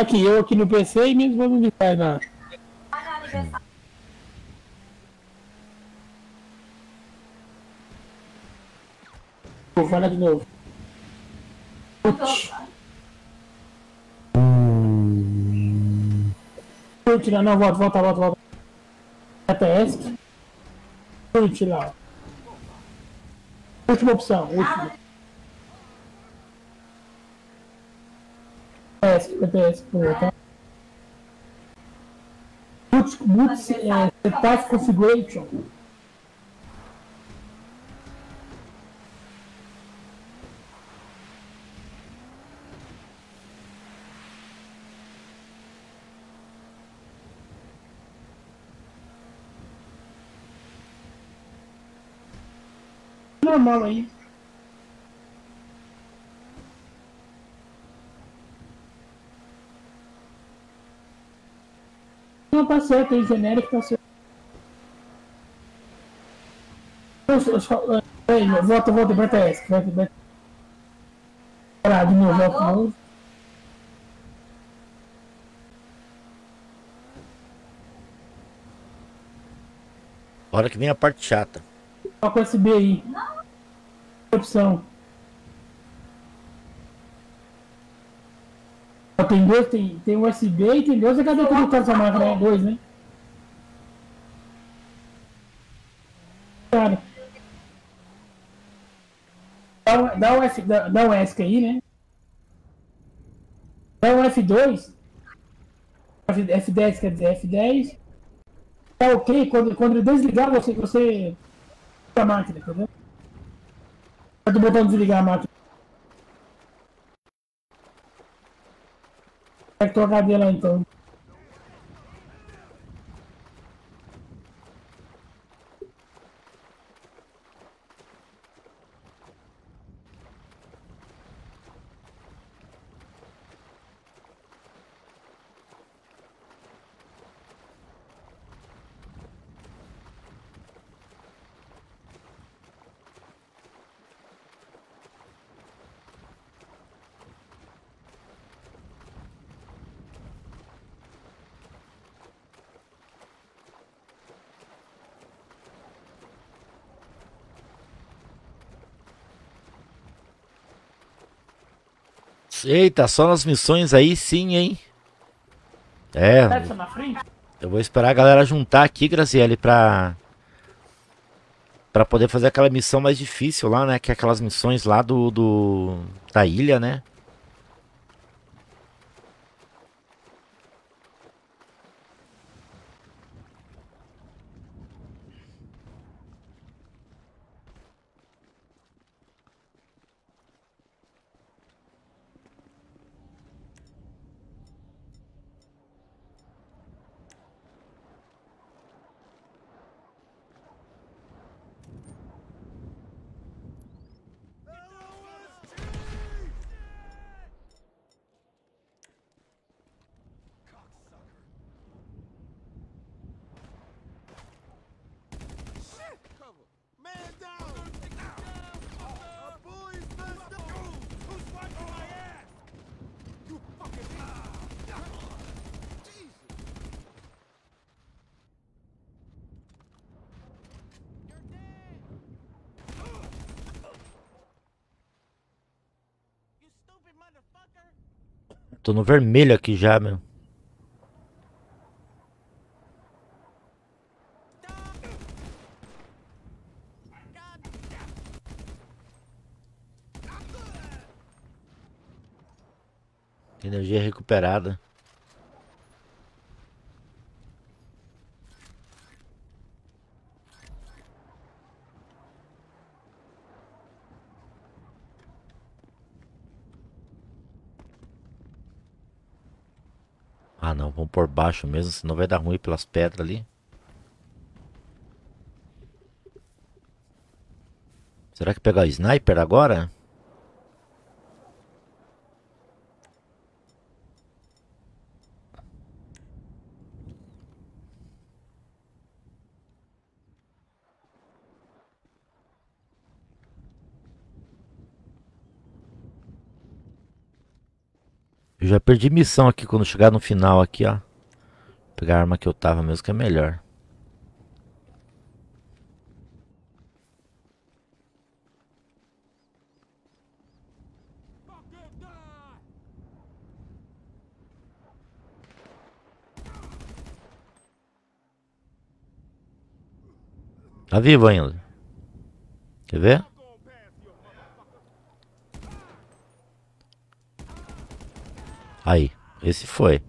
Aqui, eu aqui no P C e mesmo vamos visitar na. Vou falar de novo. Vou tirar, não, volta, volta, volta, volta. Até essa. Vou tirar. Última opção, última. P S, P S, tá? Boot, boot, é, setup configuration. Normal aí. Não tá certo aí, genérico tá certo. Aí, volta, volta, aperta S. Volta, aperta. Parar de novo, volta de novo. Hora que vem a parte chata. Coloca o U S B aí. Opção. Tem dois, tem, tem U S B e tem dois H D conectados nessa máquina, né? Dois, né? Cara. Dá, um- dá, um F, dá, dá um ESC aí, né? Dá um F dois. F, F10, quer dizer, F dez. Tá ok, quando, quando ele desligar, você, você a máquina, entendeu? Aperta o botão de desligar a máquina. Pega o H D lá então. Eita, só nas missões aí sim, hein? É, Passa na frente. eu vou esperar a galera juntar aqui, Graziele, pra... Pra poder fazer aquela missão mais difícil lá, né? Que é aquelas missões lá do... do... da ilha, né? Man down! A bully's messed up! Who's watching my ass? You fucking Jesus! You're dead! You stupid motherfucker! Tô no vermelho aqui já, meu. Energia recuperada. Ah não, vamos por baixo mesmo, senão vai dar ruim pelas pedras ali. Será que pegar o sniper agora? já perdi missão aqui quando chegar no final aqui, ó. Pegar a arma que eu tava mesmo, que é melhor. Tá vivo ainda. Quer ver? Aí, esse foi.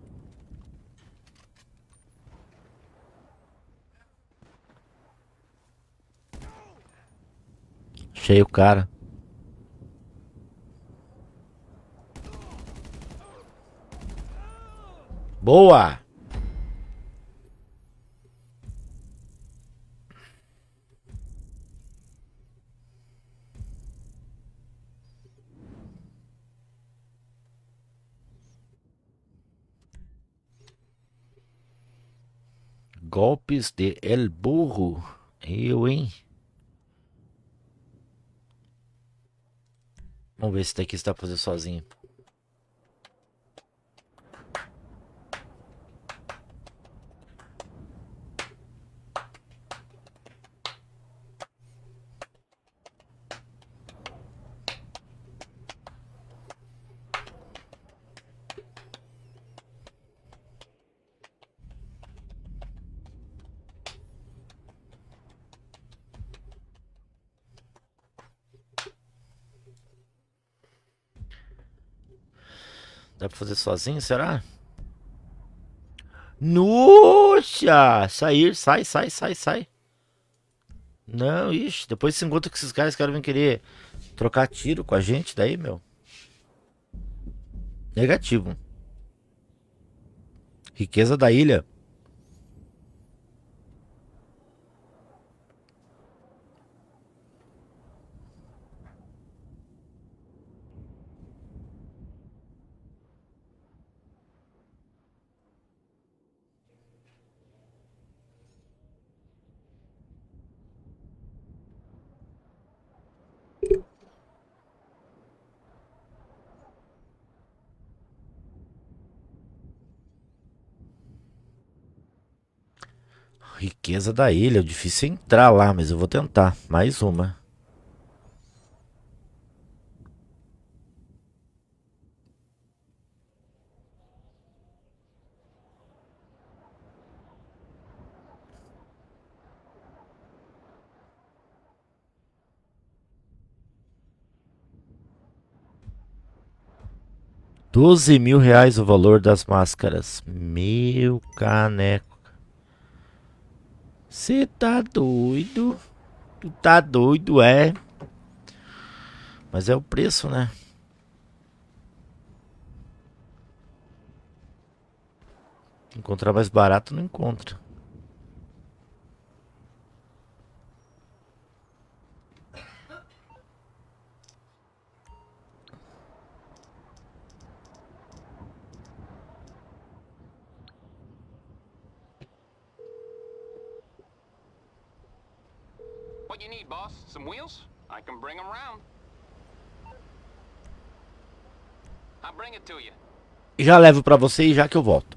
Achei o cara. Boa! Golpes de El Burro. Eu, hein? Vamos ver se daqui está pra fazer sozinho. Dá pra fazer sozinho, será? Nossa! Sair, sai, sai, sai, sai. Não, ixi, depois se encontra com esses caras, que vão querer trocar tiro com a gente daí, meu. Negativo. Riqueza da ilha. Riqueza da ilha. O difícil é entrar lá, mas eu vou tentar. Mais uma. Doze mil reais o valor das máscaras. Meu caneco. Você tá doido? Tu tá doido, é? Mas é o preço, né? Encontrar mais barato, não encontra. What you need, boss? Some wheels? I can bring them round. I'll bring it to you. Já levo pra você e já que eu volto.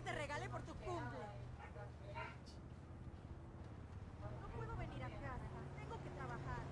que te regale por tu cumple? No puedo venir a casa. Tengo que trabajar.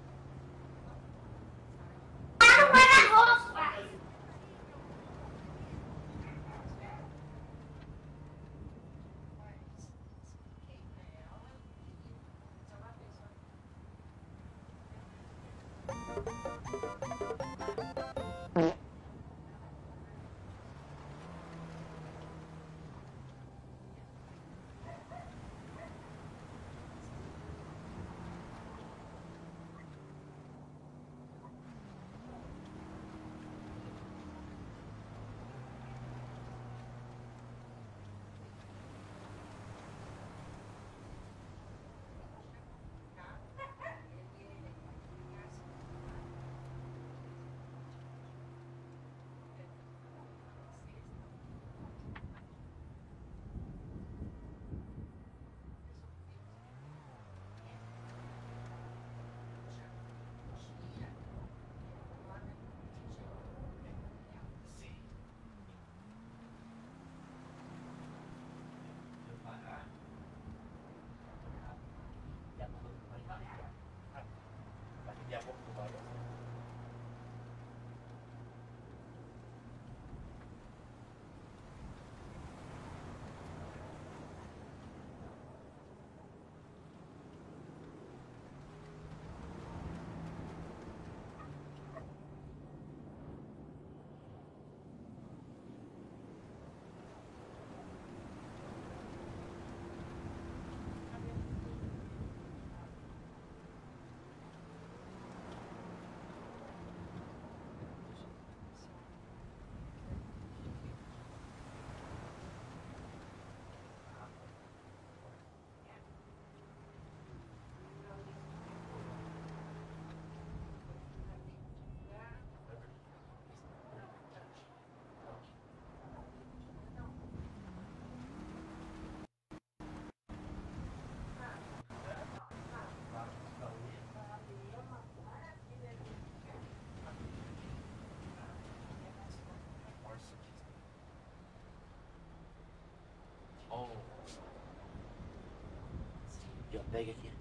Pega aqui.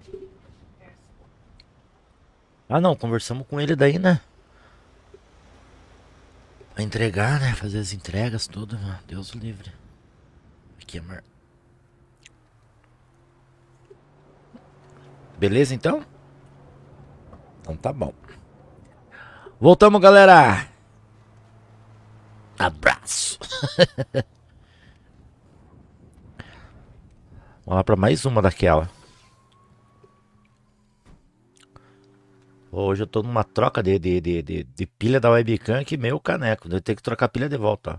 Ah não, conversamos com ele daí, né? Pra entregar, né? Fazer as entregas, tudo. Deus o livre. Aqui, amor. Beleza, então? Então tá bom. Voltamos, galera. Abraço. Vamos lá pra mais uma daquela. Hoje eu tô numa troca de, de, de, de, de pilha da webcam que meu caneco. Eu tenho que trocar a pilha de volta,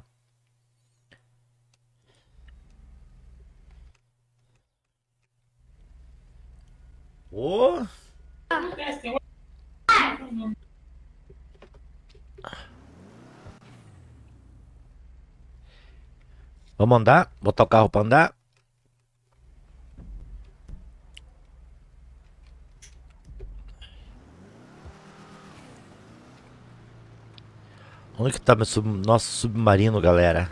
ó. Ô! Vamos andar? Botar o carro pra andar? Onde que tá meu sub, nosso submarino, galera?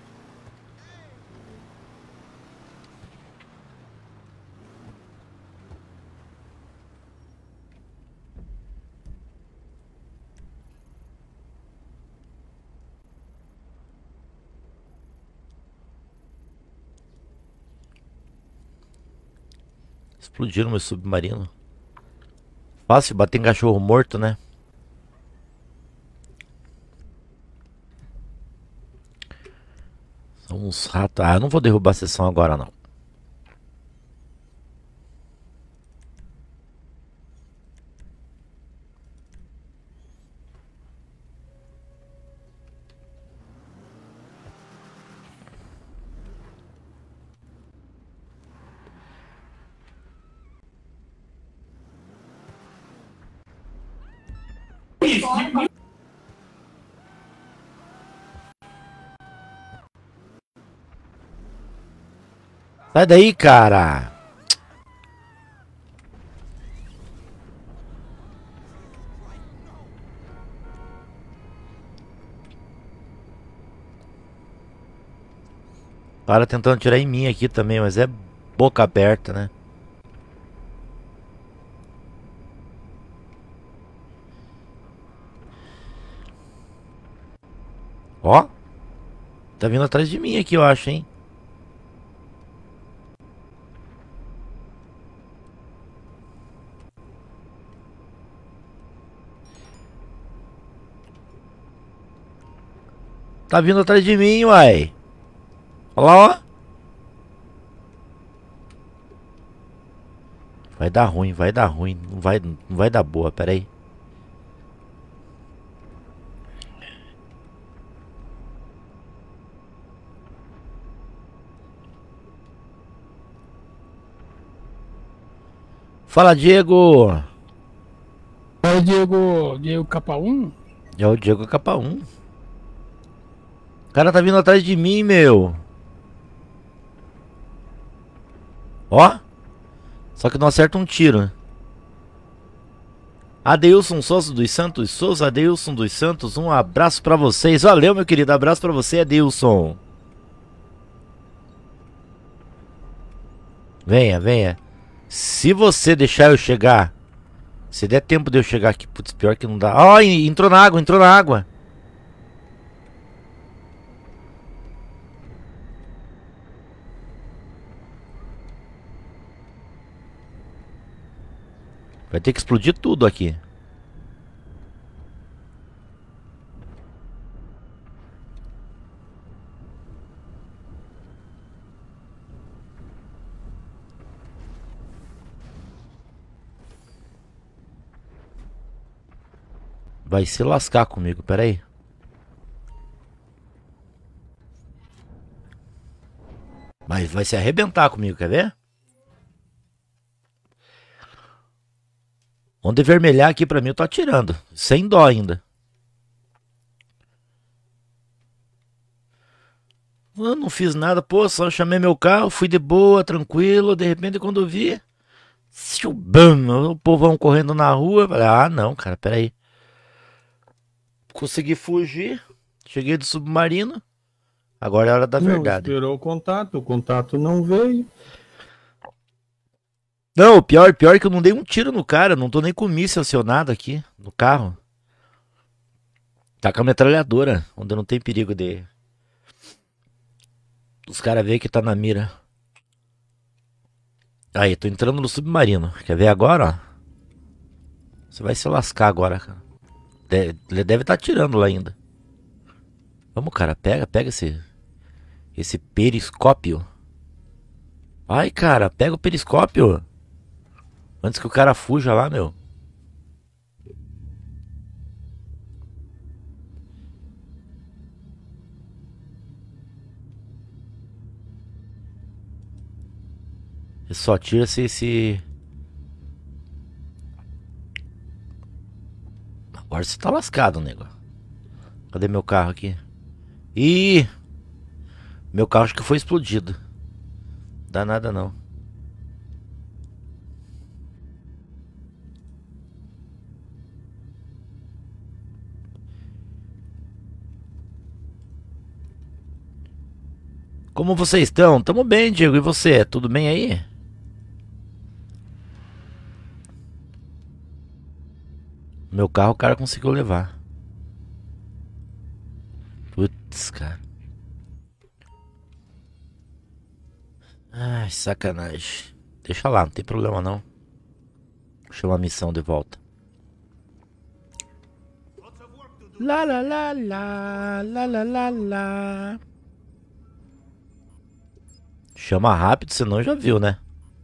Explodiram meu submarino. Fácil bater em cachorro morto, né? São uns ratos. Ah, eu não vou derrubar a sessão agora, não. Sai daí, cara. Para tentando tirar em mim aqui também, mas é boca aberta, né? Ó. Tá vindo atrás de mim aqui, eu acho, hein? Tá vindo atrás de mim, uai. Olha lá, ó. Vai dar ruim, vai dar ruim. Não vai, não vai dar boa, pera aí. Fala, Diego. Fala, Diego. Diego K um? É o Diego K um. O cara tá vindo atrás de mim, meu. Ó. Só que não acerta um tiro. Adeilson Souza dos Santos. Souza Adeilson dos Santos. Um abraço pra vocês. Valeu, meu querido. Abraço pra você, Adeilson. Venha, venha. Se você deixar eu chegar, se der tempo de eu chegar aqui, putz, pior que não dá. Ó, oh, entrou na água, entrou na água. Vai ter que explodir tudo aqui. Vai se lascar comigo, pera aí. Mas vai se arrebentar comigo, quer ver? Onde vermelhar aqui pra mim eu tô atirando. Sem dó ainda. Eu não fiz nada, pô, só chamei meu carro, fui de boa, tranquilo. De repente quando eu vi, bam, o povão correndo na rua. Falei, ah não, cara, pera aí. Consegui fugir. Cheguei do submarino. Agora é a hora da Não, verdade. esperou o contato, o contato não veio. Não, o pior, pior é que eu não dei um tiro no cara. Não tô nem com míssil acionado aqui no carro. Tá com a metralhadora, onde não tem perigo de os caras verem que tá na mira. Aí, tô entrando no submarino. Quer ver agora, ó? Você vai se lascar agora, cara. De- Ele deve estar atirando lá ainda. Vamos, cara, pega, pega esse esse periscópio. Vai, cara, pega o periscópio. Antes que o cara fuja lá, meu. Ele só tira se esse... Agora você tá lascado, nego. Cadê meu carro aqui? Ih! Meu carro acho que foi explodido. Dá nada não. Como vocês estão? Tamo bem, Diego. E você? Tudo bem aí? Meu carro o cara conseguiu levar. Putz, cara. Ai, sacanagem. Deixa lá, não tem problema não. Chama a missão de volta. Lá, lá, lá, lá, lá, lá, lá, lá. Chama rápido, senão já viu, né?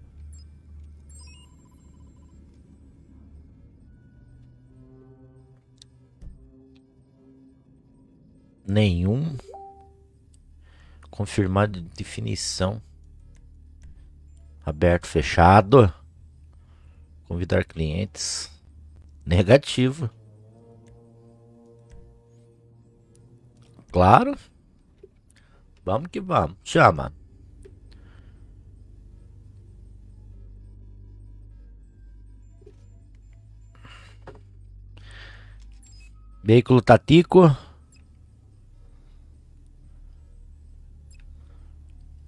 Nenhum. Confirmar de definição. Aberto, fechado. Convidar clientes. Negativo. Claro. Vamos que vamos. Chama. Veículo Tatico.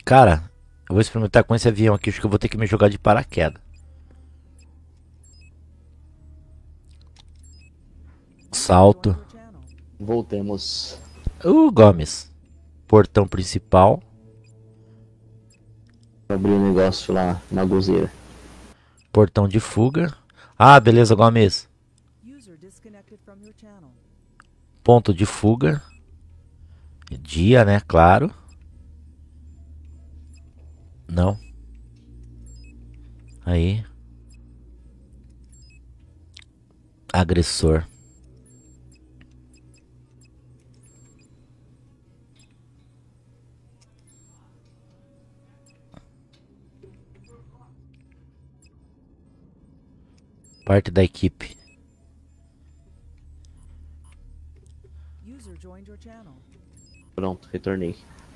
Cara, eu vou experimentar com esse avião aqui. Acho que eu vou ter que me jogar de paraquedas. Salto. Voltemos. Uh, Gomes. Portão principal. Vou abrir um negócio lá na gozeira. Portão de fuga. Ah, beleza, Gomes. Ponto de fuga. Dia, né? Claro. Não. Aí. Agressor. Parte da equipe. Pronto, retornei.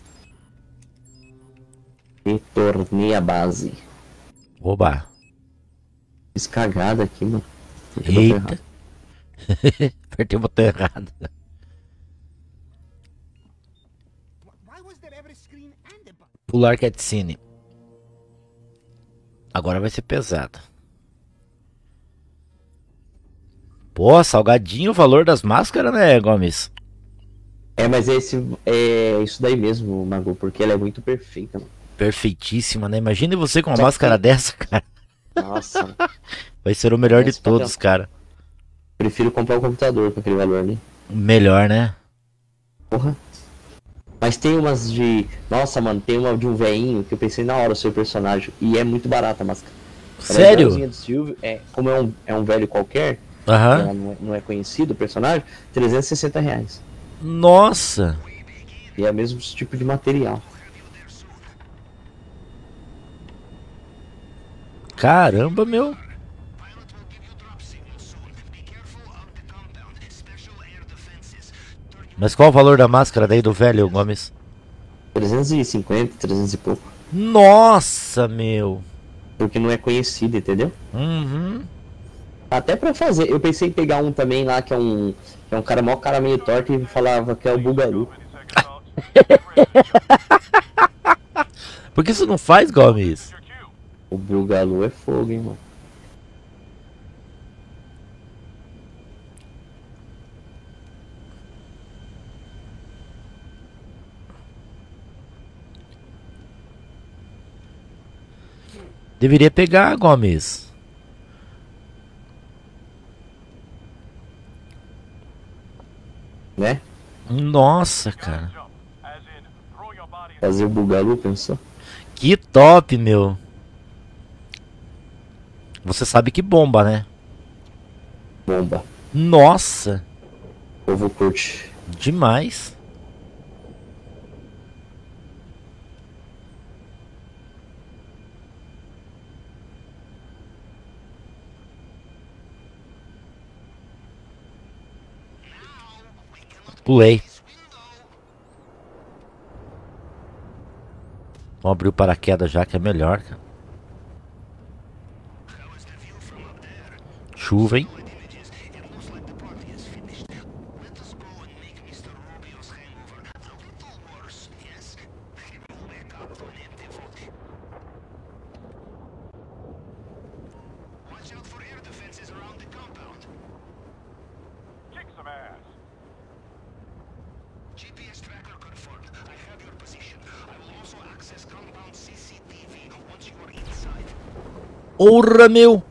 Retornei à base. Oba. Fiz cagada aqui, mano. Eita. Apertei o botão errado. Pular cutscene. Agora vai ser pesado. Pô, salgadinho o valor das máscaras, né, Gomes? É, mas é, esse, é isso daí mesmo, Mago, porque ela é muito perfeita, mano. Perfeitíssima, né? Imagine você com uma Só máscara que- dessa, cara. Nossa. Vai ser o melhor de Esse todos, papel. cara. Prefiro comprar um computador com aquele valor, né? Melhor, né? Porra. Mas tem umas de... Nossa, mano, tem uma de um veinho que eu pensei na hora o seu personagem. E é muito barata a máscara. Ela é Sério? igualzinha do Silvio, é, como é um, é um velho qualquer, Aham. ela não é, não é conhecido o personagem, trezentos e sessenta reais. Nossa. E é o mesmo tipo de material. Caramba, meu. Mas qual o valor da máscara daí do velho, Gomes? trezentos e cinquenta, trezentos e pouco. Nossa, meu. Porque não é conhecido, entendeu? Uhum. Até pra fazer, eu pensei em pegar um também lá que é um, que é um cara mó cara meio torto e falava que é o Bugaru. Por que isso não faz, Gomes? O Bugaru é fogo, hein, mano. Deveria pegar, Gomes. Né? Nossa, cara. Fazer o Bugaru, pensou? Que top, meu. Você sabe que bomba, né? Bomba. Nossa. Eu vou curtir. Demais. Pulei. Vamos abrir o paraquedas já, que é melhor, cara. Chuva, hein? Porra, meu!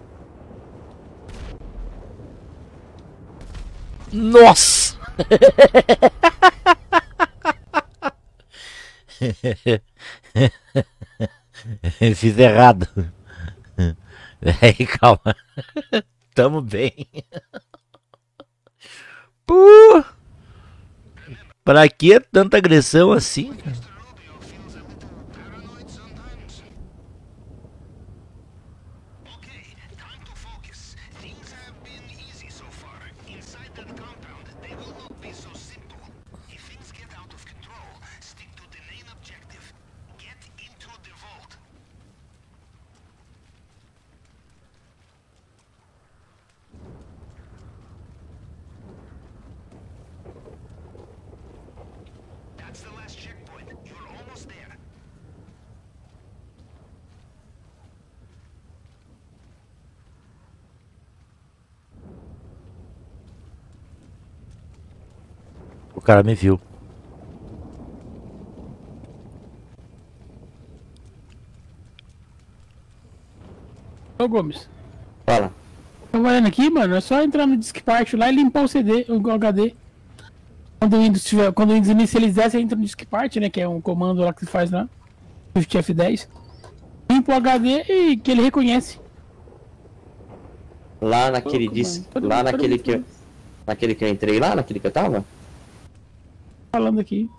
Nossa! Fiz errado. Aí, calma. Tamo bem. Pô! Pra que tanta agressão assim, cara? cara me viu. Ô Gomes. Fala. Tô olhando aqui, mano, é só entrar no Disk Part lá e limpar o C D, o H D. Quando o Windows tiver, quando o Windows inicializar, você entra no Disk Part, né, que é um comando lá que você faz lá. Shift F dez. Limpa o H D e que ele reconhece. Lá naquele Pouco, disco, mano. Todo lá mundo- todo naquele mundo que eu, naquele que eu entrei lá, naquele que eu tava? Falando aqui.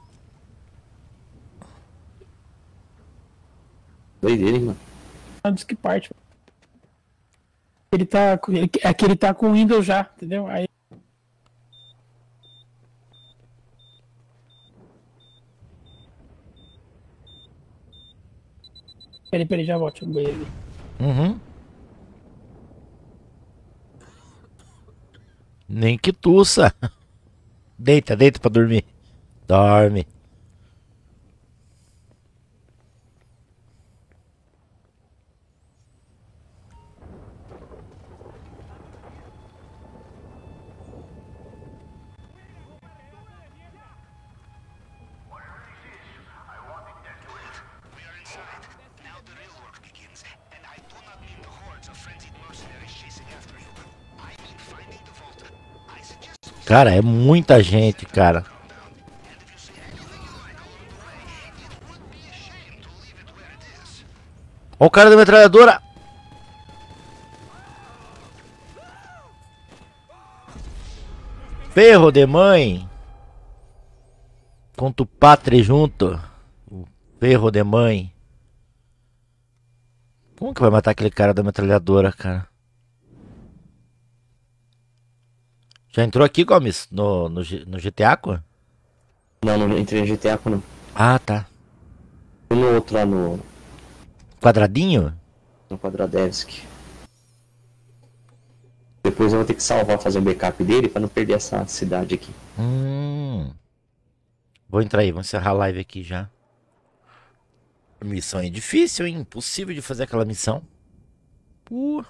Doideira, hein, mano. No Disk Part. Ele tá, com- ele, é que ele tá com o Windows já, entendeu? Aí Peraí, peraí, já volto no banheiro ali. Uhum. Nem que tussa. Deita, deita pra dormir. Dorme. Cara, é muita gente, cara. Ó o cara da metralhadora. Ferro de mãe. Conto pátria junto. O ferro de mãe. Como que vai matar aquele cara da metralhadora, cara? Já entrou aqui, Gomes? No, no, G- no G T A? Co? Não, não entrei no G T A não. Ah, tá. Fui no outro lá no, Quadradinho? no Quadradevski. Depois eu vou ter que salvar, fazer um backup dele pra não perder essa cidade aqui. Hum. Vou entrar aí, vou encerrar a live aqui já. Missão é difícil, hein? Impossível de fazer aquela missão. Uh.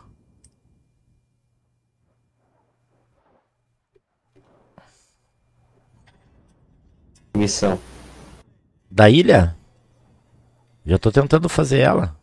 Missão. Da ilha? Já tô tentando fazer ela.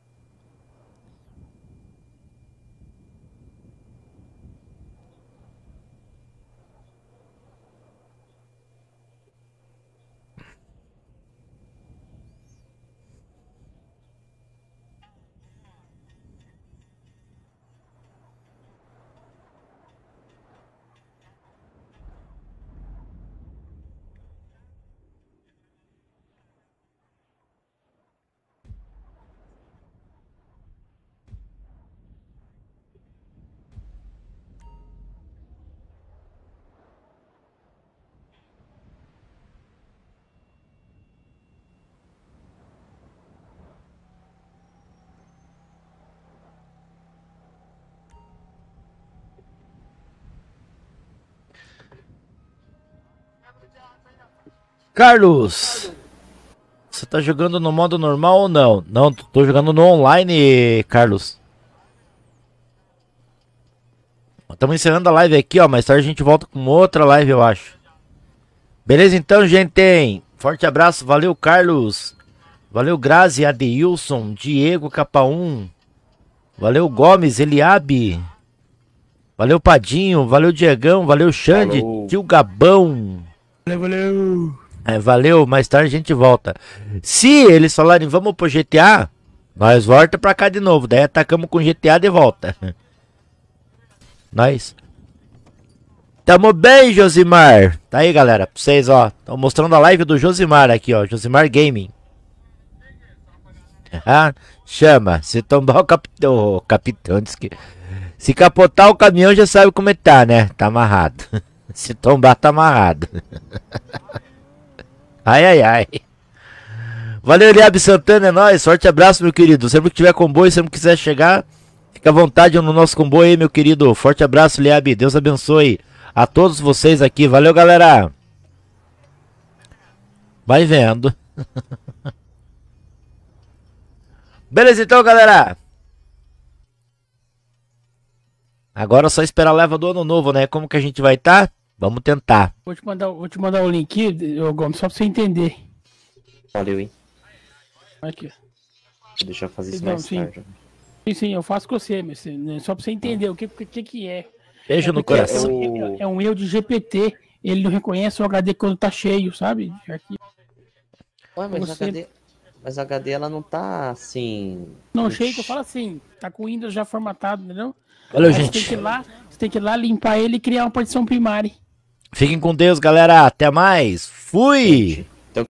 Carlos, você tá jogando no modo normal ou não? Não, tô jogando no online, Carlos. Estamos encerrando a live aqui, ó. Mais tarde a gente volta com outra live, eu acho. Beleza então, gente? Forte abraço, valeu, Carlos. Valeu, Grazi, Adeilson, Diego, Capa um. Valeu, Gomes, Eliabe. Valeu, Padinho. Valeu, Diegão. Valeu, Xande. Falou. Tio Gabão. Valeu, valeu. É, valeu, mais tarde a gente volta. Se eles falarem vamos pro G T A, nós volta pra cá de novo. Daí atacamos com G T A de volta. Nós. Tamo bem, Josimar. Tá aí, galera. Pra vocês, ó. Tô mostrando a live do Josimar aqui, ó. Josimar Gaming. Ah, chama. Se tombar o capitão. O capitão disse que. Se capotar o caminhão já sabe como é que tá, né? Tá amarrado. Se tombar, tá amarrado. Ai, ai, ai. Valeu, Eliabe Santana, é nóis. Forte abraço, meu querido. Sempre que tiver comboio, sempre que quiser chegar, fica à vontade no nosso comboio aí, meu querido. Forte abraço, Eliabe. Deus abençoe a todos vocês aqui. Valeu, galera. Vai vendo. Beleza, então, galera. Agora é só esperar a leva do ano novo, né? Como que a gente vai estar? Tá? Vamos tentar. Vou te mandar, vou te mandar o link aqui, ô Gomes, só pra você entender. Valeu, hein? Aqui. Deixa eu fazer isso Não, mais sim. tarde. Sim, sim, eu faço com você, mas né, só pra você entender o que, que, que é. Beijo é no porque coração. É um, é um erro de G P T. Ele não reconhece o H D quando tá cheio, sabe? Aqui. Ué, mas, Você- a H D, mas a H D ela não tá assim. Não, cheio que eu falo assim, tá com o Windows já formatado, entendeu? Valeu, Aí gente. Você tem, que ir lá, você tem que ir lá, limpar ele e criar uma partição primária. Fiquem com Deus, galera. Até mais. Fui!